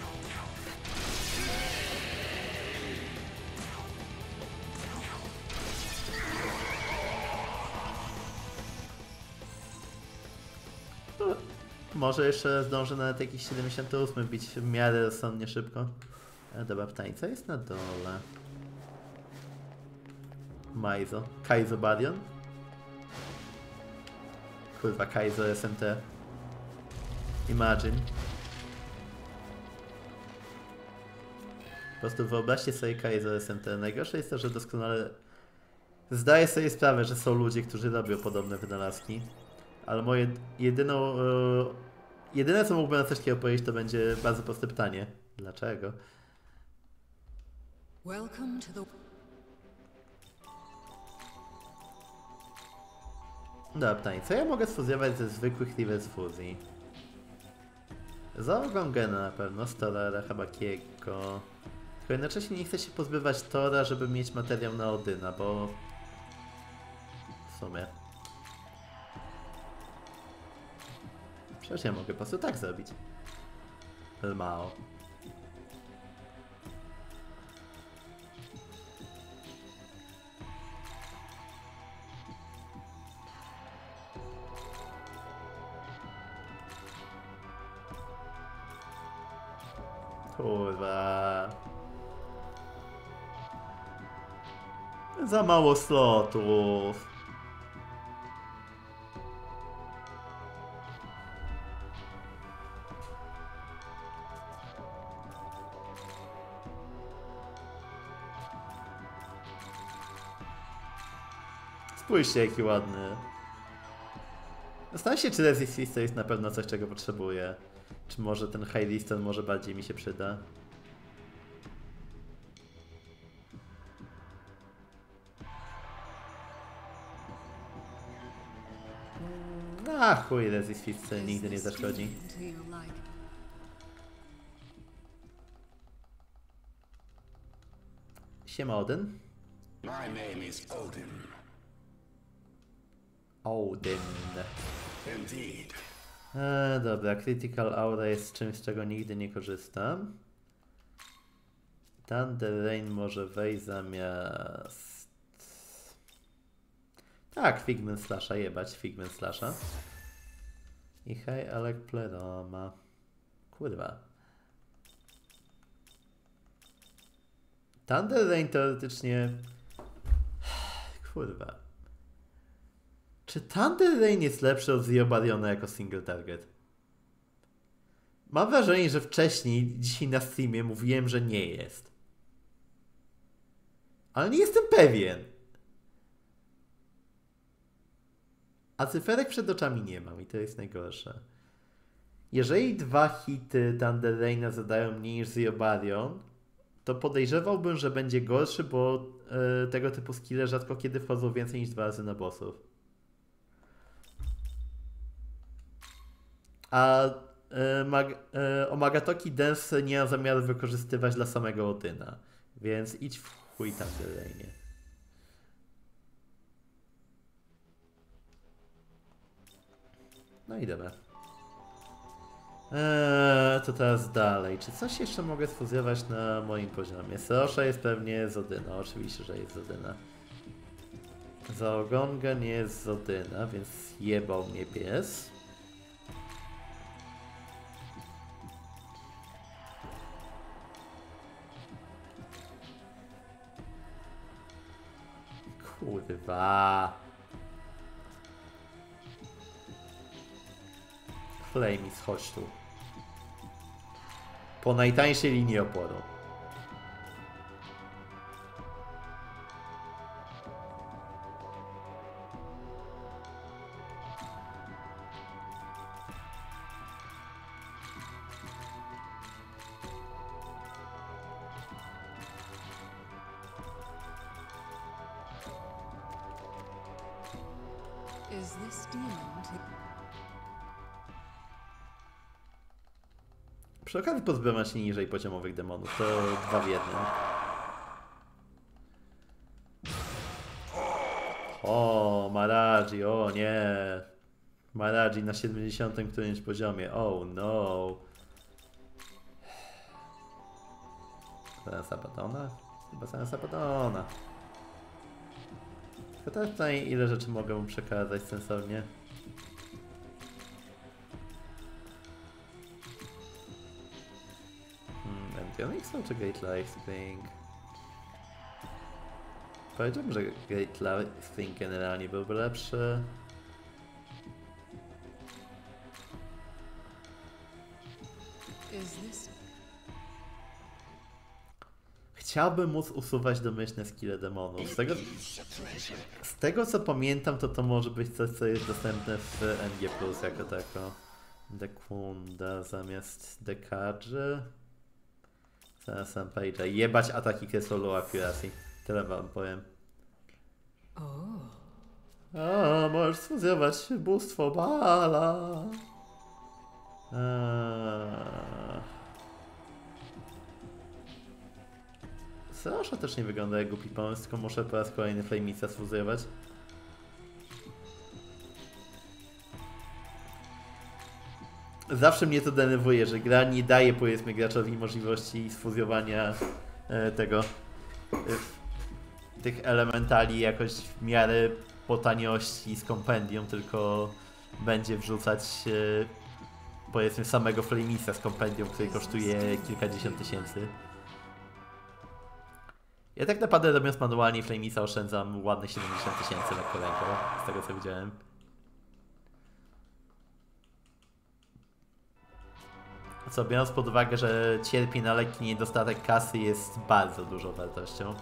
Może jeszcze zdążę nawet jakiś siedemdziesiąty ósmy bić w miarę rozsądnie szybko. E, dobra, pytanie, co jest na dole? Maizo. Kaizo Barion? Kurwa, Kaizo S M T. Imagine. Po prostu wyobraźcie sobie Kaiser S M T. Najgorsze jest to, że doskonale zdaję sobie sprawę, że są ludzie, którzy robią podobne wynalazki, ale moje jedyną, e, jedyne co mógłbym na coś takiego powiedzieć, to będzie bardzo proste pytanie. Dlaczego? Welcome to the... Dobra, pytanie. Co ja mogę sfuzjować ze zwykłych reverse fuzji? Zaogongena na pewno, Storara, Habakiego. Tylko jednocześnie nie chcę się pozbywać Tora, żeby mieć materiał na Odyna, bo... W sumie... Przecież ja mogę po prostu tak zrobić. Mało. Kurwa. Za mało slotów. Spójrzcie, jaki ładny. Zastanawiam się, czy Resist to jest na pewno coś, czego potrzebuję. Czy może ten High Distance może bardziej mi się przyda. A chuj, Resist nigdy nie zaszkodzi. Siema Odyn. My name is Odin. Odyn. Indeed. E, dobra, Critical Aura jest czymś, z czego nigdy nie korzystam. Thunder Rain może wejść zamiast... Tak, Figment Slasha, jebać, Figment Slasha. I hej, Alec Pleroma. Kurwa. Thunder Rain teoretycznie... Kurwa. Czy Thunder Rain jest lepszy od Zio Bariona jako single target? Mam wrażenie, że wcześniej, dzisiaj na streamie mówiłem, że nie jest. Ale nie jestem pewien. A cyferek przed oczami nie mam i to jest najgorsze. Jeżeli dwa hity Thunder Raina zadają mniej niż Zio Barion, to podejrzewałbym, że będzie gorszy, bo yy, tego typu skille rzadko kiedy wchodzą więcej niż dwa razy na bossów. A yy, mag, yy, Omagatoki Dance nie ma zamiaru wykorzystywać dla samego Odyna. Więc idź w chuj Thunder Rainie. No i dobra. Eee, to teraz dalej. Czy coś jeszcze mogę sfuzjować na moim poziomie? Serosza jest pewnie z Odyna. Oczywiście, że jest z Odyna. Zaogonga nie jest z Odyna, więc jebał mnie pies. Kurwa. Flamis, chodź tu. Po najtańszej linii oporu. Is this demon to... Przy okazji pozbywa się niżej poziomowych demonów. To dwa w jednym. O, Maraji, o nie. Maraji na siedemdziesiątym którymś poziomie. Oh no. Sensa Badona? Chyba Sensa Badona. Tylko teraz pytanie, ile rzeczy mogę mu przekazać sensownie. Onyx czy Great Life Thing? Powiedziałbym, że Great Life Thing generalnie byłby lepszy. Is this... chciałbym móc usuwać domyślne skille demonów. Z tego, z tego co pamiętam, to to może być coś, co jest dostępne w N G plus jako tako. Dekunda zamiast dekarzy. Zaraz sam page. Jebać ataki Kesolo Accuracy. Tyle wam powiem. O, możesz sfuzjować bóstwo Bala. Eee... Seosza też nie wygląda jak głupi pomysł, tylko muszę po raz kolejny Flamesa sfuzjować. Zawsze mnie to denerwuje, że gra nie daje, powiedzmy, graczowi możliwości sfuzjowania e, tego e, tych elementali jakoś w miarę po taniości z kompendium, tylko będzie wrzucać e, powiedzmy samego Flamesa z kompendium, który kosztuje kilkadziesiąt tysięcy. Ja tak naprawdę robiąc manualnie Flamesa oszczędzam ładne siedemdziesiąt tysięcy na kolejkę, z tego co widziałem. Co, biorąc pod uwagę, że cierpi na lekki niedostatek kasy, jest bardzo dużą wartością.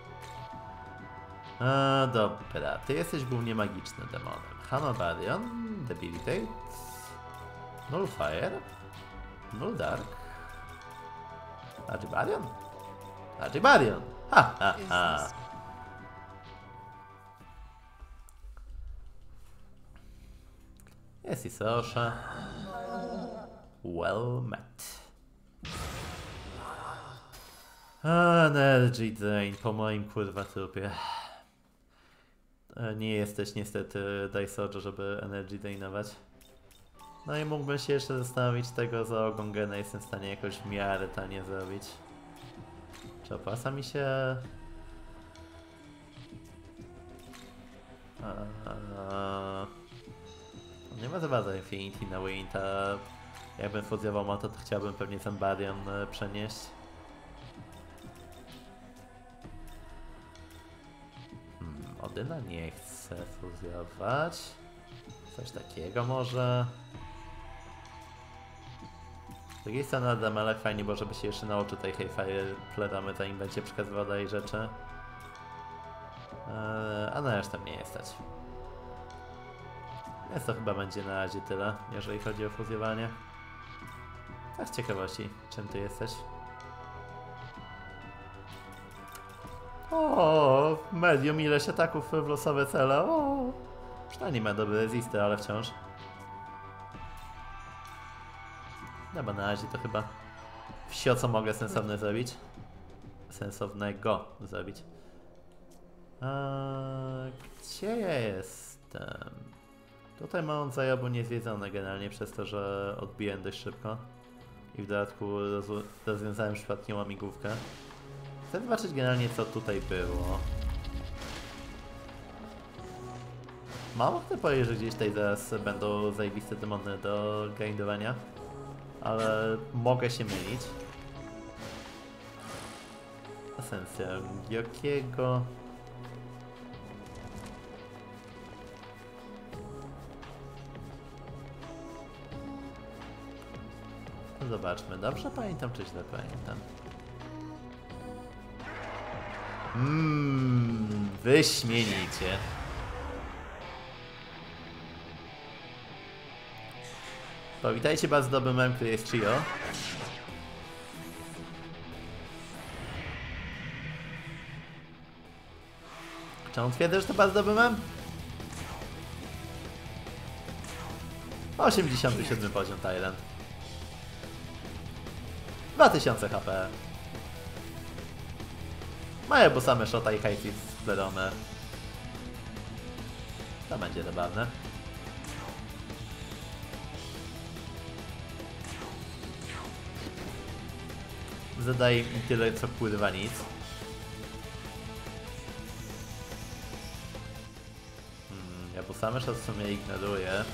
A, dobra, ty jesteś głównie magicznym demonem. Hanovarion, Debilitate, Nullfire, Null Dark, Archibarion? Archibarion! Ha ha ha! Jest i Seosza. Well met. Energy Drain po moim kurwa trupie. Nie jesteś niestety Daisojo, żeby Energy Drainować. No i mógłbym się jeszcze zastanowić, tego za Ogongena jestem w stanie jakoś w miarę tanie zrobić. Czy opłaca mi się... Eee... Nie ma za bardzo Infinity na Winta. Jakbym fuzjował Moto, to chciałbym pewnie Zambarion przenieść. Hmm, Odyna nie chcę fuzjować. Coś takiego może. Z drugiej strony Adamelek fajnie, bo żeby się jeszcze nauczył tej Hellfire pleramy, zanim będzie przekazywał dalej rzeczy. Eee, a na resztę mnie nie stać. Więc to chyba będzie na razie tyle, jeżeli chodzi o fuzjowanie. Tak z ciekawości, czym ty jesteś? O, medium, ileś ataków w losowe cele. O, przynajmniej ma dobre resisty, ale wciąż. Dobra, na razie to chyba wsio, co mogę sensowne zrobić. Sensownego zrobić. Eee, gdzie ja jestem? Tutaj mam zajobu niezwiedzone generalnie przez to, że odbiłem dość szybko. I w dodatku rozwiązałem przypadkiem łamigłówkę. Chcę zobaczyć generalnie, co tutaj było. Mam ochotę powiedzieć, że gdzieś tutaj zaraz będą zajebiste demony do grindowania. Ale mogę się mylić. Esencja Gyokiego. Zobaczmy, dobrze pamiętam czy źle pamiętam? Mmm, wyśmienicie. Powitajcie bardzo dobry mem, który jest Chio. Czemu twierdzę, że to bardzo dobry mem? osiemdziesiąty siódmy poziom Tyrant. dwa tysiące H P. Mają bo same Shota i High spledone. To będzie zabawne. Zadaje mi tyle co kurwa nic. Hmm, ja bo same Shot w sumie ignoruję.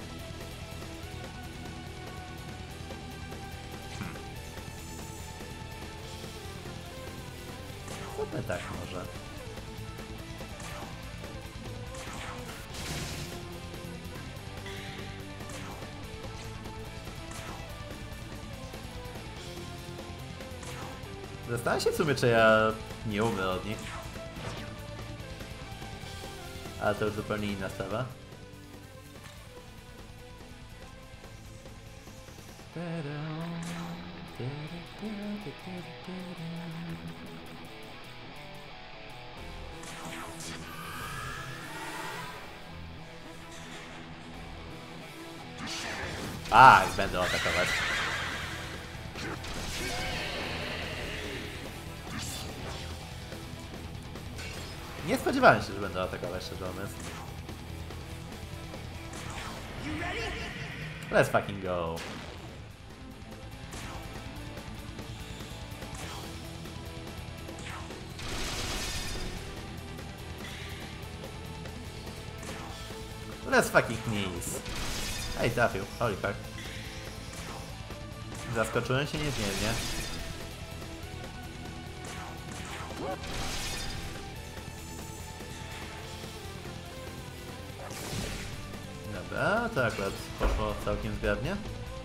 No tak może. Zastanawiam się w sumie, czy ja nie umrę od nich. Ale to już zupełnie inna sprawa. A, będę atakować. Nie spodziewałem się, że będę atakować, szczerze mówiąc. Let's fucking go. Let's fucking knees. Ej, trafił. Holy fuck. Zaskoczyłem się niezmiernie. Dobra, to akurat poszło całkiem zgrabnie.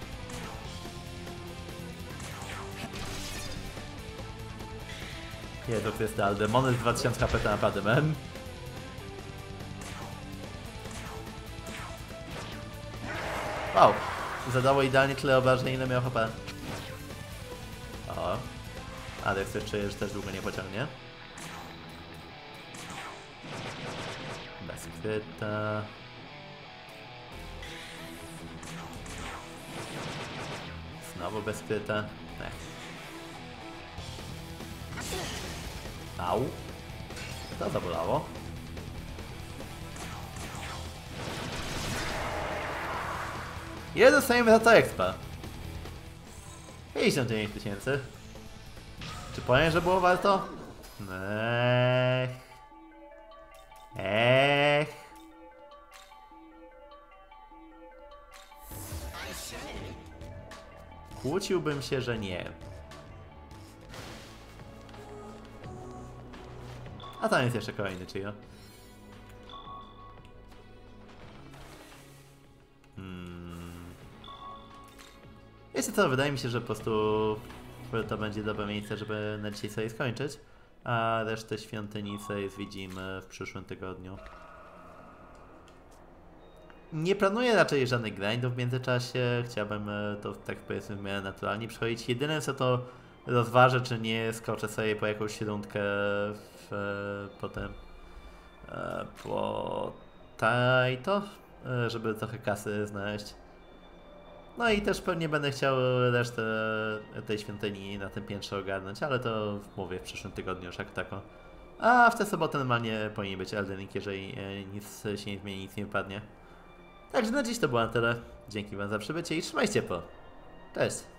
Jezu, krystal, demony z dwa tysiące H P to naprawdę mem. Wow, zadało idealnie tyle obrażeń, ile miał H P. O, ale chcę czuję, że też długo nie pociągnie. Bez kryta. Znowu bez kryta. Ech. Au. To zabolało. Ile dostajemy za to expa? pięćdziesiąt dziewięć tysięcy. Czy powiem, że było warto? Ech. Ech. Kłóciłbym się, że nie. A tam jest jeszcze kolejny Chio. Hmm. Wiecie co, wydaje mi się, że po prostu to będzie dobre miejsce, żeby na dzisiaj sobie skończyć. A resztę świątyni sobie zwiedzimy w przyszłym tygodniu. Nie planuję raczej żadnych grindów w międzyczasie. Chciałbym to tak powiedzmy w miarę naturalnie przechodzić. Jedyne co to rozważę, czy nie skoczę sobie po jakąś rundkę w, potem e, po Taito, żeby trochę kasy znaleźć. No i też pewnie będę chciał resztę tej świątyni na tym piętrze ogarnąć, ale to mówię w przyszłym tygodniu już jak tako. A w tę sobotę normalnie powinien być Elden Ring, jeżeli nic się nie zmieni, nic nie wypadnie. Także na dziś to było na tyle. Dzięki wam za przybycie i trzymajcie po. Cześć!